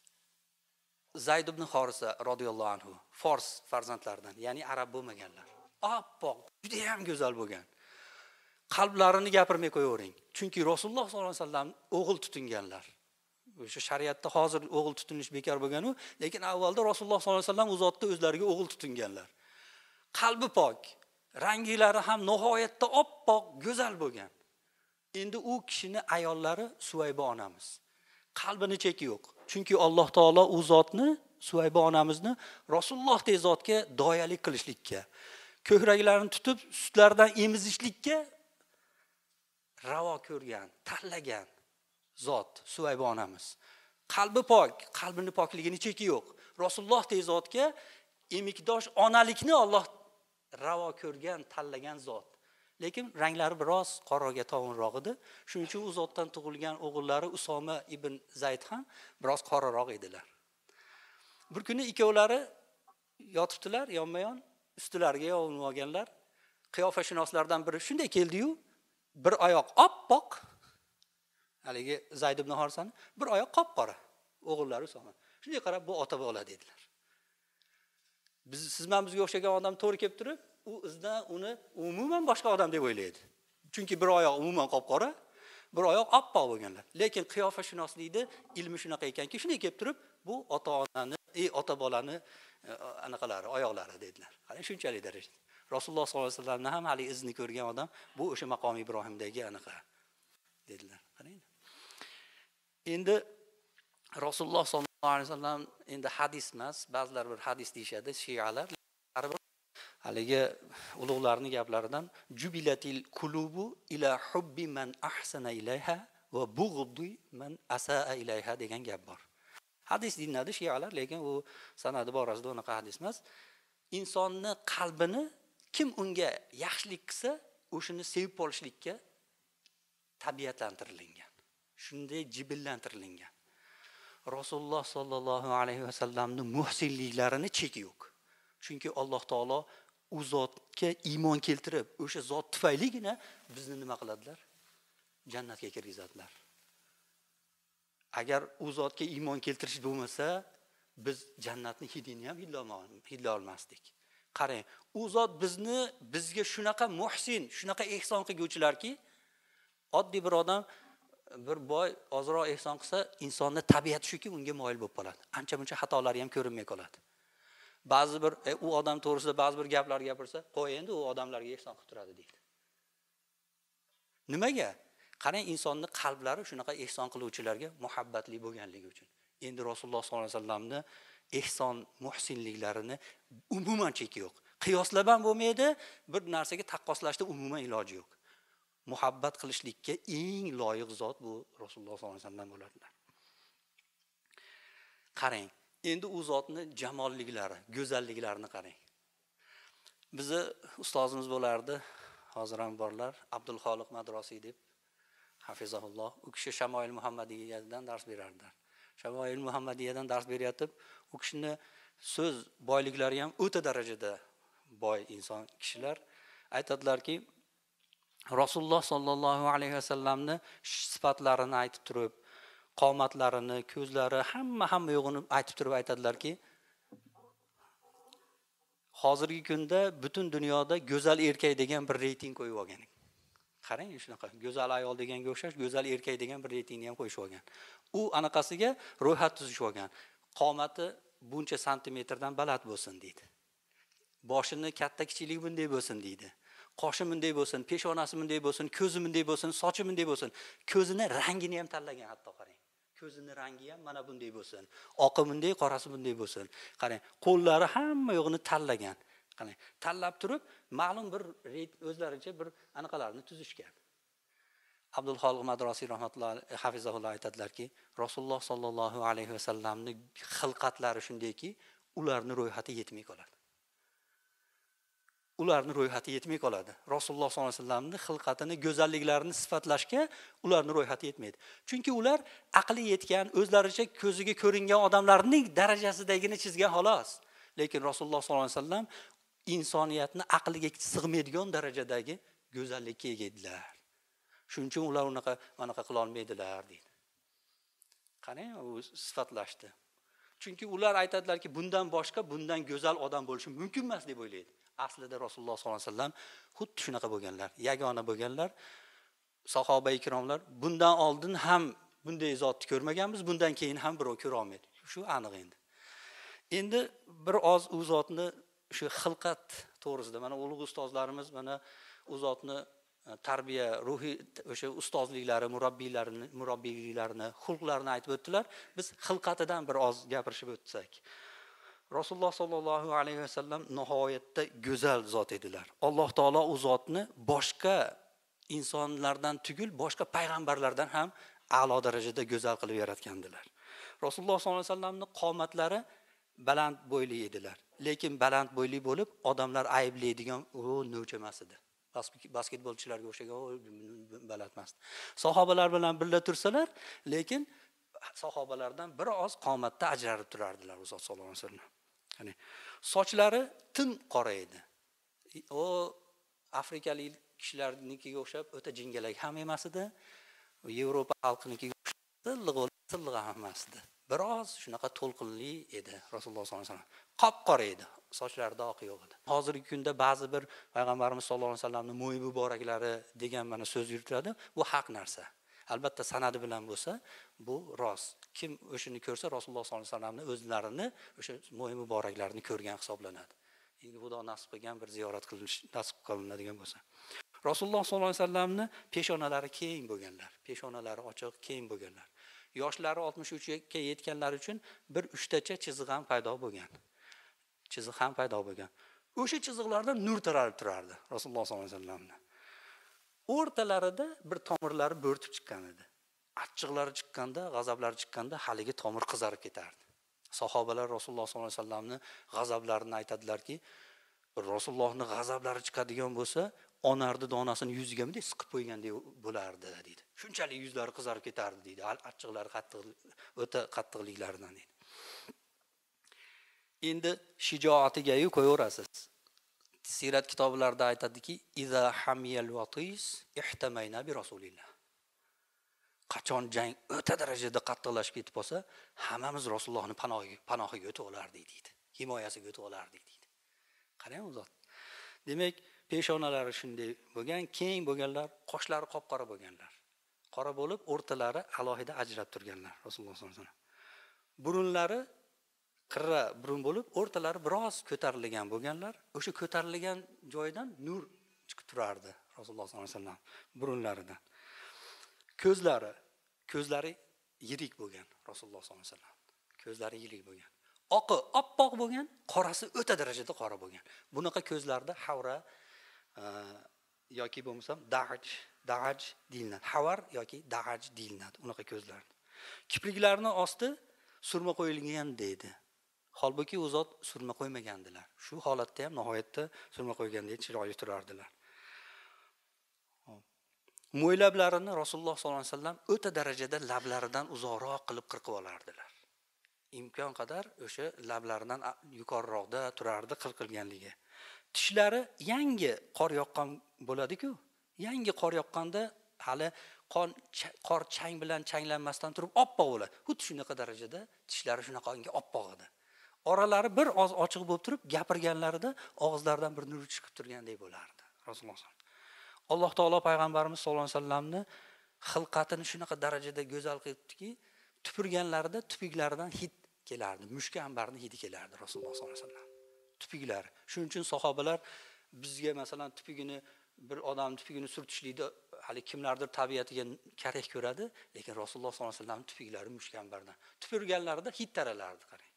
S6: Zayd ibn Horisa radhiyallohu anhu, Fors farzandlaridan, ya'ni arab bo'lmaganlar. Oppoq, juda ham go'zal bo'lgan. Qalblarini gapirmay qo'yavering. Chunki Rasululloh sollallohu alayhi vasallam o'g'il tutinganlar. O'sha shariatda hozir o'g'il tutinish bekor bo'lgan-u, lekin avvalda Rasululloh sollallohu alayhi vasallam u zotda o'zlariga o'g'il tutinganlar. Qalbi pok, ranglari ham nihoyatda oppoq, go'zal bo'lgan. Endi u kishini ayollari Suvayba onamiz. Qalbini cheki yo'q. Chunki Alloh taolo u zotni, Suvayba onamizni Rasululloh deb zotga doyalik qilishlikka, ko'kraklarini tutib sutlardan emizishlikka ravo ko'rgan, tanlagan zot Suvayba onamiz. Qalbi pok, qalbini pokligini cheki yo'q. Rasululloh deb zotga emikdosh onalikni Alloh ravo ko'rgan, tanlagan zot. Lekin ranglari biroz qoraga tovonroq edi. Shuning uchun u zotdan tug'ilgan o'g'illari Usoma ibn Zayd ham biroz qoraroq edilar. Bir kuni ikkovlari yotibdilar yonma-yon, ustilariga yo'nib olganlar. Qiyofashunoslardan biri shunday keldi-yu, bir oyoq oppoq, haligi Zayd ibn Horisani, bir oyoq qop-qora, o'g'illari Usoma. Shunday qarab, bu ota bola dedilar. Sizman bizga o'xshagan odam to'g'ri kelib turib, u izdan uni umuman boshqa odam deb o'ylaydi. Chunki bir oyoq umuman qop-qora, bir oyoq oppoq bo'lganlar. Lekin qiyofashunoslikda ilmi shunaqa ekanki, shunday kelib turib, bu ota-onani, ota bolani anaqalari, oyoqlari dedilar. Qarang, shunchalik darajada. Rasululloh sollallohu alayhi vasallamning ham hali izni ko'rgan odam bu o'sha maqom Ibrohimdagi anaqa dedilar. Qarang. Endi Rasululloh sollallohu alayhi vasallam endi hadis emas, ba'zilar bir hadis deyshadi, shialar. Haligi ulug'larning gaplaridan jubilatil kulubu ila hubbi man ahsana ilayha va bughdi man asaa ilayha degan gap bor. Hadis dinladi shialar, lekin u sanadi borasida unaqa hadis emas. Insonni qalbini kim unga yaxshilik qilsa, o'shini sevib olishlikka tabiatlantirilgan. Shunday jibillantirilgan. Rasululloh sollallohu alayhi vasallamning muhsinliklarini cheki yo'q. Chunki Alloh taolo u zotga iymon keltirib, o'sha zot tufayligina bizni nima qiladilar? Jannatga kirgizadilar. Agar u zotga iymon keltirish bo'lmasa, biz jannatni hidini ham hidla olmasdik. Qarang, u zot bizga shunaqa muhsin, shunaqa ehson qilguvchilarki, oddiy bir odam bir boy ozroq ehson qilsa, insonning tabiati shuki, unga moyil bo'lib qoladi. Ancha-muncha xatolari ham ko'rinmay qoladi. Ba'zi bir u odam to'g'risida ba'zi bir gaplar gapirsa, qo'y endi u odamlarga ehson qilib turadi deydi. Nimaga? Qarang, insonning qalblari shunaqa ehson qiluvchilarga muhabbatli bo'lganligi uchun. Endi Rasululloh sollallohu alayhi vasallamning ehson, muhsinliklarini umuman cheki yo'q. Qiyoslab ham bo'lmaydi, bir narsaga taqqoslashda umuman iloji yo'q. Muhabbat qilishlikka eng loyiq zot bu Rasululloh sollallohu alayhi vasallam bo'ladilar. Qarang, endi u zotning jamolliklari, go'zalliklarini qarang. Bizni ustozimiz bo'lardi, hozir ham borlar, Abdulxoliq Madrosiy deb, hafizahulloh. U kishi Shamoil Muhammadiyadan dars berardilar. Shamoil Muhammadiyadan dars berayotib, u kishini so'z boyliklari ham o'ta darajada boy inson kishilar aytadilarki, Rasululloh sollallohu alayhi vasallamni sifatlarini aytib turib, qomatlarini, ko'zlari, hamma yo'g'ini aytib turib aytadilarki, hozirgi kunda butun dunyoda go'zal erkak degan bir reyting qo'yib olgan. Qarang, shunaqa go'zal ayol deganga o'xshash go'zal erkak degan bir reytingni ham qo'yib olgan. U anaqasiga ro'yxat tuzib olgan. Qomati buncha santimetrdan baland bo'lsin deydi. Boshini katta kichiklik bunday bo'lsin deydi. Qoshi bunday bo'lsin, peshonasi bunday bo'lsin, ko'zi bunday bo'lsin, sochi bunday bo'lsin. Ko'zini rangini ham tanlagan, hatto qarang. Ko'zini rangi ham mana bunday bo'lsin. Oqi bunday, qorasi bunday bo'lsin. Qarang, qo'llari hamma yo'g'ini tanlagan. Qarang, tanlab turib, ma'lum bir o'zlaricha bir anaqalarni tuzishgan. Abdulxoliq Madrosiy rahmatullohi hafizahulloh aytadilarki, Rasululloh sollallohu alayhi vasallamning xilqatlari shundayki, ularni ro'yxati yetmay qoladi. Ularni ro'yxati yetmay qoladi. Rasululloh sollallohu alayhi vasallamning xilqatini, go'zalliklarini sifatlashga ularni ro'yxati yetmaydi. Chunki ular aqli yetgan, o'zlaricha ko'ziga ko'ringan odamlarning darajasidagini chizgan xolos. Lekin Rasululloh sollallohu alayhi vasallam insoniyatni aqliga sig'maydigan darajadagi go'zallikka ega edilar. Shuning uchun ular unaqa qila olmaydilar deydi. Qarang, u sifatlashdi. Chunki ular aytadilarki, bundan boshqa, bundan go'zal odam bo'lishi mumkin emas deb o'ylaydi. Aslida Rasululloh sollallohu alayhi vasallam xuddi shunaqa bo'lganlar, yagona bo'lganlar. Sahoba ikromlar bundan oldin ham bunday zotni ko'rmaganmiz, bundan keyin ham birov ko'ra olmaydi. Shu aniq endi. Endi bir oz u zotni shu xilqat to'g'risida mana ulug' ustozlarimiz mana u zotni tarbiya, ruhiy o'sha ustozliklari, murabbiyliklarini, xulqlarini aytib o'tdilar. Biz xilqatidan bir oz gapirishib o'tsak. Rasululloh sollallohu alayhi vasallam nihoyatda go'zal zot edilar. Alloh taolo u zotni boshqa insonlardan tugul, boshqa payg'ambarlardan ham a'lo darajada go'zal qilib yaratgandilar. Rasululloh sollallohu alayhi vasallamning qomatlari baland bo'yli edilar. Lekin baland bo'yli bo'lib, odamlar ayblaydigan no'ch emas edi. Basketbolchilarga o'xshagan baland emas. Sahobalar bilan birga tursalar, lekin sahobalardan biroz qomatda ajralib turardilar Rasululloh sollallohu alayhi vasallam. Ya'ni sochlari tim qora edi. O afrikalik kishilarnikiga o'xshab o'ta jingalak ham emas edi. Yevropa xalqinikiga o'xshab silliq ham emas edi. Biroz shunaqa to'lqinli edi Rasululloh sollallohu alayhi vasallam. Qop-qora edi, sochlarida oq yo'q edi. Hozirgi kunda ba'zi bir payg'ambarimiz sollallohu alayhi vasallamning mo'y muboraklari degan mana so'z yuritiladi. Bu haq narsa. Albatta sanadi bilan bo'lsa, bu rost. Kim o'shini ko'rsa, Rasululloh sollallohu alayhi vasallamning o'zlarini o'sha mo'y muboraklarini ko'rgan hisoblanadi. Endi Xudo nasib qilgan bir ziyorat qilinish nasib qilinadigan bo'lsa. Rasululloh sollallohu alayhi vasallamning peshonalari keng bo'lganlar, peshonalari ochiq, keng bo'lganlar. Yoshlari 63 ga yetganlar uchun bir 3 tacha chiziq ham paydo bo'lgan. Chiziq ham paydo bo'lgan. O'sha chiziqlardan nur taralib turardi Rasululloh sollallohu alayhi vasallamning. O'rtalarida bir tomirlari bo'rtib chiqqan edi. Achchiqlari chiqqanda, g'azablari chiqqanda haligi tomir qizarib ketardi. Sahobalar Rasululloh sollallohu alayhi vasallamning g'azablarini aytadilarki, Rasulullohning g'azablari chiqadigan bo'lsa, onardi donasini yuziga bunday siqib qo'ygandek bo'lardi deydi. Shunchalik yuzlari qizarib ketardi deydi. Achchiqlari qattiq, o'ta qattiqliklaridan deydi. Endi shijoatiga-yu qo'yaverasiz. Sirat kitoblarida aytadiki, "Iza hamiyal watis ihtamayna bi Rasulillah." Qachon jang o'ta darajada qattiqlashib ketib bo'lsa, hammamiz Rasulullohning panohiga o'tib olardik deydi. Himoyasiga o'tib olardik deydi. Qarang u zot. Demak, peshonalari shunday bo'lgan, keng bo'lganlar, qoshlari qop-qora bo'lganlar. Qora bo'lib, o'rtalari alohida ajrab turganlar Rasululloh sollallohu alayhi vasallam. Burunlari qirra burun bo'lib, o'rtalari biroz ko'tarilgan bo'lganlar. O'sha ko'tarilgan joydan nur chiqib turardi Rasululloh sollallohu alayhi vasallam burunlaridan. Ko'zlari yirik bo'lgan Rasululloh sollallohu alayhi vasallam. Ko'zlari yirik bo'lgan. Oqi oppoq bo'lgan, qorasi o'ta darajada qora bo'lgan. Bunaqa ko'zlarda havra yoki bo'lmasa da'aj deyiladi. Havar yoki da'aj deyiladi unaqa ko'zlar. Kipriklarining osti surma qo'yilgan deydi. Holbuki u zot surma qo'ymagandilar. Shu holatda ham nihoyatda surma qo'ygandek chiroyli turardilar. Mo'ylablarini Rasululloh sollallohu alayhi vasallam o'ta darajada lablaridan uzoqroq qilib qirqib olardilar. Imkon qadar o'sha lablaridan yuqoriroqda turardi qirqilganligi. Tishlari yangi qor yoqqan bo'ladi-ku. Yangi qor yoqqanda hali qor chang bilan changlanmasdan turib oppoq bo'ladi. Xuddi shunaqa darajada tishlari shunaqangi oppoq edi. Oralari bir oz ochiq bo'lib turib, gapirganlarida og'izlaridan bir nur chiqib turgandek bo'lardi. Rasululloh Alloh taolo payg'ambarimiz sollallohu alayhi vasallamni xilqatini shunaqa darajada go'zal qilibdiki, tupurganlarida tupiklaridan hid kelardi. Mushka ambarning hidi kelardi Rasululloh sollallohu alayhi vasallam. Tupiklar. Shuning uchun sahobalar bizga masalan tupigini bir odam tupigini surtishlikda hali kimlardir tabiatiga karih ko'radi, lekin Rasululloh sollallohu alayhi vasallam tupiklari mushka ambardan. Tupurganlarida hid taralardi, qarang.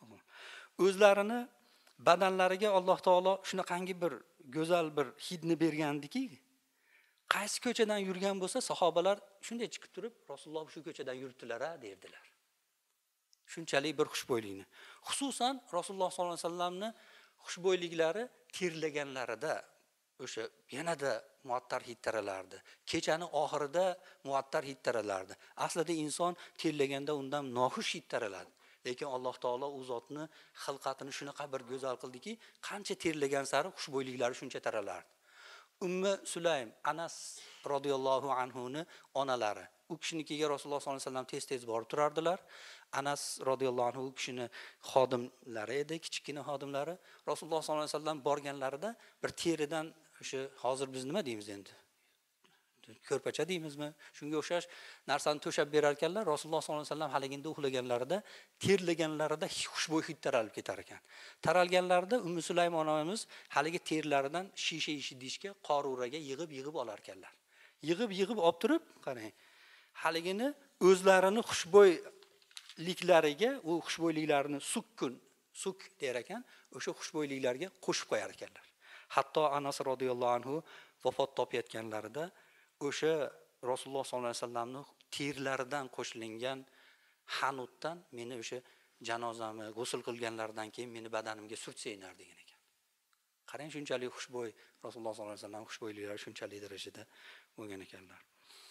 S6: O'zlarini badanlariga Alloh taolo shunaqangi bir go'zal bir hidni bergandiki, qaysi ko'chadan yurgan bo'lsa, sahobalar shunday chiqib turib, Rasululloh shu ko'chadan yuribdilar-a derdilar. Shunchalik bir xushbo'ylikni. Xususan Rasululloh sollallohu alayhi vasallamni xushbo'yliklari terlaganlarida o'sha yanada muattar hid taralardi. Kechani oxirida muattar hid taralardi. Aslida inson terlaganda undan noxush hid taraladi. Lekin Alloh taolo u zotni xilqatini shunaqa bir go'zal qildiki, qancha terlagan sari xushbo'yliklari shuncha taralardi. Ummu Sulaym, Anas radhiyallohu anhuni onalari. U kishinikiga Rasululloh sollallohu alayhi vasallam tez-tez borib turardilar. Anas radhiyallohu anhu u kishini xodimlari edi, kichkina xodimlari. Rasululloh sollallohu alayhi vasallam borganlarida bir teridan o'sha hozir biz nima deymiz endi? Ko'rpacha deymizmi? Shunga o'xshash narsani to'shab berar ekanlar. Rasululloh sollallohu alayhi vasallam haliginda uxlaganlarida, terlaganlarida xushbo'y hid taralib ketar ekan. Taralganlarida Ummu Sulaym onamiz haligi terlaridan shisha idishga, qoruraga yig'ib olar ekanlar. Yig'ib olib turib, qarang. Haligini o'zlarini xushbo'yliklariga, u xushbo'yliklarini suk der ekan, o'sha xushbo'yliklarga qo'shib qo'yar ekanlar. Hatto Anas radhiyallohu anhu vafot topayotganlarida o'sha Rasululloh sollallohu alayhi vasallamning terlaridan qo'shilingan hanutdan meni o'sha janozamni g'usl qilganlardan keyin meni badanimga surtsaynar degan ekan. Qarang, shunchalik xushbo'y Rasululloh sollallohu alayhi vasallam xushbo'yliklari shunchalik darajada bo'lgan ekanlar.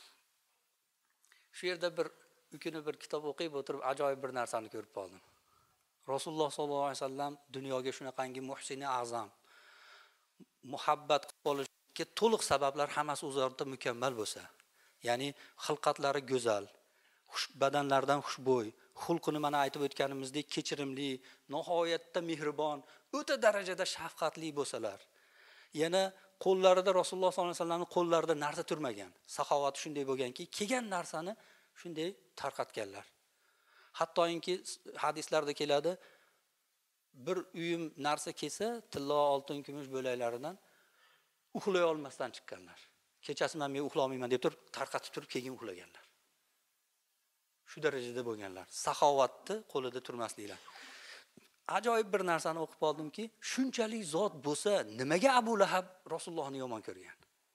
S6: Shu yerda bir kuni bir kitob o'qib o'tirib ajoyib bir narsani ko'rib qoldim. Rasululloh sollallohu alayhi vasallam dunyoga shunaqangi muhsini azam, muhabbat qilishga to'liq sabablar hammasi o'zida mukammal bo'lsa, ya'ni xilqatlari go'zal, badanlaridan xushbo'y, xulqini mana aytib o'tganimizdek kechirimli, nihoyatda mehribon, o'ta darajada shafqatli bo'lsalar, yana qo'llarida Rasululloh sollallohu alayhi vasallamning qo'llarida narsa turmagan. Saxovati shunday bo'lganki, kelgan narsani shunday tarqatganlar. Hattoki hadislarda keladi, bir uyim narsa kelsa, tillo, oltin, kumush bo'laklaridan uxlay olmasdan chiqqanlar. Kechasi men uxlamayman deb turib, tarqatib turib keyin uxlaganlar. Shu darajada bo'lganlar. Saxovatni qo'lida turmasliklar. Ajoyib bir narsani o'qib oldimki, shunchalik zot bo'lsa, nimaga Abu Lahab Rasulullohni yomon ko'rgan?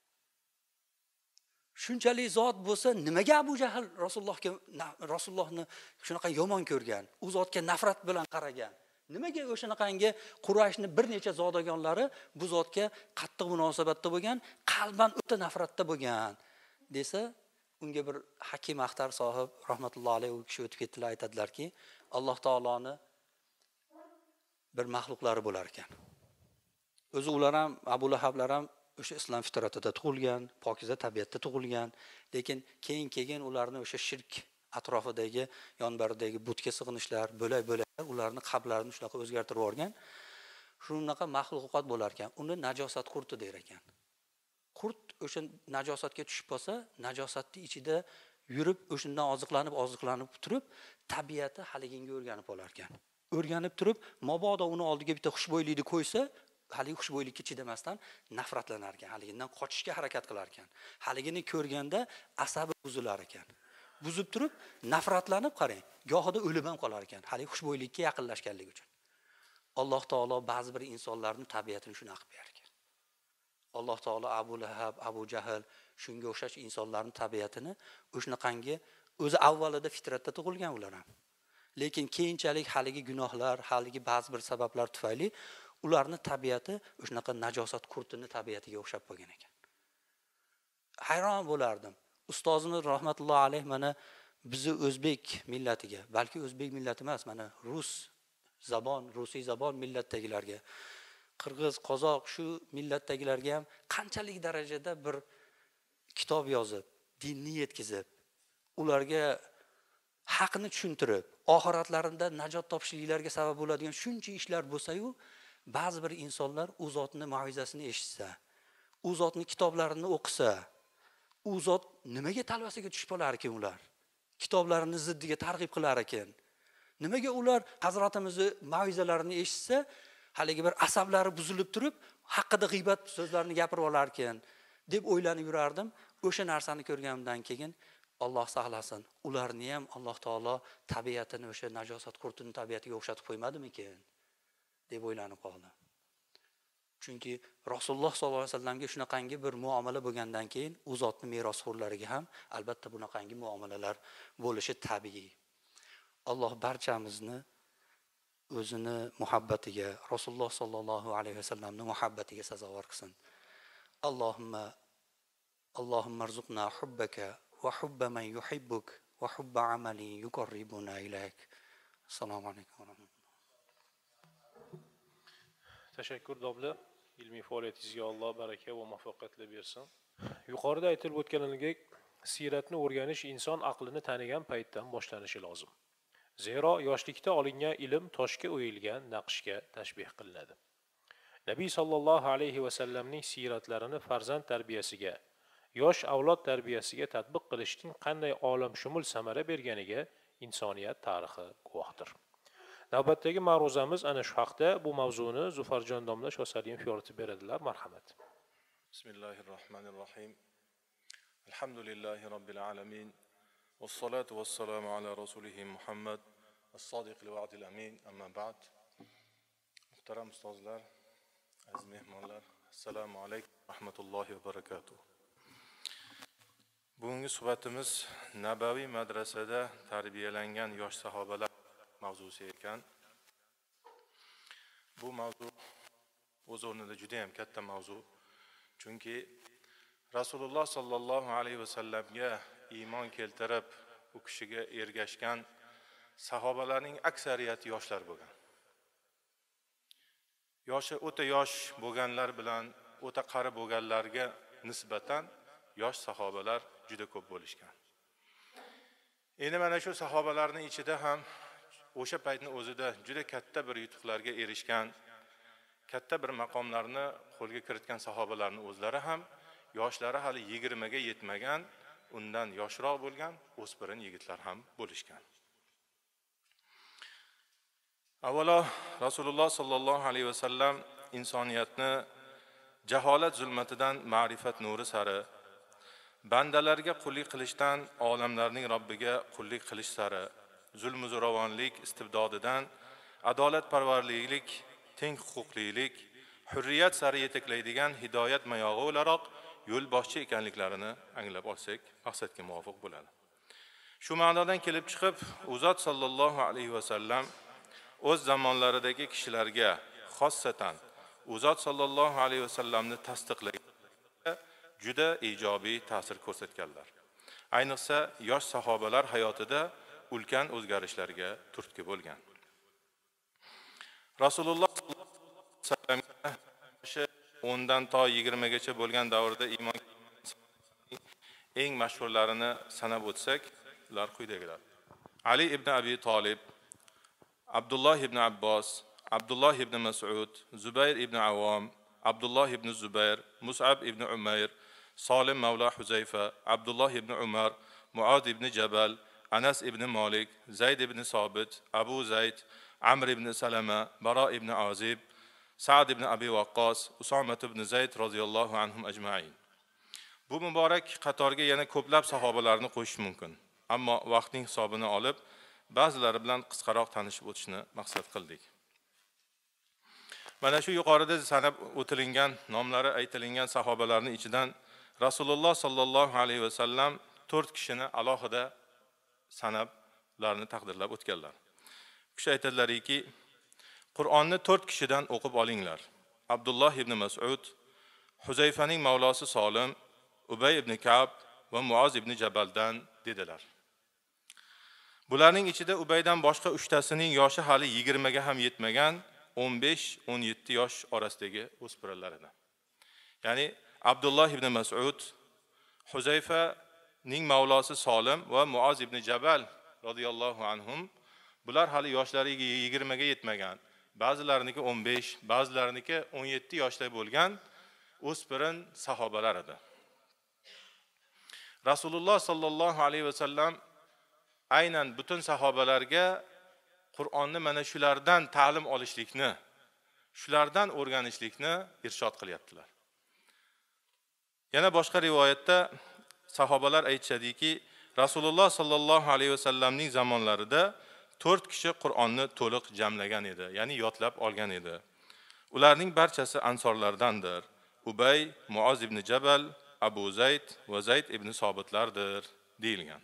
S6: Shunchalik zot bo'lsa, nimaga Abu Jahl Rasulullohni shunaqa yomon ko'rgan? U zotga nafrat bilan qaragan. Nimaga o'shanaqangi Qurayshning bir necha zodagonlari bu zotga qattiq munosabatda bo'lgan, qalban o'ta nafratda bo'lgan desa, unga bir Hakim Axtar sohib rahmatullohi alayhi u kishi o'tib ketdilar, aytadilarki, Alloh taoloni bir maxluqlari bo'lar ekan. O'zi ular ham Abu Lahablar ham o'sha islom fitratida tug'ilgan, pokiza tabiatda tug'ilgan, lekin keyin ularni o'sha shirk atrofidagi, yonbaridagi butga sig'inishlar, bo'lak-bo'laklar ularni qalblarini shunaqa o'zgartirib yuborgan. Shunaqa maxluqot bo'lar ekan. Uni najosat qurti der ekan. Qurt o'sha najosatga tushib qolsa, najosatning ichida yurib, o'shundan oziqlanib turib, tabiati haliginga o'rganib olar ekan. O'rganib turib, mabodo uni oldiga bitta xushbo'ylikni qo'ysa, haligi xushbo'ylikka chidamasdan nafratlanar ekan, haligindan qochishga harakat qilar ekan. Haligini ko'rganda asabi buzilar ekan. Buzib turib, nafratlanib qarang, gohida o'lib ham qolar ekan, haligi xushbo'ylikka yaqinlashganligi uchun. Alloh taolo ba'zi bir insonlarning tabiatini shuna qilib berar ekan. Alloh taolo Abu Lahab, Abu Jahl shunga o'xshash insonlarning tabiatini o'shanaqangi o'zi avvalida fitratda tug'ilgan ular ham. Lekin keyinchalik haligi gunohlar, haligi ba'zi bir sabablar tufayli ularning tabiati o'shanaqa najosat qurtini tabiatiga o'xshab qolgan ekan. Hayron bo'lardim. Ustozimiz rahmatullohi alayh mana bizni o'zbek millatiga, balki o'zbek millati emas, mana rusiy zabon millatdagilarga, qirg'iz, qozoq shu millatdagilarga ham qanchalik darajada bir kitob yozib, dinni yetkazib, ularga haqni tushuntirib, oxiratlarida najot topishliklariga sabab bo'ladigan shuncha ishlar bo'lsa-yu, ba'zi bir insonlar u zotning ma'vizasini eshitsa, u zotning kitoblarini o'qisa, u zot nimaga talvasiga tushib qolar ekan ular? Kitoblarini ziddiga targ'ib qilar ekan. Nimaga ular hazratimizni ma'vizalarini eshitsa, haligi bir asablari buzilib turib, haqida g'iybat so'zlarini gapirib olar ekan deb o'ylanib yurardim. O'sha narsani ko'rganimdan keyin Alloh saqlasin, ularni ham Alloh taolo tabiatini o'sha najosat qurtining tabiatiga o'xshatib qo'ymadimikin deb o'ylanib qoldim. Chunki Rasululloh sollallohu alayhi vasallamga shunaqangi bir muomala bo'lgandan keyin u zotning merosxo'rlariga ham albatta bunaqangi muomalalar bo'lishi tabiiy. Alloh barchamizni o'zini muhabbatiga, Rasululloh sollallohu alayhi vasallamning muhabbatiga sazovor qilsin. Allohumma arzuqna hubbaka va hubba man yuhibbuk va hubba amali yuqarribuna ilayk. Assalomu alaykum.
S1: Tashakkur domla. Ilmiy faoliyatingizga Alloh baraka va muvaffaqiyatlar bersin. Yuqorida aytilib o'tganidek, siratni o'rganish inson aqlini tanigan paytdan boshlanishi lozim. Zero yoshlikda olingan ilm toshga o'yilgan naqshga tashbih qilinadi. Nabiy sallallohu alayhi va sallamning siratlarini farzand tarbiyasiga, yosh avlod tarbiyasiga tatbiq qilishning qanday olamshumul samara berganiga insoniyat tarixi guvohdir. Navbatdagi ma'ruzamiz ana shu haqda. Bu mavzuni Zufarjon domla Shosalimov yoritib beradilar. Marhamat.
S7: Bismillahirrohmanirrohim. Alhamdulillahi robbil alamin. Vassalatu vassalamu ala rasulih Muhammad as-sodiqil va'dil amin. Amma ba'd. Muhtaram ustozlar, aziz mehmonlar, assalomu alaykum rahmatullohi va barakatuh. Bugungi suhbatimiz Nabaviy madrasada tarbiyalangan yosh sahobalar mavzusi ekan. Bu mavzu o'z o'rnida juda ham katta mavzu. Chunki Rasululloh sallallohu alayhi va sallamga iymon keltirib, u kishiga ergashgan sahobalarning aksariyati yoshlar bo'lgan. Yoshi o'ta yosh bo'lganlar bilan o'ta qari bo'lganlarga nisbatan yosh sahobalar juda ko'p bo'lishgan. Endi mana shu sahobalarning ichida ham o'sha paytning o'zida juda katta bir yutuqlarga erishgan, katta bir maqomlarni qo'lga kiritgan sahobalarning o'zlari ham yoshlari hali 20 ga yetmagan, undan yoshroq bo'lgan o'spirin yigitlar ham bo'lishgan. Avvalo Rasululloh sallallohu alayhi vasallam insoniyatni jaholat zulmatidan ma'rifat nuri sari, bandalarga qullik qilishdan olamlarning Robbiga qullik qilish sari, zulm zo'ravonlik istibdodidan adolatparvarlik, teng huquqlilik, hurriyat sari yetaklaydigan hidoyat mayog'i o'laroq yo'l boshchi ekanliklarini anglab olsak, maqsadga muvofiq bo'ladi. Shu ma'nodan kelib chiqib, u zot sallallohu alayhi vasallam o'z zamonlaridagi kishilarga, xossatan u zot sallallohu alayhi vasallamni tasdiqlagan juda ijobiy ta'sir ko'rsatganlar. Ayniqsa yosh sahobalar hayotida ulkan o'zgarishlarga turtki bo'lgan. Rasululloh sallallohu alayhi vasallamga 10 dan to 20 gacha bo'lgan davrda iymon eng mashhurlarini sanab o'tsak, ular quyidagilar. Ali ibn Abi Talib, Abdullah ibn Abbos, Abdullah ibn Mas'ud, Zubayr ibn Awam, Abdullah ibn Zubayr, Mus'ab ibn Umayr, Salim mavla Huzayfa, Abdullah ibn Umar, Muad ibn Jabal, Anas ibn Malik, Zayd ibn Sobit, Abu Zayd, Amr ibn Salama, Bara ibn Azib, Sa'd ibn Abi Waqqas, Usama ibn Zayd roziyallohu anhum ajma'in. Bu muborak qatorga yana ko'plab sahobalarni qo'shish mumkin. Ammo vaqtning hisobini olib, ba'zilari bilan qisqaroq tanishib o'tishni maqsad qildik. Mana shu yuqorida sanab o'tilingan, nomlari aytilingan sahobalarning ichidan Rasululloh sallallohu alayhi vasallam 4 kishini alohida sanab ularni taqdirlab o'tganlar. kishi aytadilarki, Qur'onni 4 kishidan o'qib olinglar. Abdulloh ibn Mas'ud, Huzayfaning mavlosi Solim, Ubay ibn Ka'b va Muoz ibn Jabaldan dedilar. Bularning ichida Ubaydan boshqa 3tasining yoshi hali 20 ga ham yetmagan 15-17 yosh orasidagi o'spirinlar edi. Ya'ni Abdulloh ibn Mas'ud, Huzayfaning mavlosi Solim va Muoz ibn Jabal radhiyallohu anhum bular hali yoshlariga 20 ga yetmagan, ba'zilariniki 15, ba'zilariniki 17 yoshda bo'lgan o'spirin sahobalar edi. Rasululloh sallallohu alayhi va sallam aynan butun sahobalarga Qur'onni mana shulardan ta'lim olishlikni, shulardan o'rganishlikni irshod qilyaptilar. Yana boshqa rivoyatda sahobalar aytishadiki, Rasululloh sallallohu alayhi va sallamning zamonlarida 4 kishi Qur'onni to'liq jamlagan edi, ya'ni yodlab olgan edi. Ularning barchasi ansorlardandir. Ubay, Muoz ibn Jabal, Abu Zayd va Zayd ibn Sobitlardir deyilgan.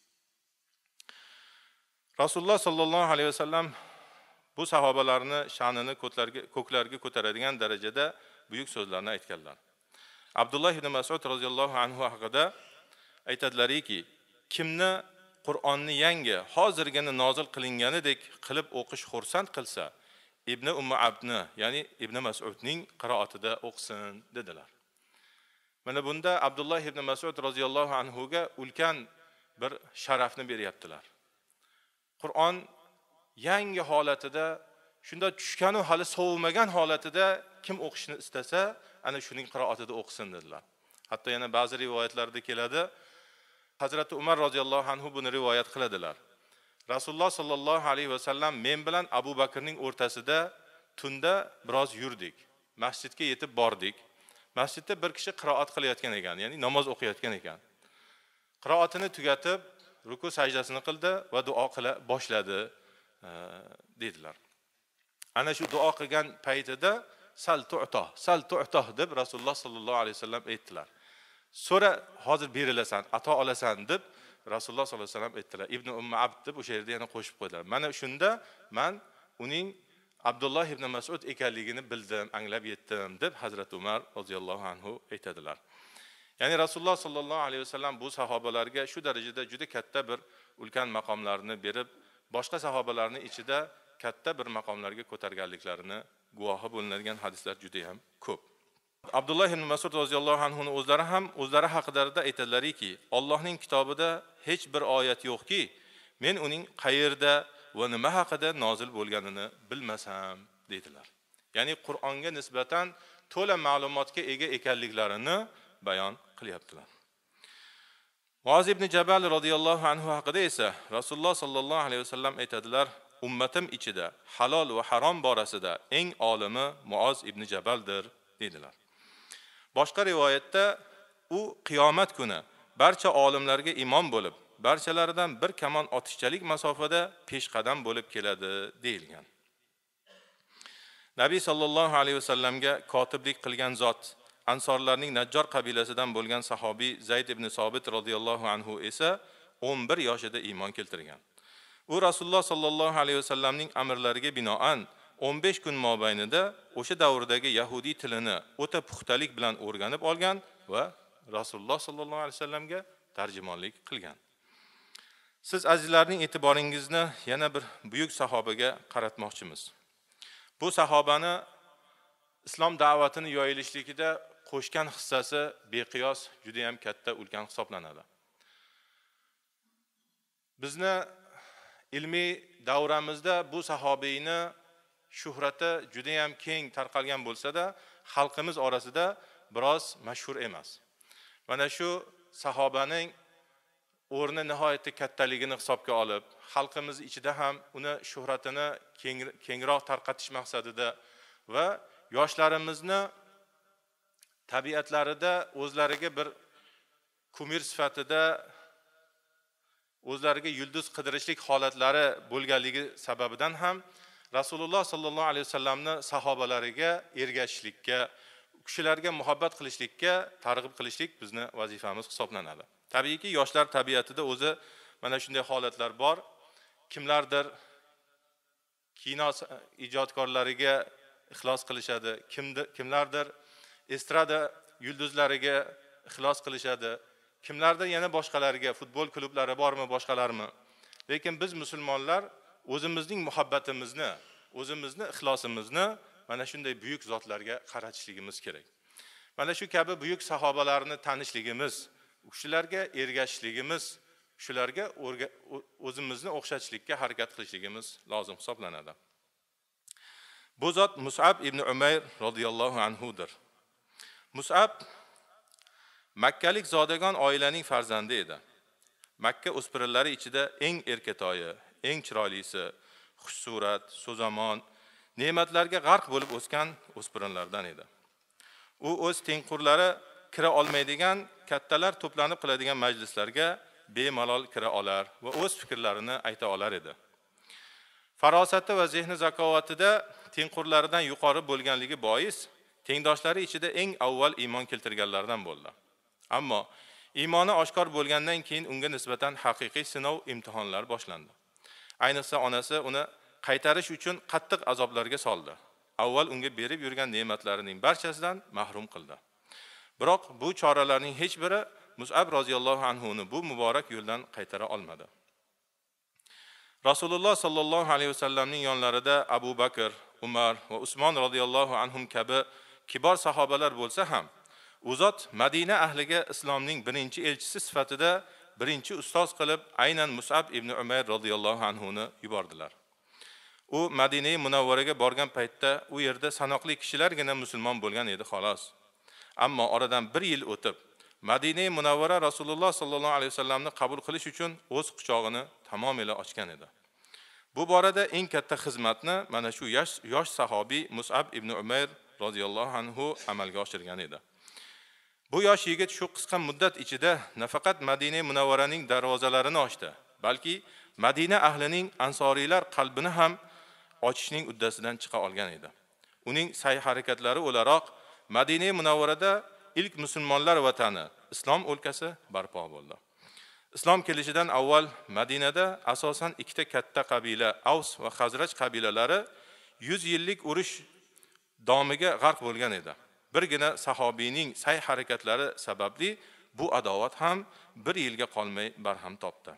S7: Rasululloh sallallohu alayhi va sallam bu sahobalarni sha'nini ko'klarga ko'taradigan darajada buyuk so'zlarni aytganlar. Abdulloh ibn Mas'ud roziyallohu anhu haqida aytadilarki, kimni Qur'onni yangi, hozirgina nozil qilinganidek qilib o'qish xursand qilsa, Ibn Abdni, ya'ni Ibn Mas'udning qiroatida o'qisin dedilar. Mana bunda Abdulloh ibn Mas'ud roziyallohu anhu ga ulkan bir sharafni beryaptilar. Qur'on yangi holatida, shunda tushganu hali sovimagan holatida kim o'qishni istasa, ana shuning qiroatida o'qisin dedilar. Hatto yana ba'zi rivoyatlarda keladi, Hazrat Umar roziyallohu anhu buni rivoyat qiladilar. Rasululloh sallallohu alayhi va sallam men bilan Abu Bakrning o'rtasida tunda biroz yurdik. Masjidga yetib bordik. Masjidda bir kishi qiroat qilayotgan ekan, ya'ni namoz o'qiyotgan ekan. Qiroatini tugatib, ruku sajdasini qildi va duo qila boshladi dedilar. Ana shu duo qilgan paytida sal tu'to deb Rasululloh sallallohu alayhi vasallam aytdilar. So'ra, hozir berilasan, ato olasan deb Rasululloh sallallohu alayhi vasallam aytdilar. Ibn Abd deb o'sha yerda yana qo'shib qo'ydilar. Mana shunda men uning Abdulloh ibn Mas'ud ekanligini bildim, anglab yetdim deb Hazrat Umar roziyallohu anhu aytadilar. Ya'ni Rasululloh sallallohu alayhi vasallam bu sahobalarga shu darajada juda katta bir ulkan maqomlarni berib, boshqa sahobalarning ichida katta bir maqomlarga ko'targanliklarini guvohi bo'linadigan hadislar juda ham ko'p. Abdulloh ibn Mas'ud roziyallohu anhu o'zlari haqida aytadilarki, Allohning kitobida hech bir oyat yo'qki, men uning qayerda va nima haqida nozil bo'lganini bilmasam dedilar. Ya'ni Qur'onga nisbatan to'la ma'lumotga ega ekanliklarini bayon qilyaptilar. Muoz ibn Jabal radhiyallohu anhu haqida esa Rasululloh sallallohu alayhi vasallam aytadilar, ummatim ichida halol va harom borasida eng olimi Muoz ibn Jabaldir dedilar. Boshqa rivoyatda u qiyomat kuni barcha olimlarga imom bo'lib, barchalaridan bir kamon otishchalik masofada peshqadam bo'lib keladi deyilgan. Nabiy sallallohu alayhi vasallamga kotiblik qilgan zot Ansorlarning Najjor qabilasidan bo'lgan sahobiy Zayd ibn Sobit radhiyallohu anhu esa 11 yoshida iymon keltirgan. U Rasululloh sallallohu alayhi vasallamning amrlariga binoan 15 kun mobaynida o'sha davrdagi yahudi tilini o'ta puxtalik bilan o'rganib olgan va Rasululloh sallallohu alayhi vasallamga tarjimonlik qilgan. Siz azizlarning e'tiboringizni yana bir buyuk sahobaga qaratmoqchimiz. Bu sahobani islom da'vatini yoyilishligida qo'shgan hissasi beqiyos juda ham katta ulkan hisoblanadi. Bizni ilmiy davramizda bu sahobiyni shuhrati juda ham keng tarqalgan bo'lsa-da, xalqimiz orasida biroz mashhur emas. Mana shu sahobaning o'rni nihoyatda kattaligini hisobga olib, xalqimiz ichida ham uni shuhratini kengroq tarqatish maqsadida va yoshlarimizni tabiatlarida o'zlariga bir kumir sifatida o'zlariga yulduz qidirishlik holatlari bo'lganligi sababidan ham Rasululloh sallallohu alayhi vasallamni sahobalariga ergashishlikka, kishilarga muhabbat qilishlikka targ'ib qilishlik bizni vazifamiz hisoblanadi. Tabiiyki, yoshlar tabiatida o'zi mana shunday holatlar bor. Kimlardir kino ijodkorlariga ixlos qilishadi, kimlardir estrada yulduzlariga ixlos qilishadi, kimlardir yana boshqalarga, futbol klublari bormi, boshqalarmi. Lekin biz musulmonlar o'zimizning muhabbatimizni, o'zimizni ixlosimizni mana shunday buyuk zotlarga qaratishligimiz kerak. Mana shu kabi buyuk sahobalarni tanishligimiz, shularga ergashishligimiz, shularga o'zimizni o'xshatishlikka harakat qilishligimiz lozim hisoblanadi. Bu zot Mus'ab ibn Umayr radhiyallohu anhudir. Mus'ab makkalik zodagon oilaning farzandi edi. Makka o'spirinlari ichida eng erkatoyi, eng chiroylisi, xushsurat, so'zamon, ne'matlarga g'arq bo'lib o'sgan o'spirinlardan edi. U o'z tengqurlari kira olmaydigan, kattalar to'planib qiladigan majlislarga bemalol kira olar va o'z fikrlarini ayta olar edi. Farosati va zehni zakovatida tengqurlaridan yuqori bo'lganligi bois tengdoshlari ichida eng avval iymon keltirganlardan bo'ldi. Ammo iymoni oshkor bo'lgandan keyin unga nisbatan haqiqiy sinov, imtihonlar boshlandi. Ayniqsa onasi uni qaytarish uchun qattiq azoblarga soldi. Avval unga berib yurgan ne'matlarining barchasidan mahrum qildi. Biroq bu choralarning hech biri Mus'ab roziyallohu anhuni bu muborak yo'ldan qaytara olmadi. Rasululloh sallallohu alayhi vasallamning yonlarida Abu Bakr, Umar va Usmon roziyallohu anhum kabi kibor sahobalar bo'lsa ham, u zot Madina ahliga islomning birinchi elchisi sifatida birinchi ustoz qilib aynan Mus'ab ibn Umayr roziyallohu anhuni yubordilar. U Madina Munawvaraga borgan paytda u yerda sanoqli kishilargina musulmon bo'lgan edi xolos. Ammo oradan 1 yil o'tib, Madina Munawvara Rasululloh sallallohu alayhi vasallamni qabul qilish uchun o'z quchog'ini tamomila ochgan edi. Bu borada eng katta xizmatni mana shu yosh sahobiy Mus'ab ibn Umayr roziyallohu anhu amalga oshirgan edi. Bu yosh yigit shu qisqa muddat ichida nafaqat Madina Munawvaraning darvozalarini ochdi, balki Madina ahlining ansoriylar qalbini ham ochishning uddasidan chiqa olgan edi. Uning sa'y harakatlari o'laroq Madina Munawvarada ilk musulmonlar vatani, islom o'lkasi barpo bo'ldi. Islom kelishidan avval Madinada asosan ikkita katta qabila, Aws va Xazraj qabilalari 100 yillik urush domiga g'arq bo'lgan edi. Birgina sahobiyning sa'y harakatlari sababli bu adovat ham 1 yilga qolmay barham topdi.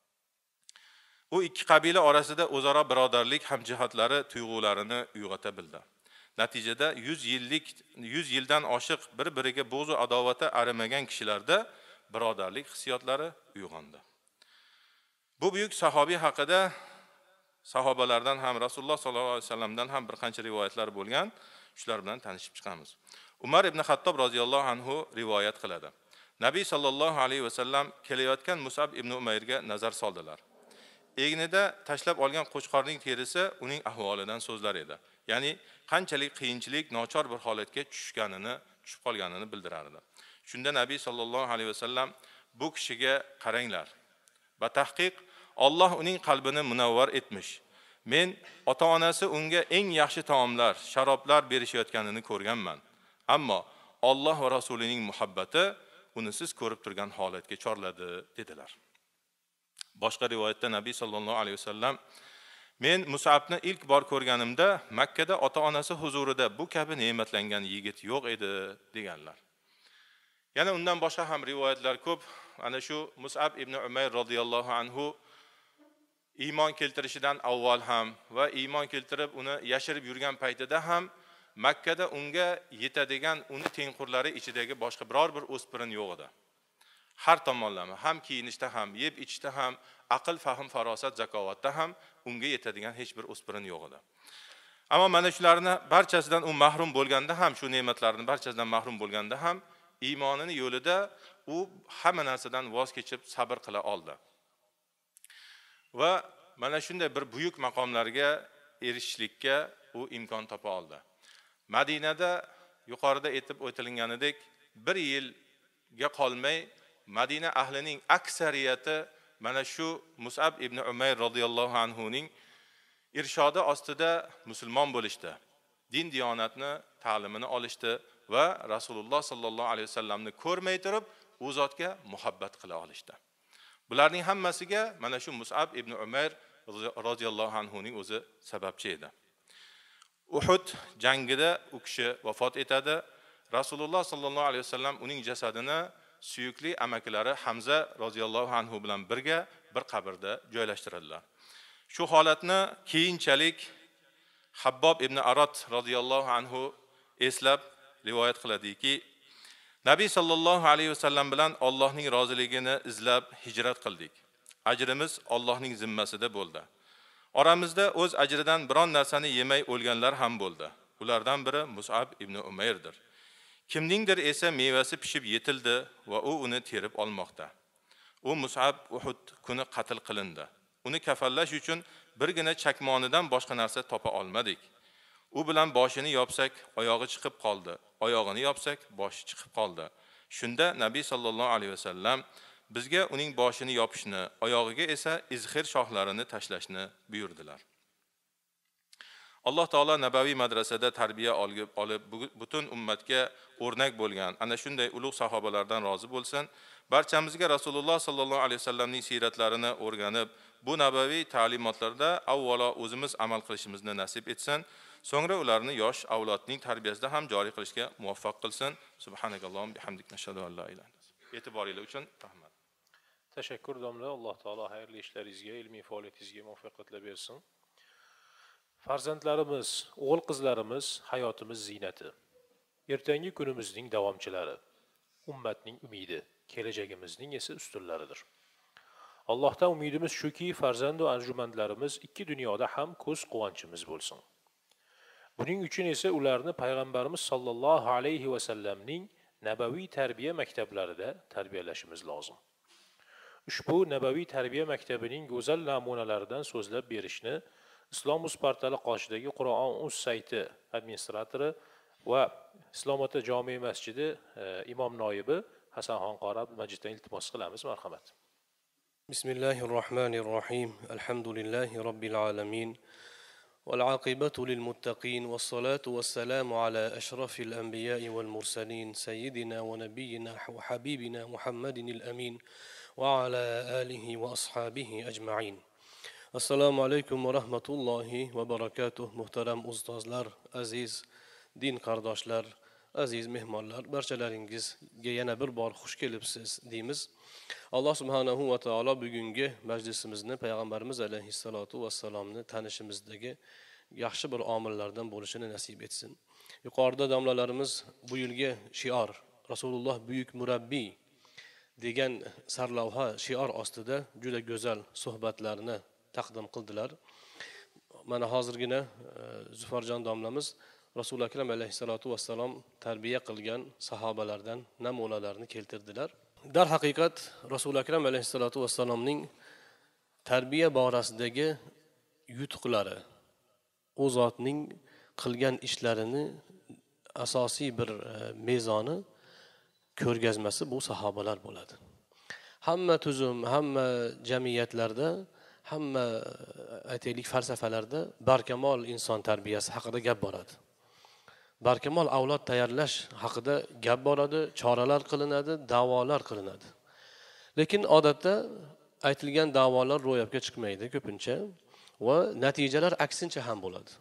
S7: U ikki qabila orasida o'zaro birodarlik hamjihatlari tuyg'ularini uyg'ota bildi. Natijada 100 yildan oshiq bir-biriga bo'g'zu adovata arimagan kishilarda birodarlik hissiyotlari uyg'ondi. Bu buyuk sahobiy haqida sahobalardan ham Rasululloh sollallohu alayhi vasallamdan ham bir qancha rivoyatlar bo'lgan. Shular bilan tanishib chiqamiz. Umar ibn Xattob roziyallohu anhu rivoyat qiladi. Nabiy sallallohu alayhi vasallam kelayotgan Mus'ab ibn Umayrga nazar soldilar. Egnida tashlab olgan qo'chqorning terisi uning ahvolidan so'zlar edi. Ya'ni qanchalik qiyinchilik, nochor bir holatga tushib qolganini bildirardi. Shunda Nabiy sallallohu alayhi vasallam bu kishiga qaranglar. Batahqiq Alloh uning qalbini munavvar etmish. Men ota-onasi unga eng yaxshi taomlar, sharoblar berishayotganini ko'rganman. Ammo Alloh va rasulining muhabbati uni siz ko'rib turgan holatga chorladi dedilar. Boshqa rivoyatda Nabiy sallallohu alayhi vasallam men Mus'abni ilk bor ko'rganimda Makkada ota-onasi huzurida bu kabi ne'matlangan yigit yo'q edi deganlar. Yana undan boshqa ham rivoyatlar ko'p. Ana shu Mus'ab ibn Umayr radhiyallohu anhu iymon keltirishidan avval ham va iymon keltirib uni yashirib yurgan paytida ham Makkada unga yetadigan uni tengqurlari ichidagi boshqa biror bir o'spirin yo'q edi. Har tomonlama, ham kiyinishda ham, yeb ichishda ham, aql, fahm, farosat, zakovatda ham unga yetadigan hech bir o'spirin yo'q edi. Ammo mana shularni barchasidan u mahrum bo'lganda ham, shu ne'matlarning barchasidan mahrum bo'lganda ham iymonining yo'lida u hamma narsadan voz kechib sabr qila oldi. Va mana shunday bir buyuk maqomlarga erishishlikka u imkon topa oldi. Madinada yuqorida aytib o'tilganidek 1 yilga qolmay Madina ahlining aksariyati mana shu Mus'ab ibn Umayr radhiyallohu anhuning irshodi ostida musulmon bo'lishdi. Din diyonatni ta'limini olishdi va Rasululloh sallallohu alayhi vasallamni ko'rmay turib u zotga muhabbat qila olishdi. Bularning hammasiga mana shu Mus'ab ibn Umayr roziyallohu anhuning o'zi sababchi edi. Uhud jangida u kishi vafot etadi. Rasululloh sallallohu alayhi vasallam uning jasadini suyukli amakilari Hamza roziyallohu anhu bilan birga bir qabrda joylashtiradilar. Shu holatni keyinchalik Habbob ibn Arat roziyallohu anhu eslab rivoyat qiladiki, Nabiy sallallohu alayhi vasallam bilan Allohning roziligini izlab hijrat qildik. Ajrimiz Allohning zimmasida bo'ldi. Oramizda o'z ajridan biron narsani yemay o'lganlar ham bo'ldi. Ulardan biri Mus'ab ibn Umayrdir. Kimningdir esa mevasi pishib yetildi va u uni terib olmoqda. U Mus'ab Uhud kuni qatl qilindi. Uni kafallash uchun birgina chakmonidan boshqa narsa topa olmadik. U bilan boshini yopsak, oyog'i chiqib qoldi. Oyog'ini yopsak, boshi chiqib qoldi. Shunda Nabiy sallallohu alayhi vasallam bizga uning boshini yopishni, oyog'iga esa izhir shoxlarini tashlashni buyurdilar. Alloh taolo nabaviy madrasada tarbiya olib butun ummatga o'rnak bo'lgan ana shunday ulug' sahobalardan rozi bo'lsin. Barchamizga Rasululloh sallallohu alayhi vasallamning siyratlarini o'rganib, bu nabaviy ta'limotlarda avvalo o'zimiz amal qilishimizni nasib etsin. So'ngra ularni yosh avlodning tarbiyasida ham joriy qilishga muvaffaq qilsin. Subhanakallohum bihamdik nashhadu an la ilaha illa anta. E'tiboringiz uchun rahmat.
S1: Tashakkur domla, Alloh taolo xayrli ishlaringizga, ilmiy faoliyatingizga muvaffaqiyatlar bersin. Farzandlarimiz, o'g'il qizlarimiz hayotimiz ziynati. Ertangi kunimizning davomchilari, ummatning umidi, kelajagimizning esa ustunlaridir. Allohdan umidimiz shuki, farzand va arjumandlarimiz ikki dunyoda ham ko'z quvonchimiz bo'lsin. Buning uchun esa ularni payg'ambarimiz sallallohu alayhi va sallamning nabaviy tarbiya maktablarida tarbiyalashimiz lozim. Ushbu nabaviy tarbiya maktabining go'zal namunalaridan so'zlab berishni Islom.uz portali qoshidagi Qur'on.uz sayti administratori va Islomota jome masjidi imom noibi Hasanxon Qori Abdulmajiddan iltimos qilamiz. Marhamat.
S2: Bismillahirrohmanirrohim. Alhamdulillahi robbil alamin. والعاقبة للمتقين والصلاة والسلام على أشرف الأنبياء والمرسلين سيدنا ونبينا وحبيبنا محمد الأمين وعلى آله وأصحابه أجمعين. Assalomu alaykum va rahmatullohi va barakatuh. Muhtaram ustozlar, aziz din qardoshlar, aziz mehmonlar, barchalaringizga yana bir bor xush kelibsiz deymiz. Alloh subhanahu va taolo bugungi majlisimizni payg'ambarimiz alayhissalotu vassalomni tanishimizdagi yaxshi bir omillardan bo'lishini nasib etsin. Yuqorida domlalarimiz bu yilgi shior Rasululloh buyuk murabbiy degan sarlavha shior ostida juda go'zal suhbatlarni taqdim qildilar. Mana hozirgina Zufarjon domlamiz Rasul akram alayhissalotu vassalom tarbiya qilgan sahobalardan namunalarni keltirdilar. Dar haqiqat Rasul akram alayhissalotu vassalomning tarbiya borasidagi yutuqlari, u zotning qilgan ishlarini asosiy bir mezoni, ko'rgazmasi bu sahobalar bo'ladi. Hamma tuzum, hamma jamiyatlarda, hamma aytaylik falsafalarda barkamol inson tarbiyasi haqida gap boradi. Barkamol avlod tayyorlash haqida gap boradi, choralar qilinadi, da'volar qilinadi. Lekin odatda aytilgan da'volar ro'yobga chiqmaydi ko'pincha va natijalar aksincha ham bo'ladi.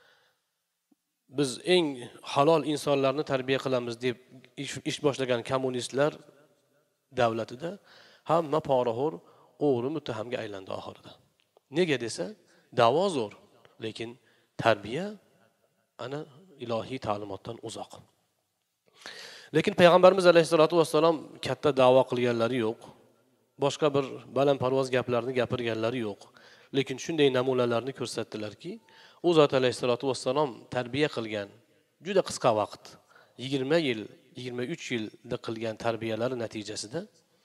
S2: Biz eng halol insonlarni tarbiya qilamiz deb ish boshlagan kommunistlar davlatida hamma poraxo'r, o'g'ri muttahamga aylandi oxirida. Nega desa, da'vo zo'r, lekin tarbiya ana ilohiy ta'limotdan uzoq. Lekin payg'ambarimiz alayhisolatu vassalom katta da'vo qilganlari yo'q. Boshqa bir balandparvoz gaplarni gapirganlari yo'q. Lekin shunday namunalarni ko'rsatdilarki, u zot alayhisolatu vassalom tarbiya qilgan juda qisqa vaqt, 20 yil, 23 yilda qilgan tarbiyalari natijasida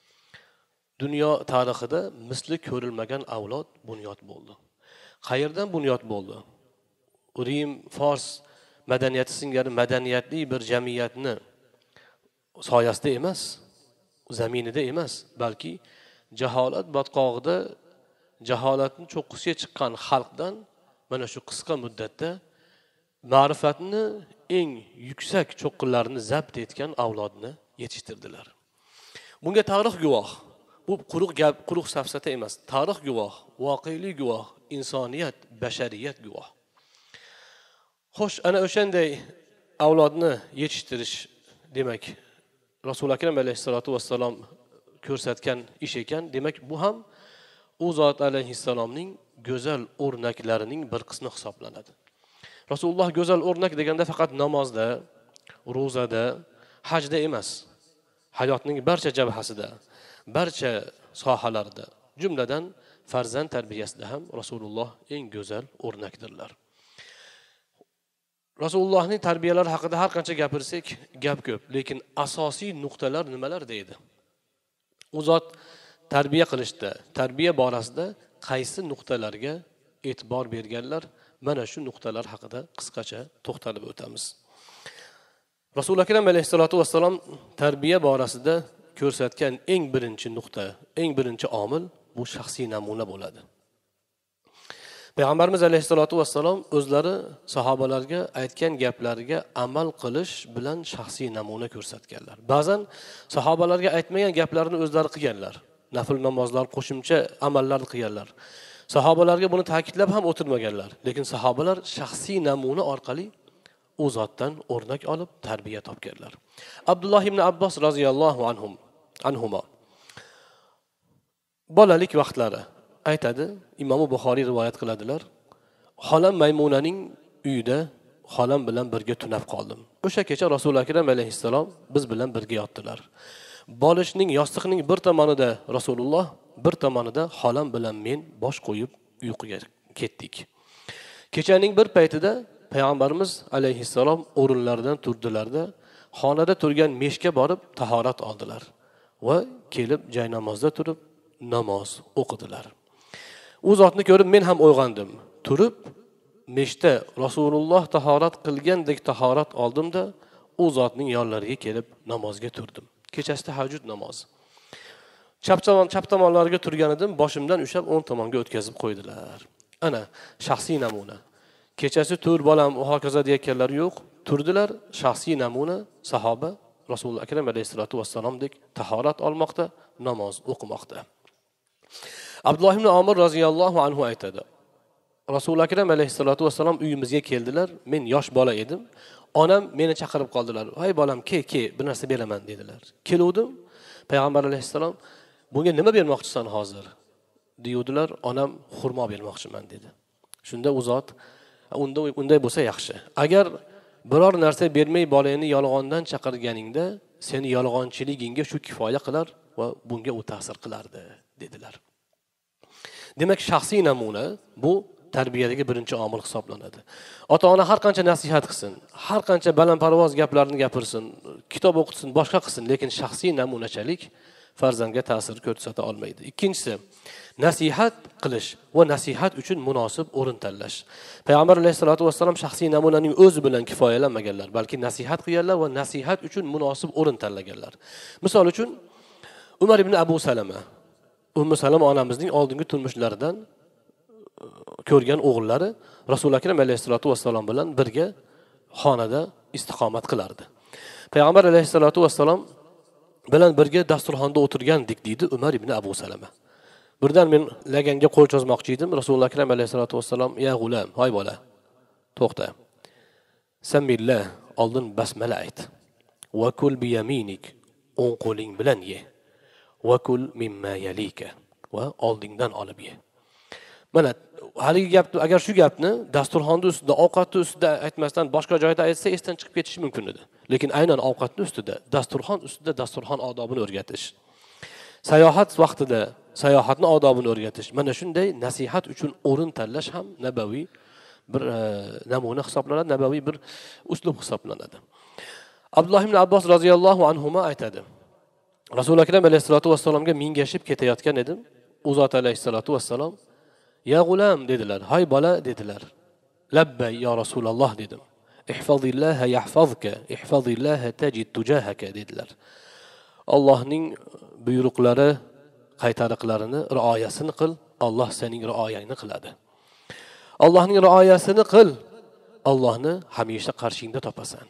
S2: dunyo tarixida misli ko'rilmagan avlod bunyod bo'ldi. Qayerdan bunyod bo'ldi? Rim, Fors madaniyati singari madaniyatli bir jamiyatni soyasida emas, zaminida emas, balki jaholat botqog'ida jaholatni cho'qqisiga chiqqan xalqdan mana shu qisqa muddatda ma'rifatni eng yuksak cho'qqinlarini zabt etgan avlodni yetishtirdilar. Bunga tarix guvoh. bu quruq gap, quruq safsata emas. Tarix guvoh, voqelik guvoh, insoniyat, bashariyat guvoh. Xo'sh, ana o'shanday avlodni yetishtirish demak Rasul akram alayhissalatu vassalom ko'rsatgan ish ekan. Demak, bu ham u zot alayhissalomning go'zal o'rnaklarining bir qismi hisoblanadi. Rasululloh go'zal o'rnak deganda faqat namozda, ro'zada, hajda emas, hayotning barcha jabhasida, barcha sohalarida, jumladan farzand tarbiyasida ham Rasululloh eng go'zal o'rnakdirlar. Rasulullohning tarbiyalari haqida har qancha gapirsak, gap ko'p, lekin asosiy nuqtalar nimalar deydi? U zot tarbiya qilishda, tarbiya borasida qaysi nuqtalarga e'tibor berganlar? Mana shu nuqtalar haqida qisqacha to'xtalib o'tamiz. Rasul akram alayhissalatu vassalom tarbiya borasida ko'rsatgan eng birinchi nuqta, eng birinchi omil bu shaxsiy namuna bo'ladi. Payg'ambarimiz alayhissalatu vassalom o'zlari sahobalarga aytgan gaplariga amal qilish bilan shaxsiy namuna ko'rsatganlar. Ba'zan sahobalarga aytmagan gaplarni o'zlari qilganlar. Nafl namozlar, qo'shimcha amallar qilganlar. Sahobalarga buni ta'kidlab ham o'tirmaganlar, lekin sahobalar shaxsiy namuna orqali u zotdan o'rnak olib tarbiya topganlar. Abdulloh ibn Abbos roziyallohu anhuma bolalik vaqtlari aytadi, Imom Buxoriy rivoyat qiladilar. Xolam Maymunaning uyida xolam bilan birga tunab qoldim. O'sha kecha Rasul akram alayhissalom biz bilan birga yotdilar. Bolishning, yostiqning bir tomonida Rasululloh, bir tomonida xolam bilan men bosh qo'yib uyquga ketdik. Kechaning bir paytida Payg'ambarimiz alayhissalom o'rinlaridan turdilarda, xonada turgan meshga borib tahorat oldilar va kelib jaynamozda turib namoz o'qidilar. U zotni ko'rib men ham uyg'ondim. Turib meshda Rasululloh tahorat qilgandek tahorat oldimda u zotning yonlariga kelib namozga turdim. Kechasi tahajjud namozi. Chap tomonlariga turgan edim, boshimdan ushlab o'ng tomonga o'tkazib qo'ydilar. Ana shaxsiy namuna. Kechasi tur bolam va hokazo deyotganlar yo'q. Turdilar, shaxsiy namuna sahoba Rasululloh akram alayhissalatu vassalomdek tahorat olmoqda, namoz o'qimoqda. Abdulloh ibn Omir roziyallohu anhu aytadi. Rasululloh akram alayhissalatu vassalom uyimizga keldilar. Men yosh bola edim. Onam meni chaqirib qoldilar. "Hay bolam, ke, bir narsa beraman" dedilar. Keluvdim. Payg'ambar alayhissalom, "Bunga nima bermoqchisan hozir?" deydilar. Onam xurmo bermoqchiman dedi. Shunda u zot, unday bo'lsa yaxshi. Agar biror narsa bermay bolangni yolg'ondan chaqirganingda, seni yolg'onchiligingga shu kifoya qilar va bunga u ta'sir qilardi dedilar. Demak, shaxsiy namuna bu tarbiyadagi birinchi omil hisoblanadi. Ota-ona har qancha nasihat qilsin, har qancha balandparvoz gaplarni gapirsin, kitob o'qitsin, boshqa qilsin, lekin shaxsiy namunachalik farzandga ta'sir ko'rsata olmaydi. Ikkinchisi, nasihat qilish va nasihat uchun munosib o'rin tanlash. Payg'ambar alayhisolatu vassalom shaxsiy namunaning o'zi bilan kifoyalanmaganlar, balki nasihat qilganlar va nasihat uchun munosib o'rin tanlaganlar. Misol uchun Umar ibn Abu Salama, Ummu Salama onamizning oldingi turmushlaridan ko'rgan o'g'illari Rasululloh akram alayhisolatu vassalom bilan birga xonada istiqomat qilardi. Payg'ambar alayhisolatu vassalom bilan birga dasturxonda o'tirgandik deydi Umar ibn Abu Salama. Birdan men laganga qo'l cho'zmoqchi edim. Rasululloh akram alayhisolatu vassalom, "Ya g'ulam, hoy bola, to'xta. Samillah, oldin basmala ayt. Va kul bi yaminik, o'ng qo'ling bilan ye. Va kul mimma yalika, va oldingdan olib ye." Mana haligi gapni, agar shu gapni dasturxonda ustida, ovqatni ustida aytmasdan boshqa joyda aytsa, esdan chiqib ketishi mumkin edi. Lekin aynan ovqatni ustida, dasturxon ustida dasturxon odobini o'rgatish. Sayohat vaqtida sayohatni odobini o'rgatish. Mana shunday nasihat uchun o'rin tanlash ham nabaviy bir namuna hisoblanadi, nabaviy bir uslub hisoblanadi. Abdulloh ibn Abbos roziyallohu anhuma aytadi. Rasululloh akram alayhisolatu vassalomga mingashib ketayotgan edim. U zot alayhisolatu vassalom, "Ya g'ulam" dedilar. "Hay bola" dedilar. "Labbay ya Rasululloh" dedim. "Ihfazillaha yahfazka, ihfazillaha tajid tujahaka" dedilar. Allohning buyruqlari, qaytariqlarini rioyasini qil, Alloh sening rioyangni qiladi. Allohning rioyasini qil, Allohni hamisha qarshingda topasan.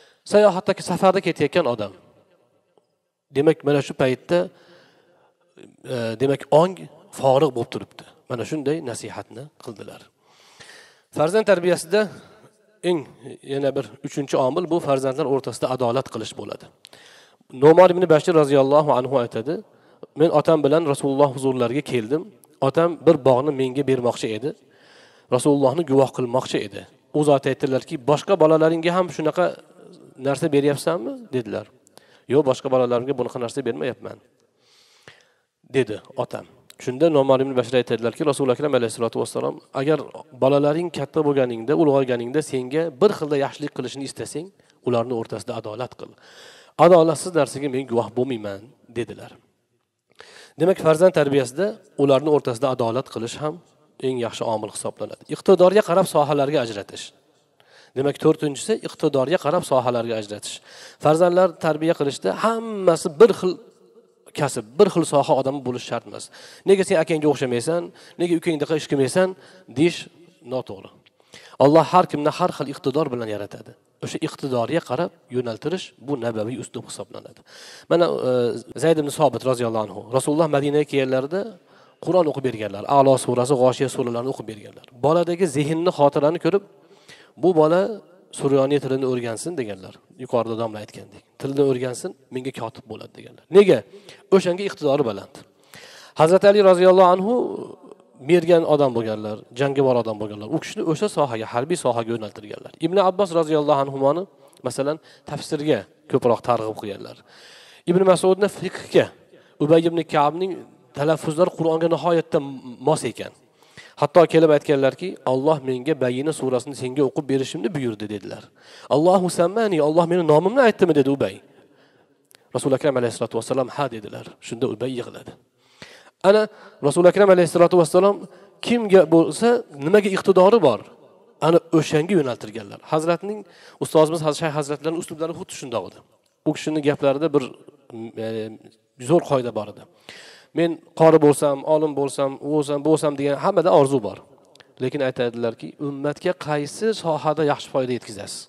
S2: Sayohatdagi safarda ketayotgan odam. Demak, mana shu paytda demak ong forig' bo'lib turibdi. Mana shunday nasihatni qildilar. Farzand tarbiyasida yana bir uchinchi omil bu farzandlar o'rtasida adolat qilish bo'ladi. Nomar ibn Bashir roziyallohu anhu aytadi: "Men otam bilan Rasululloh huzurlariga keldim. Otam bir bog'ni menga bermoqchi edi. Rasulullohni guvoh qilmoqchi edi. U zot aytdilarki, boshqa bolalaringga ham shunaqa narsa beryapsanmi?" dedilar. "Yo'q, boshqa bolalarimga bunaqa narsa bermayapman", dedi otam. Shunda Nomar ibn Bashir aytadilarki, Rasululloh akram alayhisolatu vassalom, agar bolalaring katta bo'lganingda, ulg'ayganingda senga bir xilda yaxshilik qilishni istasang, ularning o'rtasida adolat qil. Adolatsiz narsaga men guvoh bo'lmayman, dedilar. Demak, farzand tarbiyasida ularning o'rtasida adolat qilish ham eng yaxshi omil hisoblanadi. Iqtidorga qarab sohalarga ajratish. Demak, to'rtinchisi iqtidorga qarab sohalarga ajratish. Farzandlar tarbiya qilishda hammasi bir xil kasb, bir xil soha odami bo'lish shart emas. Nega sen akangga o'xshamaysan, nega ukangdaqa ish qilmaysan, deyish noto'g'ri. Alloh har kimni har xil iqtidor bilan yaratadi. O'sha iqtidorga qarab yo'naltirish bu nabaviy uslub hisoblanadi. Mana Zayd ibn Sobit roziyallohu anhu Rasululloh Madinaga kelganlarida Qur'on o'qib berganlar. A'lo surasi, G'oshiya suralarini o'qib berganlar. Boladagi zehnni, xotirani ko'rib, bu bola Suryoniy tilini o'rgansin deganlar. Yuqorida domla aytgandek. Tilni o'rgansin, menga kotib bo'ladi deganlar. Nega? O'shanga iqtidori baland. Hazrat Ali roziyallohu anhu mergan odam bo'lganlar, jangovar odam bo'lganlar. U kishini o'sha sohaga, harbiy sohaga yo'naltirganlar. Ibn Abbos roziyallohu anhumoni masalan tafsirga ko'proq targ'ib qilganlar. Ibn Mas'udni fiqhga, Ubay ibn Ka'bning talaffuzlari Qur'onga nihoyatda mos ekan. Hatto kelib aytganlarki, Alloh menga Bayyina surasini senga o'qib berishimni buyurdi dedilar. Allohu sammani, Alloh meni nomimni aytdimi dedi Ubay. Rasul akram alayhisolatu vassalam ha dedilar. Shunda Ubay yig'ladi. Ana Rasul akram alayhisolatu vassalam kimga bo'lsa, nimaga iqtidori bor, ana o'shanga yo'naltirganlar. Hazratning ustozimiz Shayx hazratlarining uslublari xuddi shunday edi. U kishining gaplarida bir zo'r qoida bor edi. Men qori bo'lsam, olim bo'lsam, bo'lsam degan hammada orzu bor. Lekin aytadilarki, ummatga qaysi sohada yaxshi foyda yetkazasiz?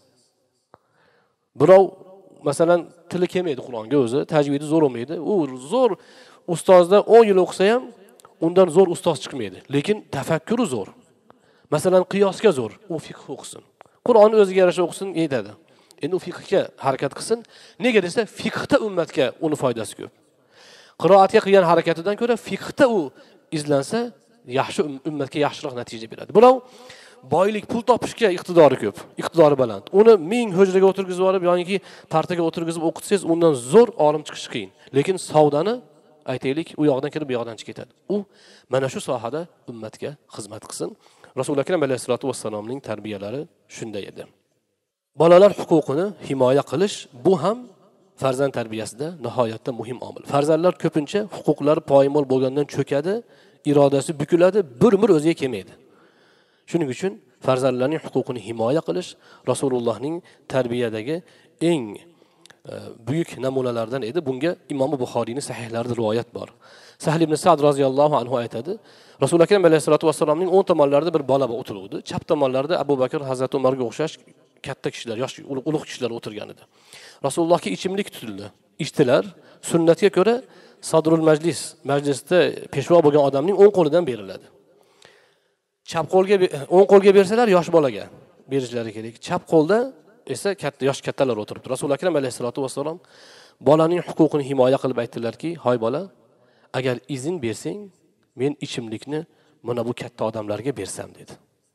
S2: Birov masalan tili kelmaydi Qur'onga o'zi, tajvidi zo'r bo'lmaydi. U zo'r ustozda 10 yil o'qisa ham undan zo'r ustoz chiqmaydi. Lekin tafakkuri zo'r. Masalan qiyosga zo'r, u fiqh o'qisin. Qur'onni o'ziga yarasha o'qisin, yetadi. Endi u fiqhga harakat qilsin. Nega desa, fiqhda ummatga uni foydasi ko'p. Qiroatga qilgan harakatidan ko'ra fiqhda u izlansa, yaxshi ummatga yaxshiroq natija beradi. Bular boylik, pul topishga iqtidori ko'p, iqtidori baland. Uni 1000 hujraga o'tirgizib olib, yoki partaga o'tirgizib o'qitsangiz, undan zo'r olim chiqish qiyin. Lekin savdani aytaylik, u yoqdan kirib, bu yoqdan chiqib ketadi. U mana shu sohada ummatga xizmat qilsin. Rasululloh akram alayhisolatu vassalomning tarbiyalari shunday edi. Bolalar huquqini himoya qilish bu ham farzand tarbiyasida nihoyatda muhim omil. Farzandlar ko'pincha huquqlari poymol bo'lgandan cho'kadi, irodasi bukiladi, bir umr o'ziga kelmaydi. Shuning uchun farzandlarning huquqini himoya qilish Rasulullohning tarbiyadagi eng buyuk namunalardan edi. Bunga Imom Buxoriyning sahihlarida rivoyat bor. Sahl ibn Sa'd roziyallohu anhu aytadi, Rasululloh akram alayhisolatu vassalomning o'ng tomonlarida bir bola o'tiruvdi. Chap tomonlarida Abu Bakr, Hazrat Umarga o'xshash katta kishilar, yosh ulug' kishilar o'tirgan edi. Rasulullohga ichimlik tutildi. Ichdilar. Sunnatga ko'ra Sadrul Majlis, majlisda peshvo bo'lgan odamning o'ng qo'lidan beriladi. Chap qo'lga, o'ng qo'lga bersalar yosh bolaga berishlari kerak. Chap qo'lda esa katta yosh kattalar o'tiribdi. Rasululloh akram alayhisolatu vassalom bolaning huquqini himoya qilib aytdilarki, "Hoy bola, agar izn bersang, men ichimlikni mana bu katta odamlarga bersam" dedi.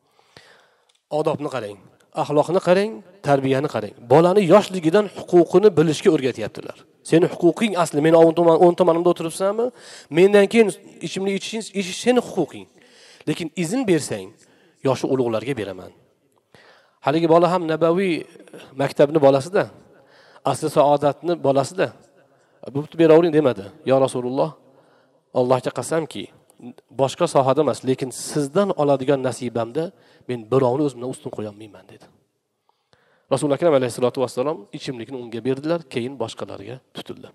S2: Odobni qarang, axloqni qarang, tarbiyani qarang. Bolani yoshligidan huquqini bilishga o'rgatyaptilar. Seni huquqing asli, men o'ng tomonimda o'tiribsanmi? Mendan keyin ichimlik ichish seni huquqing. Lekin izn bersang, yoshi ulug'larga beraman. Haligi bola ham nabaviy maktabni bolasida, asli saodatni bolasida. Bu beravering demadi. "Ya Rasululloh, Allohga qasamki, boshqa sohada emas, lekin sizdan oladigan nasibamda men birovni o'zimdan ustun qo'ya olmayman" dedi. Rasululloh akram alayhisolatu vassalom ichimlikni unga berdilar, keyin boshqalarga tutildi.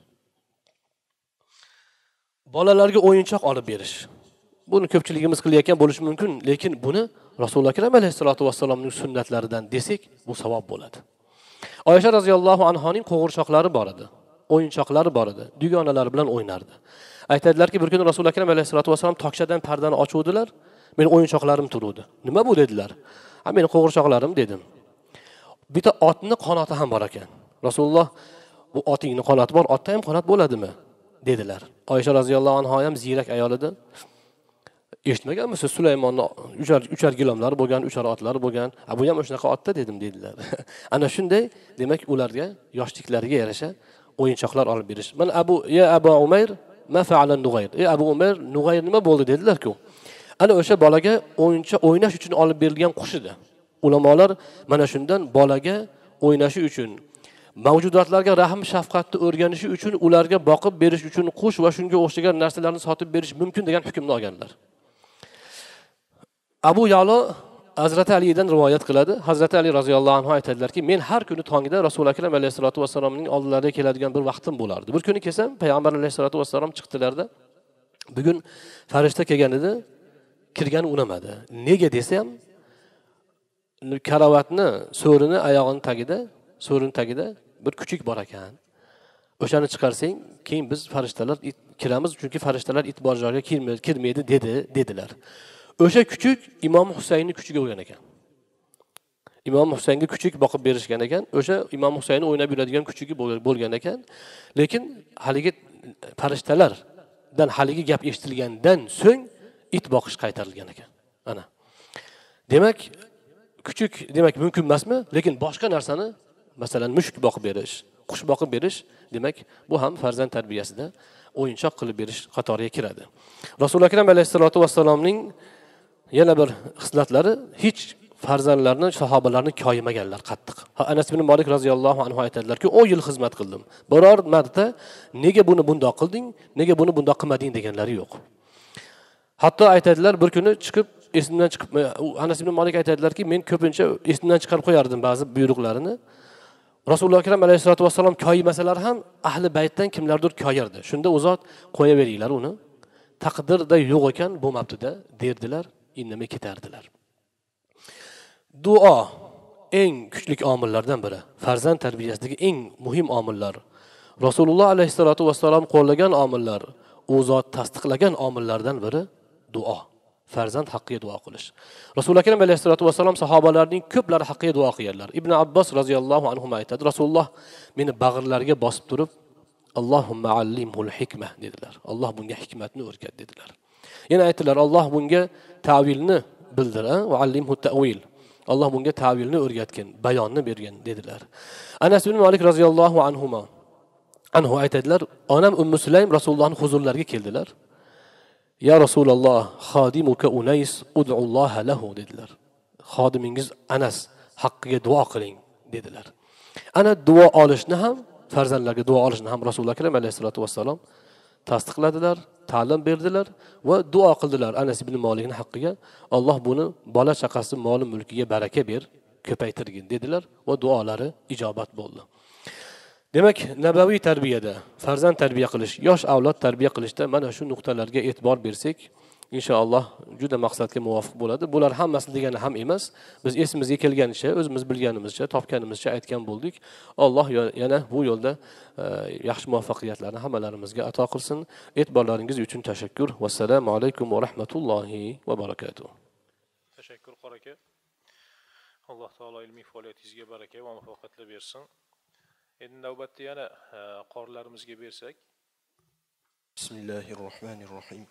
S2: Bolalarga o'yinchoq olib berish. Buni ko'pchiligimiz qilayotgan bo'lishi mumkin, lekin buni Rasululloh akram alayhisolatu vassalomning sunnatlaridan desak, bu savob bo'ladi. Oysha roziyallohu anhoning qo'g'irchoqlari bor edi. o'yinchoqlari bor edi. Dugonalari bilan o'ynardi. Aytadilarki, bir kuni Rasululloh akram alayhisolatu vasallam tokchadan pardani ochuvdilar. Meni o'yinchoqlarim turuvdi. Nima bu dedilar? Ha, meni qo'g'irchoqlarim dedim. Bitta otning qanoti ham bor ekan. Rasululloh, bu otingning qanoti bor, otda ham qanot bo'ladimi? dedilar. Oysha roziyallohu anha ham ziyrak ayol edi. Eshitmaganmisiz, Sulaymonni uchar gilomlari bo'lgan, uchar otlari bo'lgan. Bu ham o'shanaqa otda dedim dedilar. Ana shunday, demak ularga yoshliklariga yarasha o'yinchoqlar olib berish. Mana Abu Umayr ma fa'ala Nug'ayr. Abu Umayr, Nug'ayr nima bo'ldi dedilar-ku. Ana o'sha bolaga o'ynash uchun olib berilgan qush edi. Ulamolar mana shundan bolaga o'ynashi uchun, mavjudotlarga rahm shafqatni o'rganishi uchun, ularga boqib berish uchun qush va shunga o'xshagan narsalarni sotib berish mumkin degan hukmni olganlar. Abu Ya'lo Hazrati Alidan rivoyat qiladi. Hazrati Ali roziyallohu anhu aytadilarki, men har kuni tongda Rasululloh akram alayhisolatu vasallamning oldilariga keladigan bir vaqtim bo'lardi. Bir kuni kelsam, payg'ambar alayhisolatu vasallam chiqdilarda, bugun farishta kelgan edi, kirgani unamadi. Nega desam, karavatni so'rini oyog'ining tagida bir kuchuk bor ekan. O'shani chiqarsang, keyin biz farishtalar kiramiz, chunki farishtalar it bor joyga kirmaydi dedilar. O'sha kuchuk Imom Husaynning kuchiga bo'lgan ekan. Imom Husaynga kuchuk boqib berishgan ekan. O'sha Imom Husaynni o'ynab yuradigan kuchugi bo'lgan ekan. Lekin haligi farishtalardan haligi gap eshitilgandan so'ng it boqish qaytarilgan ekan. Ana. Demak, kuchuk demak mumkin emasmi? Lekin boshqa narsani, masalan, mushuk boqib berish, qush boqib berish, demak, bu ham farzand tarbiyasida o'yinchoq qilib berish qatoriga kiradi. Rasululloh akram alayhisolatu vasallamning yana bir xislatlari, hech farzandlarni, sahobalarni koyimaganlar qattiq. Anas ibn Malik roziyallohu anhu aytadilarki, 10 yil xizmat qildim. Biror marta nega buni bundoq qilding, nega buni bundoq qilmading deganlari yo'q. Hatto aytadilar, bir kuni esimdan chiqib, Anas ibn Malik aytadilarki, men ko'pincha esimdan chiqarib qo'yardim ba'zi buyruqlarini. Rasululloh akram alayhisolatu vasallam koyimasalar ham ahli baytdan kimlardir koyirdi. Shunda u zot qo'yaveringlar uni. Taqdirda yo'q ekan, bo'lmabdi-da derdilar, indamay ketardilar. Duo eng kuchli omillardan biri. Farzand tarbiyasidagi eng muhim omillar. Rasululloh alayhisolatu vasallam qo'llagan omillar, u zot tasdiqlagan omillardan biri duo. Farzand haqqiga duo qilish. Rasululloh akram alayhisolatu vasallam sahobalarning ko'plari haqqiga duo qilganlar. Ibn Abbos roziyallohu anhu aytadi, Rasululloh meni bag'irlariga bosib turib, Allohumma allimhul hikma dedilar. Alloh bunga hikmatni o'rgat dedilar. Yana aytdilar, Alloh bunga ta'vilni bildir, va allimhu ta'wil. Alloh bunga ta'vilni o'rgatgan, bayonni bergan dedilar. Anas ibn Malik roziyallohu anhu aytadilar, onam Ummu Sulaym Rasulullohning huzurlariga keldilar. Ya Rasululloh, xodimuka Unays ud'ulloha lahu dedilar. Xodimingiz Anas haqqiga duo qiling dedilar. Ana duo olishni ham, farzandlarga duo olishni ham Rasululloh akram alayhisolatu vasallam tasdiqladilar, ta'lim berdilar va duo qildilar Anas ibn Malikning haqqiga. Alloh buni bola chaqasi, moli mulkiga baraka ber, ko'paytirgin dedilar va duolari ijobat bo'ldi. Demak, nabaviy tarbiyada, farzand tarbiya qilish, yosh avlod tarbiya qilishda mana shu nuqtalarga e'tibor bersak, inshaalloh juda maqsadga muvofiq bo'ladi. Bular hammasi degani ham emas. Biz esimizga kelganicha, o'zimiz bilganimizcha, topganimizcha aytgan bo'ldik. Alloh yana bu yo'lda yaxshi muvaffaqiyatlarni hammalarimizga ato qilsin. E'tiborlaringiz uchun tashakkur. Vassalomu alaykum va rahmatullohi va barakatuh.
S1: Tashakkur qoraka. Alloh taolo ilmiy faoliyatingizga baraka va muvaffaqiyatlar bersin. Endi navbatda yana qorlarimizga bersak.
S8: Bismillahirrohmanirrohim.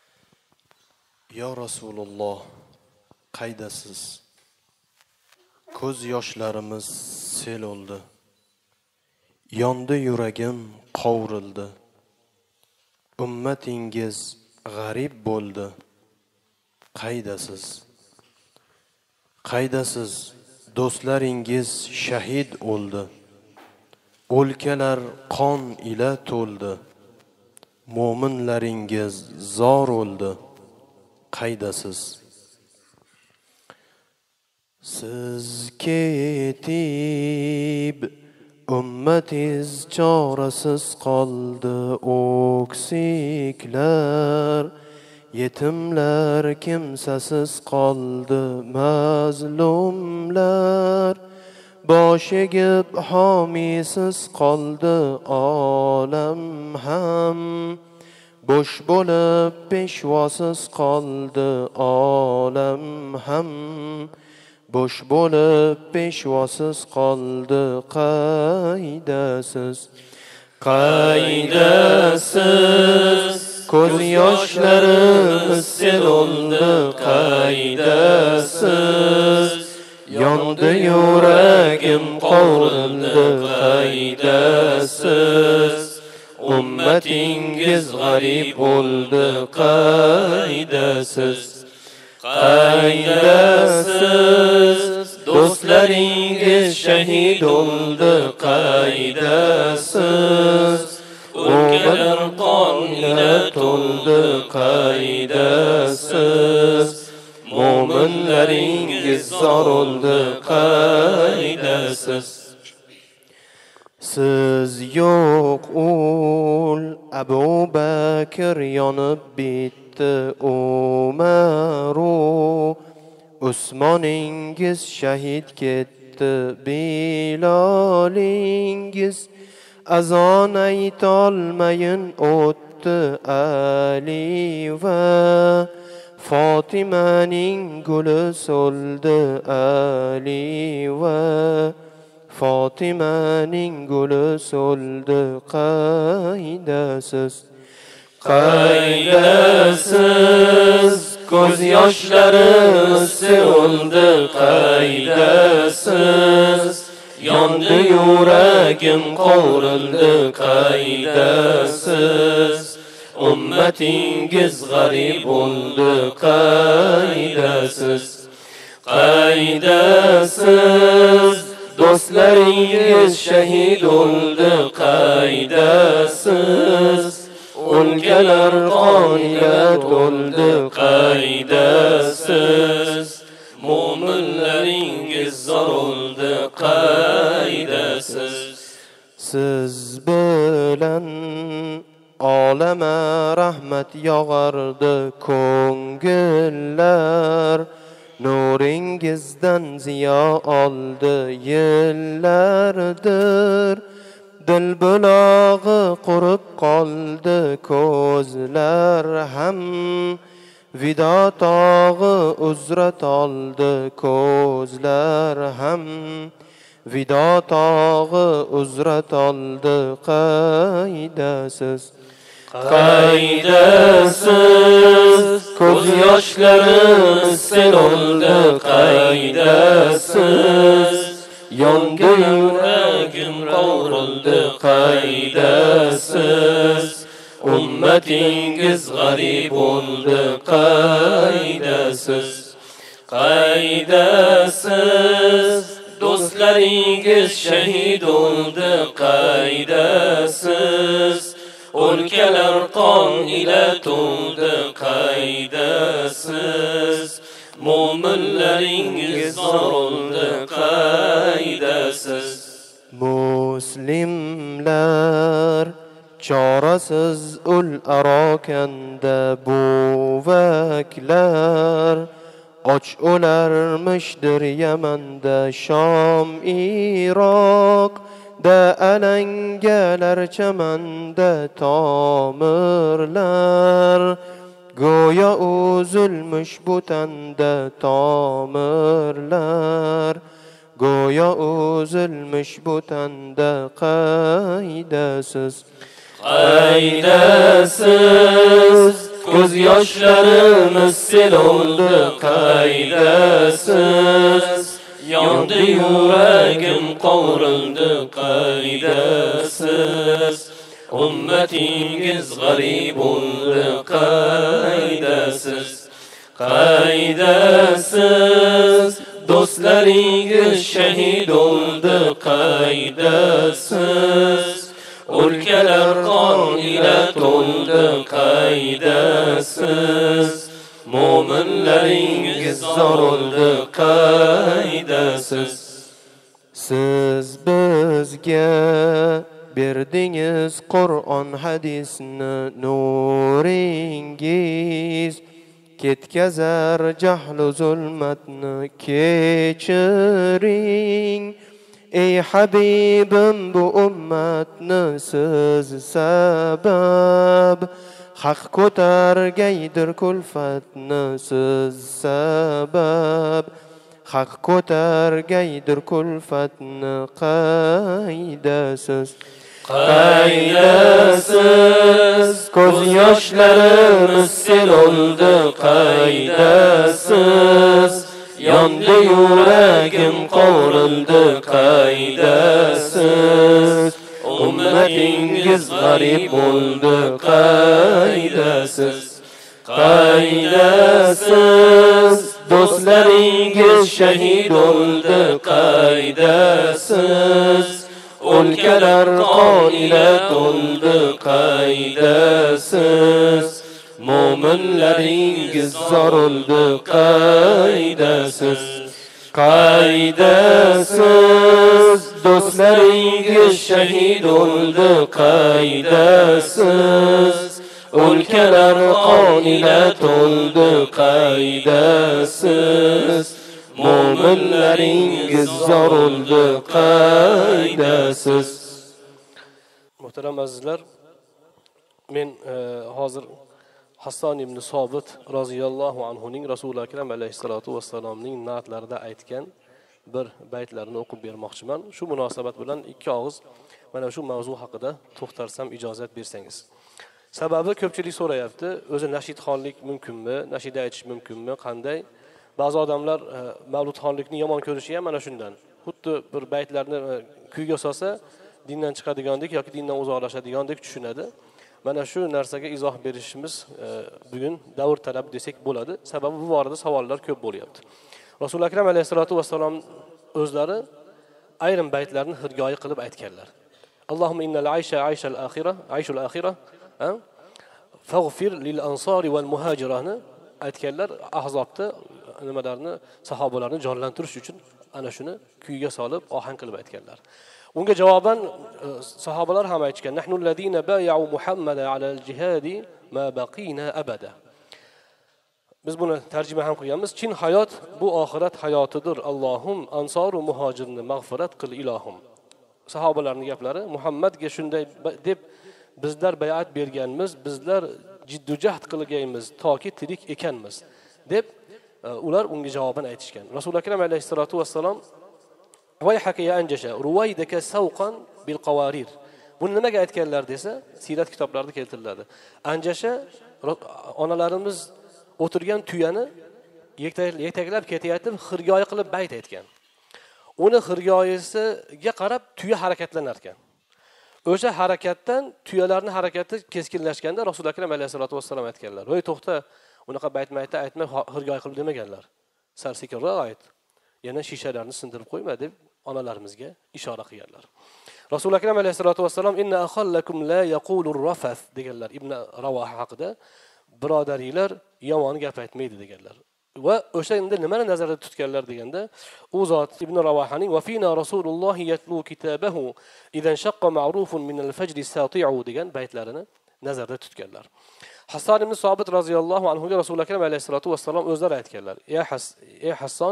S8: Ya Rasululloh, qaydasiz? Ko'z yoshlarimiz sel oldi. Yondi yuragim qovrildi. Ummatingiz g'arib bo'ldi. Qaydasiz? Qaydasiz? Do'stlaringiz shahid o'ldi. O'lkalar qon ila to'ldi. Mo'minlaringiz zor o'ldi. Qaydasiz? Siz ketib ummatiz chorasiz qoldi. O'ksiklar, yetimlar kimsasiz qoldi. Mazlumlar boshigib homiysiz qoldi olam ham, bo'sh bo'lib peshvosiz qoldi olam ham, bo'sh bo'lib peshvosiz qoldi qaydasiz, qaydasiz. Ko'z yoshlarimiz sel oldi qaydasiz, yondi yuragim qovrildi qaydasiz, ummatingiz g'arib bo'ldi qaydasiz, qaydasiz. Do'stlaringiz shahid bo'ldi qaydasiz, o'lkalar qon ila to'ldi qaydasiz, mo'minlaringiz zor bo'ldi qaydasiz. Siz yo'q ul Abu Bakr yonib bitdi Umaru, Usmoningiz shahid ketdi Bilolingiz, azon aytolmayin o'tdi Ali va Fotimaning guli so'ldi Ali va Fotimaning guli so'ldi qaydasiz, qaydasiz. Ko'z yoshlarimiz so'ldi qaydasiz, yondi yuragim qovrildi qaydasiz, ummatingiz g'arib bo'ldi qaydasiz, qaydasiz. Do'stlaringiz shahid bo'ldi qaydasiz, o'lkalar qon ila to'ldi qaydasiz, mo'minlaringiz zor bo'ldi qaydasiz. Siz bilan olama rahmat yog'ardi ko'ngillar, nuringizdan ziyo oldi yillardir, dil bulog'i qurib qoldi ko'zlar ham, vido tog'i uzrat oldi ko'zlar ham, vido tog'i uzrat oldi qaydasiz, qaydasiz. Ko'z yoshlarimiz sel oldi qaydasiz, yondi yuragim qovrildi qaydasiz, ummatingiz g'arib bo'ldi qaydasiz, qaydasiz. Do'stlaringiz shahid bo'ldi qaydasiz, o'lkalar qon ila to'ldi qaydasiz, mo'minlaringiz zor bo'ldi qaydasiz. Muslimlar chorasiz ul arokanda buvaklar, och o'larmishdir Yamanda Shom Iroq, da alangalar chamanda tomirlar, go'yo uzilmish butanda tomirlar, go'yo uzilmish butanda qaydasiz, qaydasiz. Ko'z yoshlarimiz sel oldi qaydasiz, yondi yuragim qovrildi qaydasiz, ummatingiz g'arib bo'ldi qaydasiz, qaydasiz. Do'stlaringiz shahid bo'ldi qaydasiz, o'lkalar qon ila to'ldi qaydasiz, mo'minlaringiz zor bo'ldi qaydasiz. Siz bizga berdingiz Qur'on hadisni nuringiz, ketkazar jahlu zulmatni kechiring, ey habibim bu ummatni siz sabab, haq ko'targaydir kulfatni siz sabab, haq ko'targaydir kulfatni qaydasiz. Qaydasiz ko'z yoshlarimiz sel oldi, qaydasiz yondi yuragim qovrildi, qaydasiz ummatingiz g'arib bo'ldi, qaydasiz. Qaydasiz do'stlaringiz shahid bo'ldi, qaydasiz o'lkalar qon ila to'ldi, qaydasiz mo'minlaringiz zorildi, qaydasiz. Qaydasiz do'stlaringiz shahid bo'ldi, qaydasiz o'lkalar qon ila to'ldi, qaydasiz mo'minlaringiz zorildi, qaydasiz.
S2: Muhtaram azizlar, men hozir Hasson ibn Sobit roziyallohu anhuning Rasuli akram alayhissalatu vassalomning na'tlarida aytgan bir baytlarini o'qib bermoqchiman. Shu munosabat bilan ikki og'iz mana shu mavzu haqida to'xtalsam ijozat bersangiz. Sababi ko'pchilik so'rayapti, o'zi nashidxonlik mumkinmi, nashida aytish mumkinmi, qanday? Ba'zi odamlar mavludxonlikni yomon ko'rishi ham mana shundan. Xuddi bir baytlarni kuyga solsa, dindan chiqadigandek yoki dindan uzoqlashadigandek tushunadi. Mana shu narsaga izoh berishimiz bugun davr talab desak bo'ladi. Sababi bu borada savollar ko'p bo'lyapti. Rasul akram alayhisolatu vassalom o'zlari ayrim baytlarni hirgoyi qilib aytganlar. Allohumma innal aysha ayshal akhirah, ayshul akhirah, faghfir lil ansari wal muhajirani aytganlar. Ahzobda nimalarni, sahobalarni jonlantirish uchun ana shuni kuyga solib ohang qilib aytganlar. Unga javoban sahobalar ham aytgan: "Nahnu allazina bay'u Muhammada alal jihadi ma baqina abada." Biz buni tarjima ham qilganmiz. Chin hayot bu oxirat hayotidir. Allohum ansoru muhojirni mag'firat qil ilohim. Sahobalarning gaplari Muhammadga shunday deb bizlar bay'at berganmiz, bizlar jiddu jahd qilganmiz toki tirik ekanmiz deb ular unga javoban aytishgan. Rasul akram alayhissalatu vassalom Vayhaka ya anjasha ruwaydaka sawqan bil qawarir. Buni nimaga aytganlar desa, siyrat kitoblarida keltiriladi. Anjasha onalarimiz o'tirgan tuyani yetaklab ketayotib xirgoyi qilib bayt aytgan. Uni xirgoyisiga qarab tuya harakatlanar ekan. O'sha harakatdan tuyalarning harakati keskinlashganda Rasul akram alayhisolatu vassalom aytganlar: "Voy to'xta, unaqa baytmayta aytma, xirgoyi qilib demaganlar. Sarsekinroq ayt. Yana shishalarni sindirib qo'yma" deb onalarimizga ishora qilganlar. Rasul akram alayhisolatu vassalom inna akhallakum la yaqulur rafath deganlar Ibn Ravoha haqida. Birodaringlar yomon gap aytmaydi deganlar. Va o'shanda nimani nazarda tutganlar deganda, u zot Ibn Ravohaning "Va fina Rasululloh yatlu kitabahu idan shaqqa ma'rufun min al-fajr sati'u" degan baytlarini nazarda tutganlar. Hasson ibn Sobit roziyallohu anhu ga Rasul akram alayhisolatu vassalom o'zlari aytganlar: "Ey Hasson,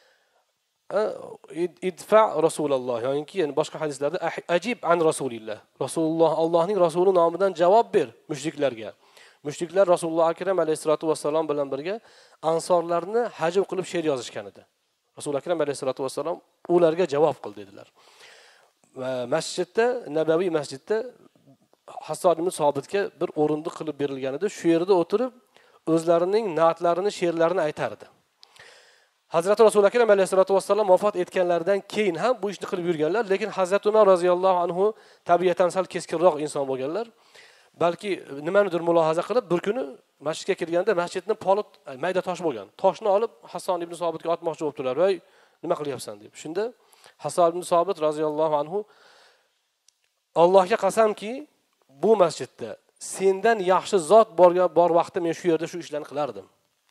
S2: idfa Rasululloh", ya'ni boshqa hadislarda ajib an Rasulillah. Rasululloh Allohning rasuli nomidan javob ber mushriklarga. Mushriklar Rasululloh akram alayhisolatu vassalom bilan birga ansorlarni hajm qilib she'r yozishgan edi. Rasul akram alayhisolatu vassalom ularga javob qil dedilar. Masjidda, Nabaviy masjidda Hasson ibn Sobitga bir o'rindiq qilib berilgan edi. Shu yerda o'tirib o'zlarining na'tlarini, she'rlarini aytardi. Hazrati Rasul akram alayhisolatu vassalom vafot etganlaridan keyin ham bu ishni qilib yurganlar, lekin Hazrat Umar roziyallohu anhu tabiatan sal keskinroq inson bo'lganlar. Balki nimanidir mulohaza qilib bir kuni masjidga kirganda masjidning poli mayda tosh bo'lgan. Toshni olib Hasson ibn Sobitga otmoqchi bo'libdilar. "Voy, nima qilyapsan?" deb. Shunda Hasson ibn Sobit roziyallohu anhu: "Allohga qasamki, bu masjidda sendan yaxshi zot bor vaqtda men shu yerda shu ishlarni qilardim.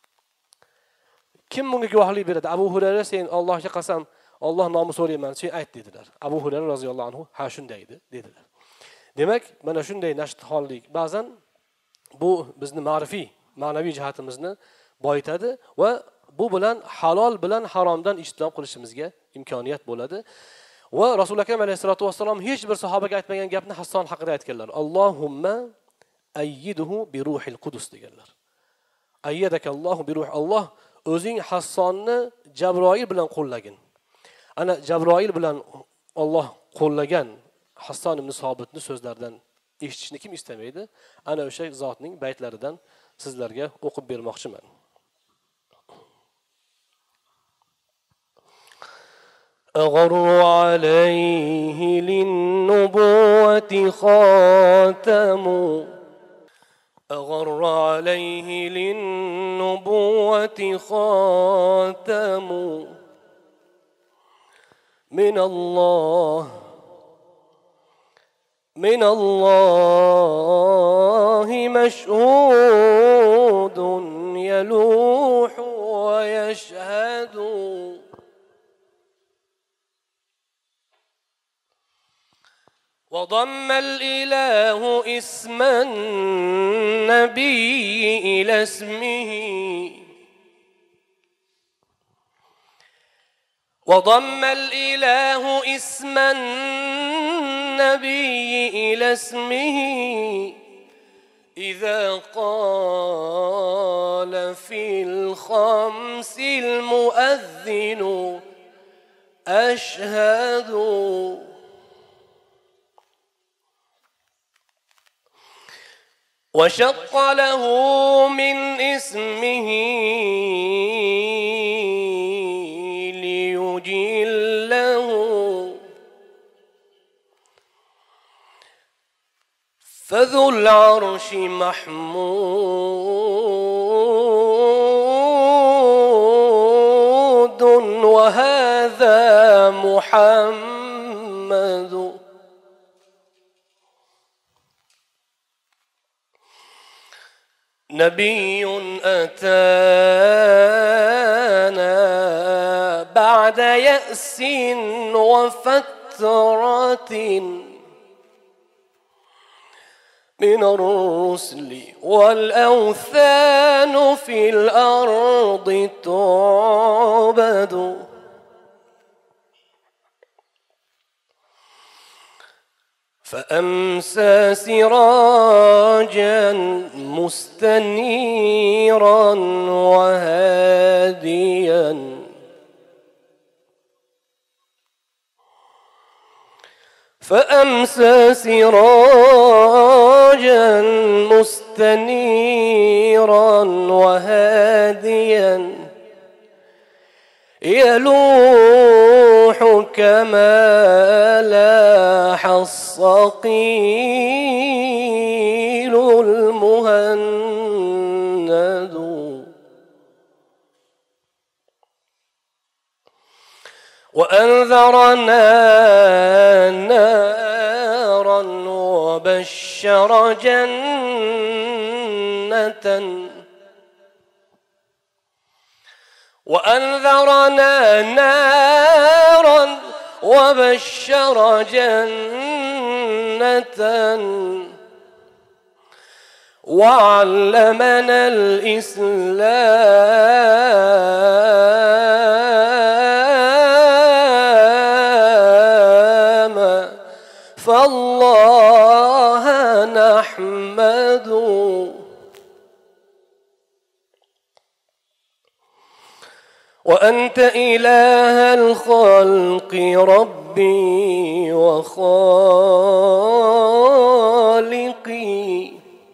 S2: Kim bunga guvohlik beradi? Abu Hurayra sen Allohga qasam, Alloh nomi so'rayman, sen ayt" dedilar. Abu Hurayra roziyallohu anhu "Ha, shunday edi" dedilar. Demak, mana shunday nashdxonlik ba'zan bu bizni ma'rifiy, ma'naviy jihatimizni boyitadi va bu bilan halol bilan haromdan ijtinob qilishimizga imkoniyat bo'ladi. Va Rasul akram alayhisolatu vassalom hech bir sahobaga aytmagan gapni Hasson haqida aytganlar. Allohumma ayyiduhu bi ruhil qudus deganlar. Ayyadakallohu bi ruh. Alloh o'zing Hassonni Jabroil bilan qo'llagin. Ana Jabroil bilan Alloh qo'llagan Hasson ibn Sobitning so'zlaridan eshitishni kim istamaydi? Ana o'sha zotning baytlaridan sizlarga o'qib bermoqchiman. أغر عليه للنبوة خاتم أغر عليه للنبوة خاتم من الله مشهود يلوح ويشهد وضم الإله اسم النبي إلى اسمه وضم الإله اسم النبي إلى اسمه إذا قال في الخمس المؤذن أشهد وشق له من اسمه ليجله فذو العرش محمود وهذا محمد نبي أتانا بعد يأس وفترة من الرسل والأوثان في الأرض تعبد فأمسى سراجا مستنيرا وهاديا فأمسى سراجا مستنيرا وهاديا يلوح كما لاح الصقيل المهند وأنذرنا نارا وبشر جنة وأنذرنا نارا وبشر جنة وعلمنا الإسلام فالله نحمد وأنت إله الخلق ربي وخالقي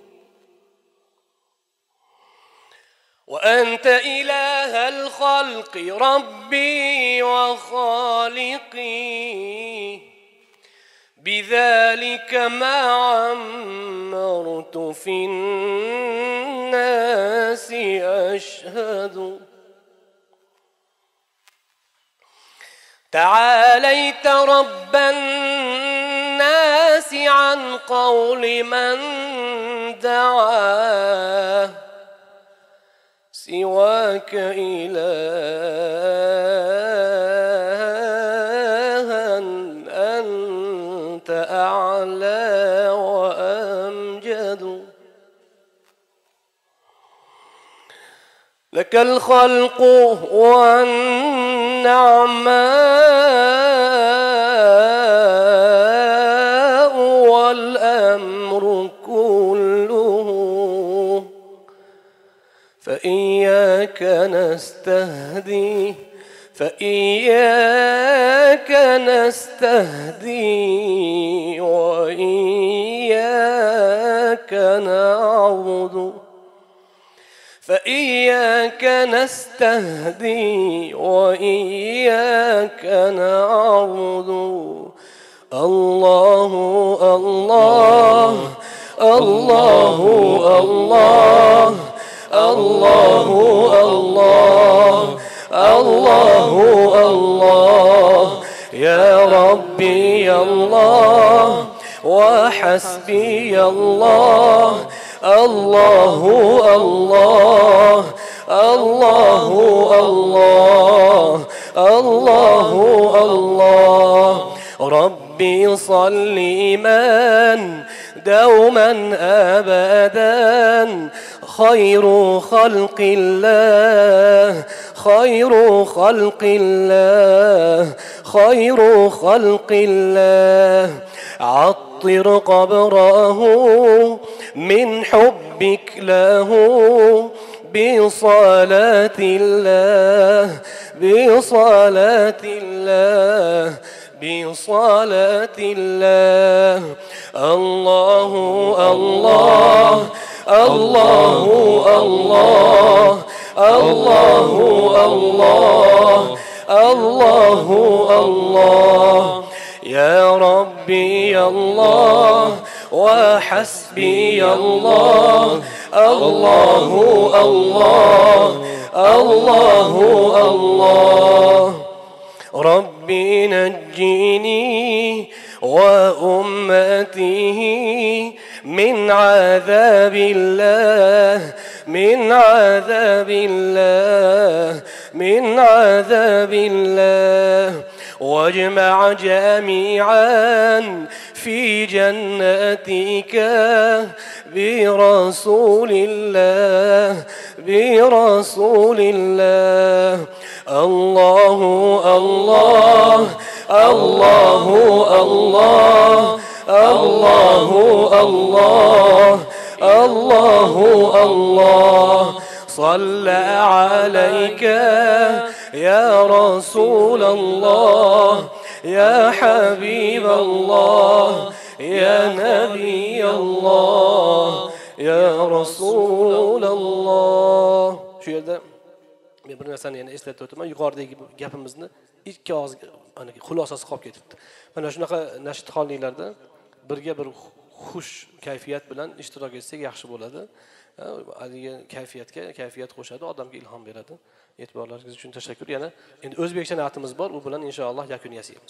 S2: وأنت إله الخلق ربي وخالقي بذلك ما عمرت في الناس أشهد تعاليت رب الناس عن قول من دعاه سواك إلها أنت أعلى وأمجد لك الخلق والنعماء والأمر كله فإياك نستهدي فإياك نستهدي وإياك نعبد فإياك نستهدي وإياك نعبد الله الله الله الله الله الله الله الله يا ربي الله وحسبي الله الله الله الله الله الله الله ربي صل من دوما أبدا خير خلق الله خير خلق الله خير خلق الله عطر قبره من حبك له بصلاة الله بصلاة الله بصلاة الله الله الله الله الله الله الله الله الله يا ربي الله وحسبي الله الله الله الله الله ربي نجني وأمته من عذاب الله من عذاب الله من عذاب الله واجمع جميعا في جناتك برسول الله برسول الله الله الله الله الله الله الله الله الله صلى عليك يا رسول الله يا حبيب الله يا نبي الله يا رسول الله. Shu yerda men bir narsani yana eslatib o'taman. Yuqoridagi gapimizni ikki og'iz xulosasi qolib ketibdi. Mana shunaqa nashtxonliklarda birga bir xush kayfiyat bilan ishtirok etsak yaxshi bo'ladi. Haligi kayfiyat qo'shadi, odamga ilhom beradi. E'tiborlaringiz uchun tashakkur. Yana endi o'zbekcha na'timiz bor, u bilan inshaalloh yakun yasaymiz.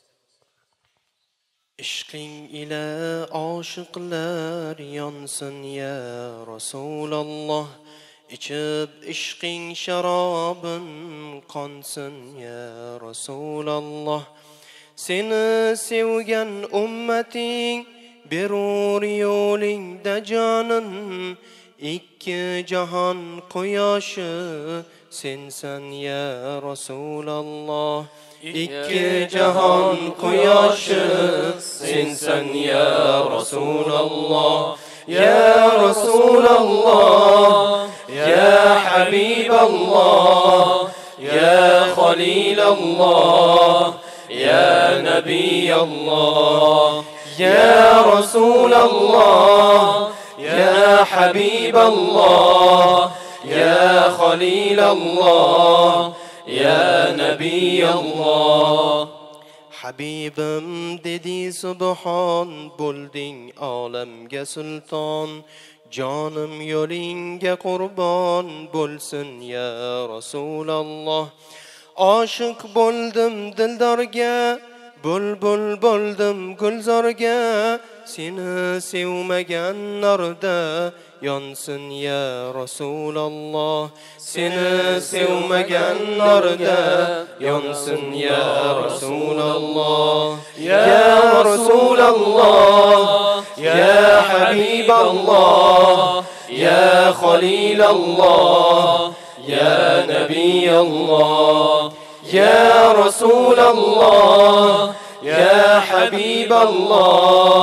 S2: Ishqing ila oshiqlar yonsin ya Rasululloh, ichib ishqing sharobin qonsin ya Rasululloh. Seni sevgan ummating berur yo'lingda jonin, ikki jahon quyoshi sensan ya Rasululloh. İki jahon quyoshi sensan ya Rasululloh. Ya Rasululloh, ya Habiballoh, ya Khalilulloh, ya Nabiyalloh. Ya Rasululloh, ya Habiballoh, ya Khalilulloh, ya Nabiyalloh. Habibim dedi subhan, bo'lding olamga sulton. Jonim yo'lingga qurbon bo'lsin ya Rasululloh. Oshiq bo'ldim dildorga, bulbul bo'ldim gulzorga. Seni sevmagan narda yonsin ya Rasululloh. Seni sevmagan narda yonsin ya Rasululloh. Ya Rasululloh, ya Habiballoh, ya Khalilulloh, ya Nabiyalloh. Ya Rasululloh, ya Habiballoh,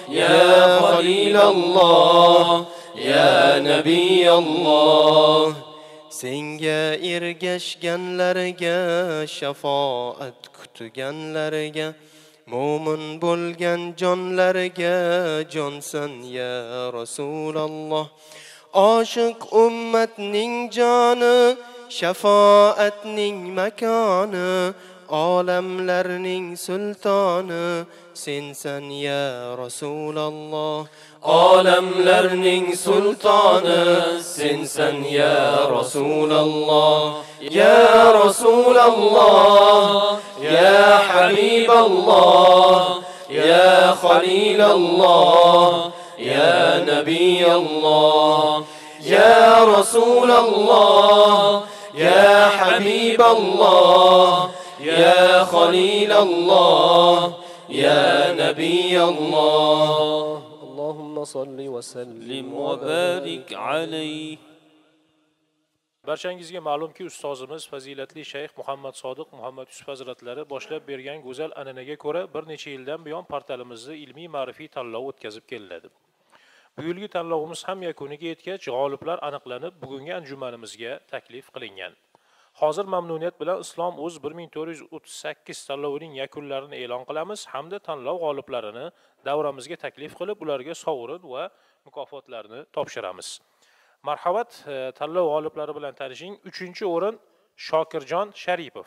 S8: يا خليل الله يا نبي الله
S2: Senga ergashganlarga, shafoat kutganlarga, mo'min bo'lgan jonlarga jonsan ya Rasululloh. Oshiq ummatning joni, shafoatning makoni, olamlarning sultoni sensan ya Rasululloh.
S8: olamlarning sultoni sensan ya Rasululloh. Ya Rasululloh ya Habiballoh ya Khalilullah ya Nabiyallah. Ya Rasulullah ya Habiballah ya Khalilullah ya Nabiyallah.
S2: اللهم صل وسلم
S8: وبارك عليه.
S1: Barchangizga ma'lumki, ustozimiz fazilatli shayx Muhammad Sodiq Muhammad Yusuf hazratlari boshlab bergan go'zal an'anaga ko'ra bir necha yildan buyon portalimizda ilmiy ma'rifiy tanlov o'tkazib kelinadi. Bu yilgi tanlovimiz ham yakuniga yetgach, g'oliblar aniqlanib, bugungi anjumanimizga taklif qilingan. Hozir mamnuniyat bilan Islom o'z 1438 tanlovining yakunlarini e'lon qilamiz hamda tanlov g'oliblarini davramizga taklif qilib, ularga sovrin va mukofotlarni topshiramiz. Marhamat, tanlov g'oliblari bilan tanishing. 3-o'rin Shokirjon Sharipov.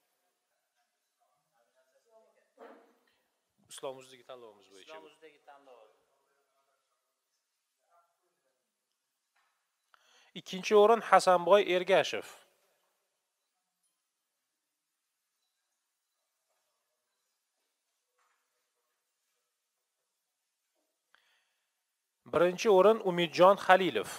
S1: Islom o'zidagi tanlovimiz bo'yicha. Ikkinchi o'rin Hasanboy Ergashev. Birinchi o'rin Umidjon Xalilov.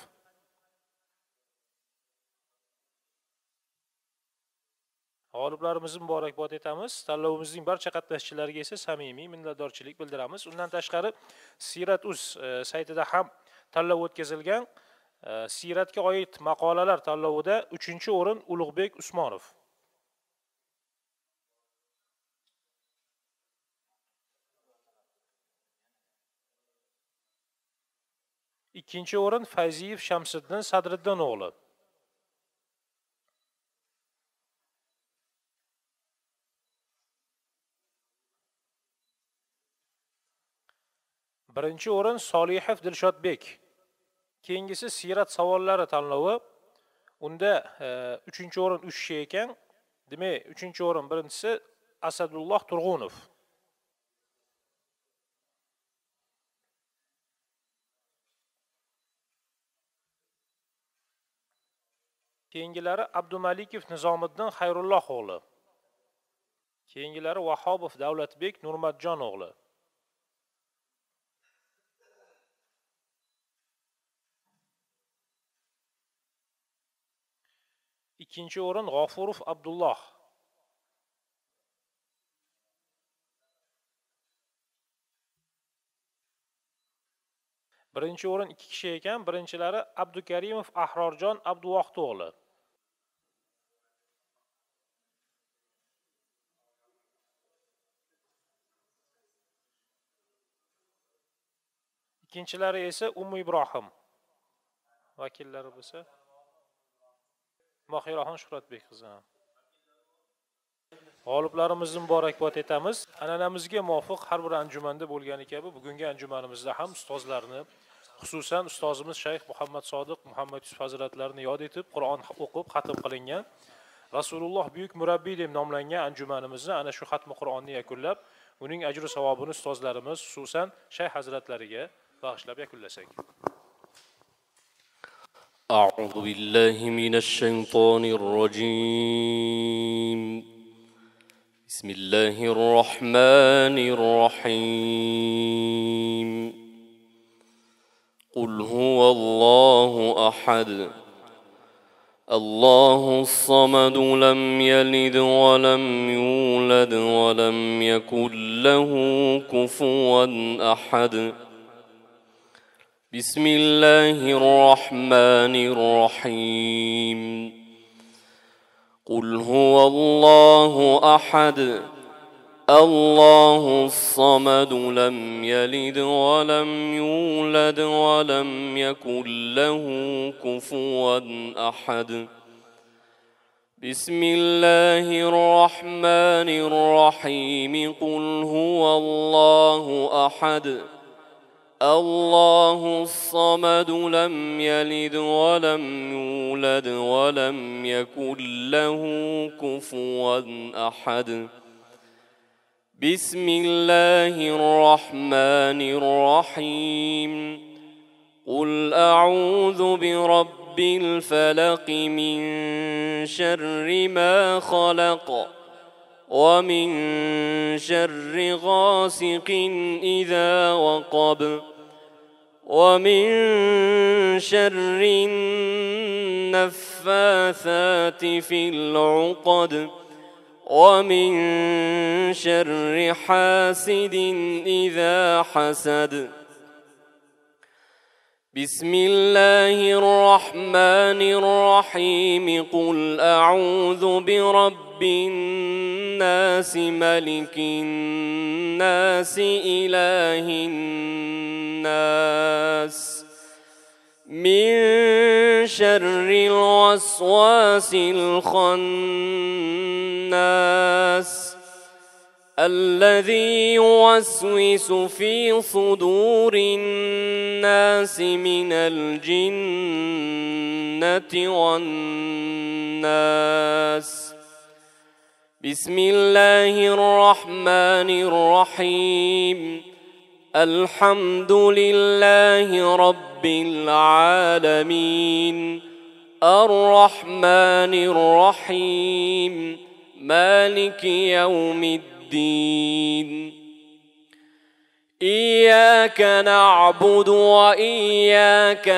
S1: G'oliblarimizni muborakbod etamiz. Tanlovimizning barcha qatnashchilariga esa samimiy minnatdorchilik bildiramiz. Undan tashqari Sirat.uz saytida ham tanlov o'tkazilgan. Siratga oid maqolalar tanlovida 3-o'rin Ulug'bek Usmonov. Ikkinchi o'rin Fayziyev Shamsiddin Sadriddin o'g'li. Birinchi o'rin Solihov Dilshodbek. Keyingisi Sirat savollari tanlovi. Unda 3-o'rin 3 kishi ekan. Demak, 3-o'rin birinchisi Asadulloh Turg'unov. Keyingilari Abdumalikov Nizomiddin Xayrulloh o'g'li. Keyingilari Vahobov Davlatbek Nurmatjon o'g'li. Ikkinchi o'rin G'ofurov Abdulloh. Birinchi o'rin 2 kishi ekan. Birinchilari Abdukarimov Ahrorjon Abduvohid o'g'li. Ikkinchilari esa Ibrohim. Vakillari bo'lsa Mohiraxon Shuhratbek qizi. G'oliblarimizni muborakbod etamiz. An'anamizga muvofiq har bir anjumanda bo'lgani kabi bugungi anjumanimizda ham ustozlarni, xususan ustozimiz Shayx Muhammad Sodiq Muhammad Yusuf hazratlarini yod etib, Qur'on o'qib, xatm qilingan Rasululloh buyuk murabbiy deb nomlangan anjumanimizni ana shu xatmi Qur'onni yakunlab, uning ajr savobini ustozlarimiz, xususan Shayx hazratlariga bag'ishlab yakunlasak.
S8: أعوذ بالله من الشيطان الرجيم. بسم الله الرحمن الرحيم. قل هو الله أحد الله الصمد لم يلد ولم يولد ولم يكن له كفوا أحد. بسم الله الرحمن الرحيم. قل هو الله أحد الله الصمد لم يلد ولم يولد ولم يكن له كفوا أحد بسم الله الرحمن الرحيم قل هو الله أحد الله الصمد لم يلد ولم يولد ولم يكن له كفوا أحد بسم الله الرحمن الرحيم قل أعوذ برب الفلق من شر ما خلق ومن شر غاسق إذا وقب ومن شر النفاثات في العقد ومن شر حاسد إذا حسد بسم الله الرحمن الرحيم قل أعوذ برب الناس ملك الناس إله الناس من شر الوسواس الخناس الذي يوسوس في صدور الناس من الجنة والناس بسم الله الرحمن الرحيم الحمد لله رب العالمين الرحمن الرحيم مالك يوم الدين إياك نعبد وإياك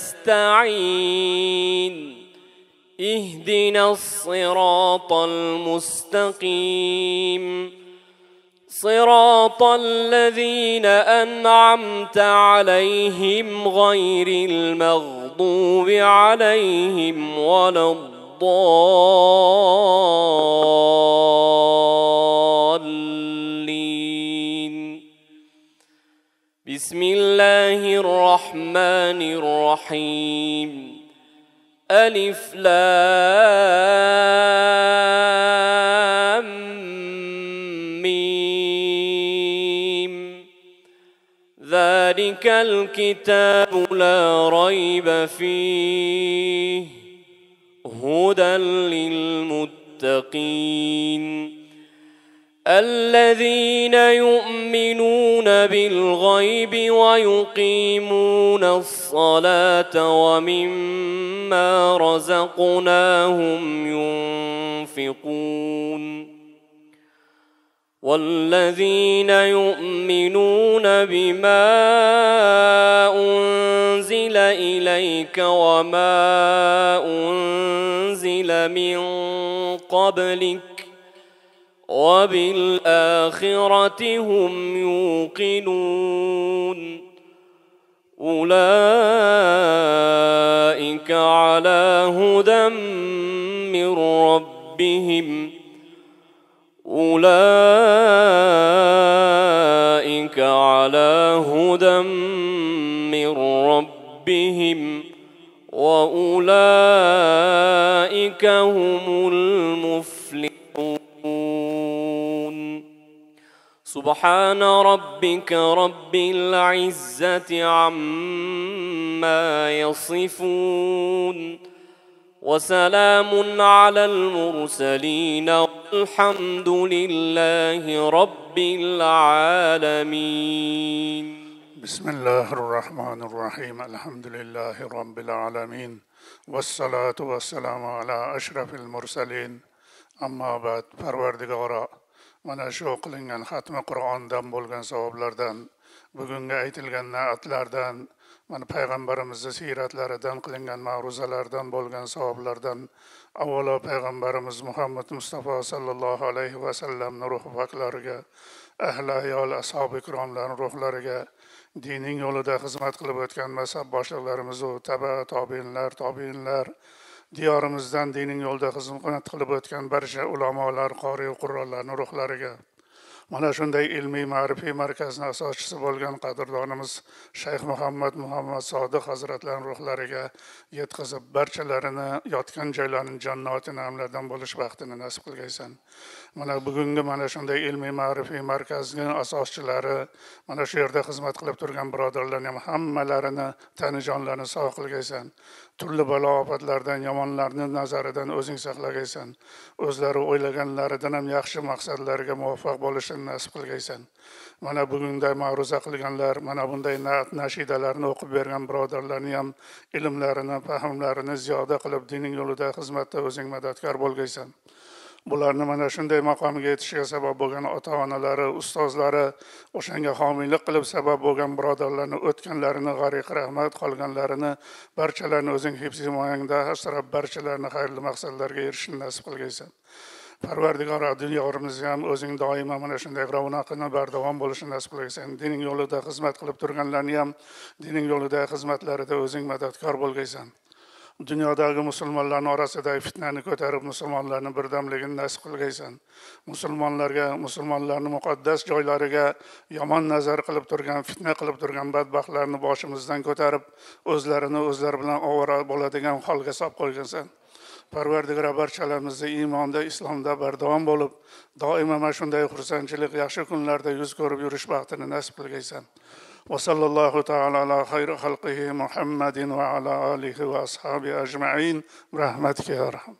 S8: نستعين اهدنا الصراط المستقيم صراط الذين أنعمت عليهم غير المغضوب عليهم ولا الضالين بسم الله الرحمن الرحيم ألف لام ميم ذلك الكتاب لا ريب فيه هدى للمتقين الذين يؤمنون بالغيب ويقيمون الصلاة ومما رزقناهم ينفقون والذين يؤمنون بما أنزل إليك وما أنزل من قبلك وبالآخرة هم يوقنون أولئك على هدى من ربهم أولئك على هدى من ربهم وأولئك هم المفلحون سبحان ربك رب العزة عما يصفون وسلام على المرسلين والحمد لله رب العالمين
S3: بسم الله الرحمن الرحيم الحمد لله رب العالمين والصلاة والسلام على أشرف المرسلين أما بعد Parvardigora mana shu qilingan xatmi Qur'ondan bo'lgan savoblardan bugungi aytilgan na'atlardan mana payg'ambarimizni siyratlaridan qilingan ma'ruzalardan bo'lgan savoblardan avvalo payg'ambarimiz Muhammad Mustafa sallallohu alayhi va sallamning ruhi poklariga ahli ayol ashabi ikromlarning ruhlariga dinining yo'lida xizmat qilib o'tgan mazhab boshliqlarimiz va tobiinlar diyorimizdan dinining yo'lida xizmat qilib o'tgan barcha ulamolar, qori qurronlarning ruhlariga Mana shunday ilmiy ma'rifiy markazning asoschisi bo'lgan qadrdonimiz Shayx Muhammad Sodiq hazratlarining ruhlariga yetkazib, barchalarini yotgan joylarning jannati na'imlardan bo'lish baxtini nasib qilgaysan. Mana bugungi mana shunday ilmiy ma'rifiy markazning asoschilari, mana shu yerda xizmat qilib turgan birodarlarning hammalarini tanijonlarini sog' qilgaysan. Turli balo ofatlardan, yomonlarning nazaridan o'zing saqlagaysan. O'zlari o'ylaganlaridan ham yaxshi maqsadlarga muvaffaq bo'lishini nasib qilgaysan. Mana bugunday ma'ruza qilganlar, mana bunday nashidalarni o'qib bergan birodarlarni ham ilmlarini, fahmlarini ziyoda qilib dining yo'lida xizmatda o'zing madadkor bo'lgaysan. Bularni mana shunday maqomga yetishiga sabab bo'lgan ota-onalari, ustozlari, o'shanga homiylik qilib sabab bo'lgan birodarlarni o'tganlarini g'ariq rahmat, qolganlarini barchalarini o'zing hifz-himoyangda asrab, barchalarini xayrli maqsadlarga erishishni nasib qilgaysan. Parvardigor dunyomizni ham o'zing doimo mana shunday ravnaqini bardavom bo'lishini nasib qilgaysan. Dining yo'lida xizmat qilib turganlarni ham dining yo'lida xizmatlarida o'zing madadkor bo'lgaysan. Dunyodagi musulmonlarning orasidagi fitnani ko'tarib, musulmonlarning birdamligini nasib qilgaysan. Musulmonlarning muqaddas joylariga yomon nazar qilib turgan, fitna qilib turgan badbaxtlarni boshimizdan ko'tarib, o'zlarini o'zlari bilan ovora bo'ladigan holga solib qo'ygansan. Parvardigor barchalarimizni iymonda, islomda bardavom bo'lib, doimo mana shunday xursandchilik, yaxshi kunlarda yuz ko'rib yurish baxtini nasib qilgaysan. وصلى الله تعالى على خير خلقه محمد وعلى آله وأصحابه أجمعين برحمتك يا أرحم.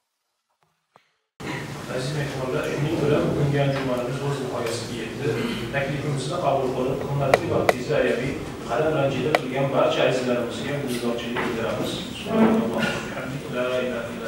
S1: Aziz mehmonlar, shuning bilan bugungi anjumanimiz o'z nihoyasiga yetdi. Taklifimizni qabul qilib, qimmatli vaqtingizni ayabiy qalam ranjida qilgan barcha azizlarimizga minnatdorchilik bildiramiz. Subhanalloh, la ilaha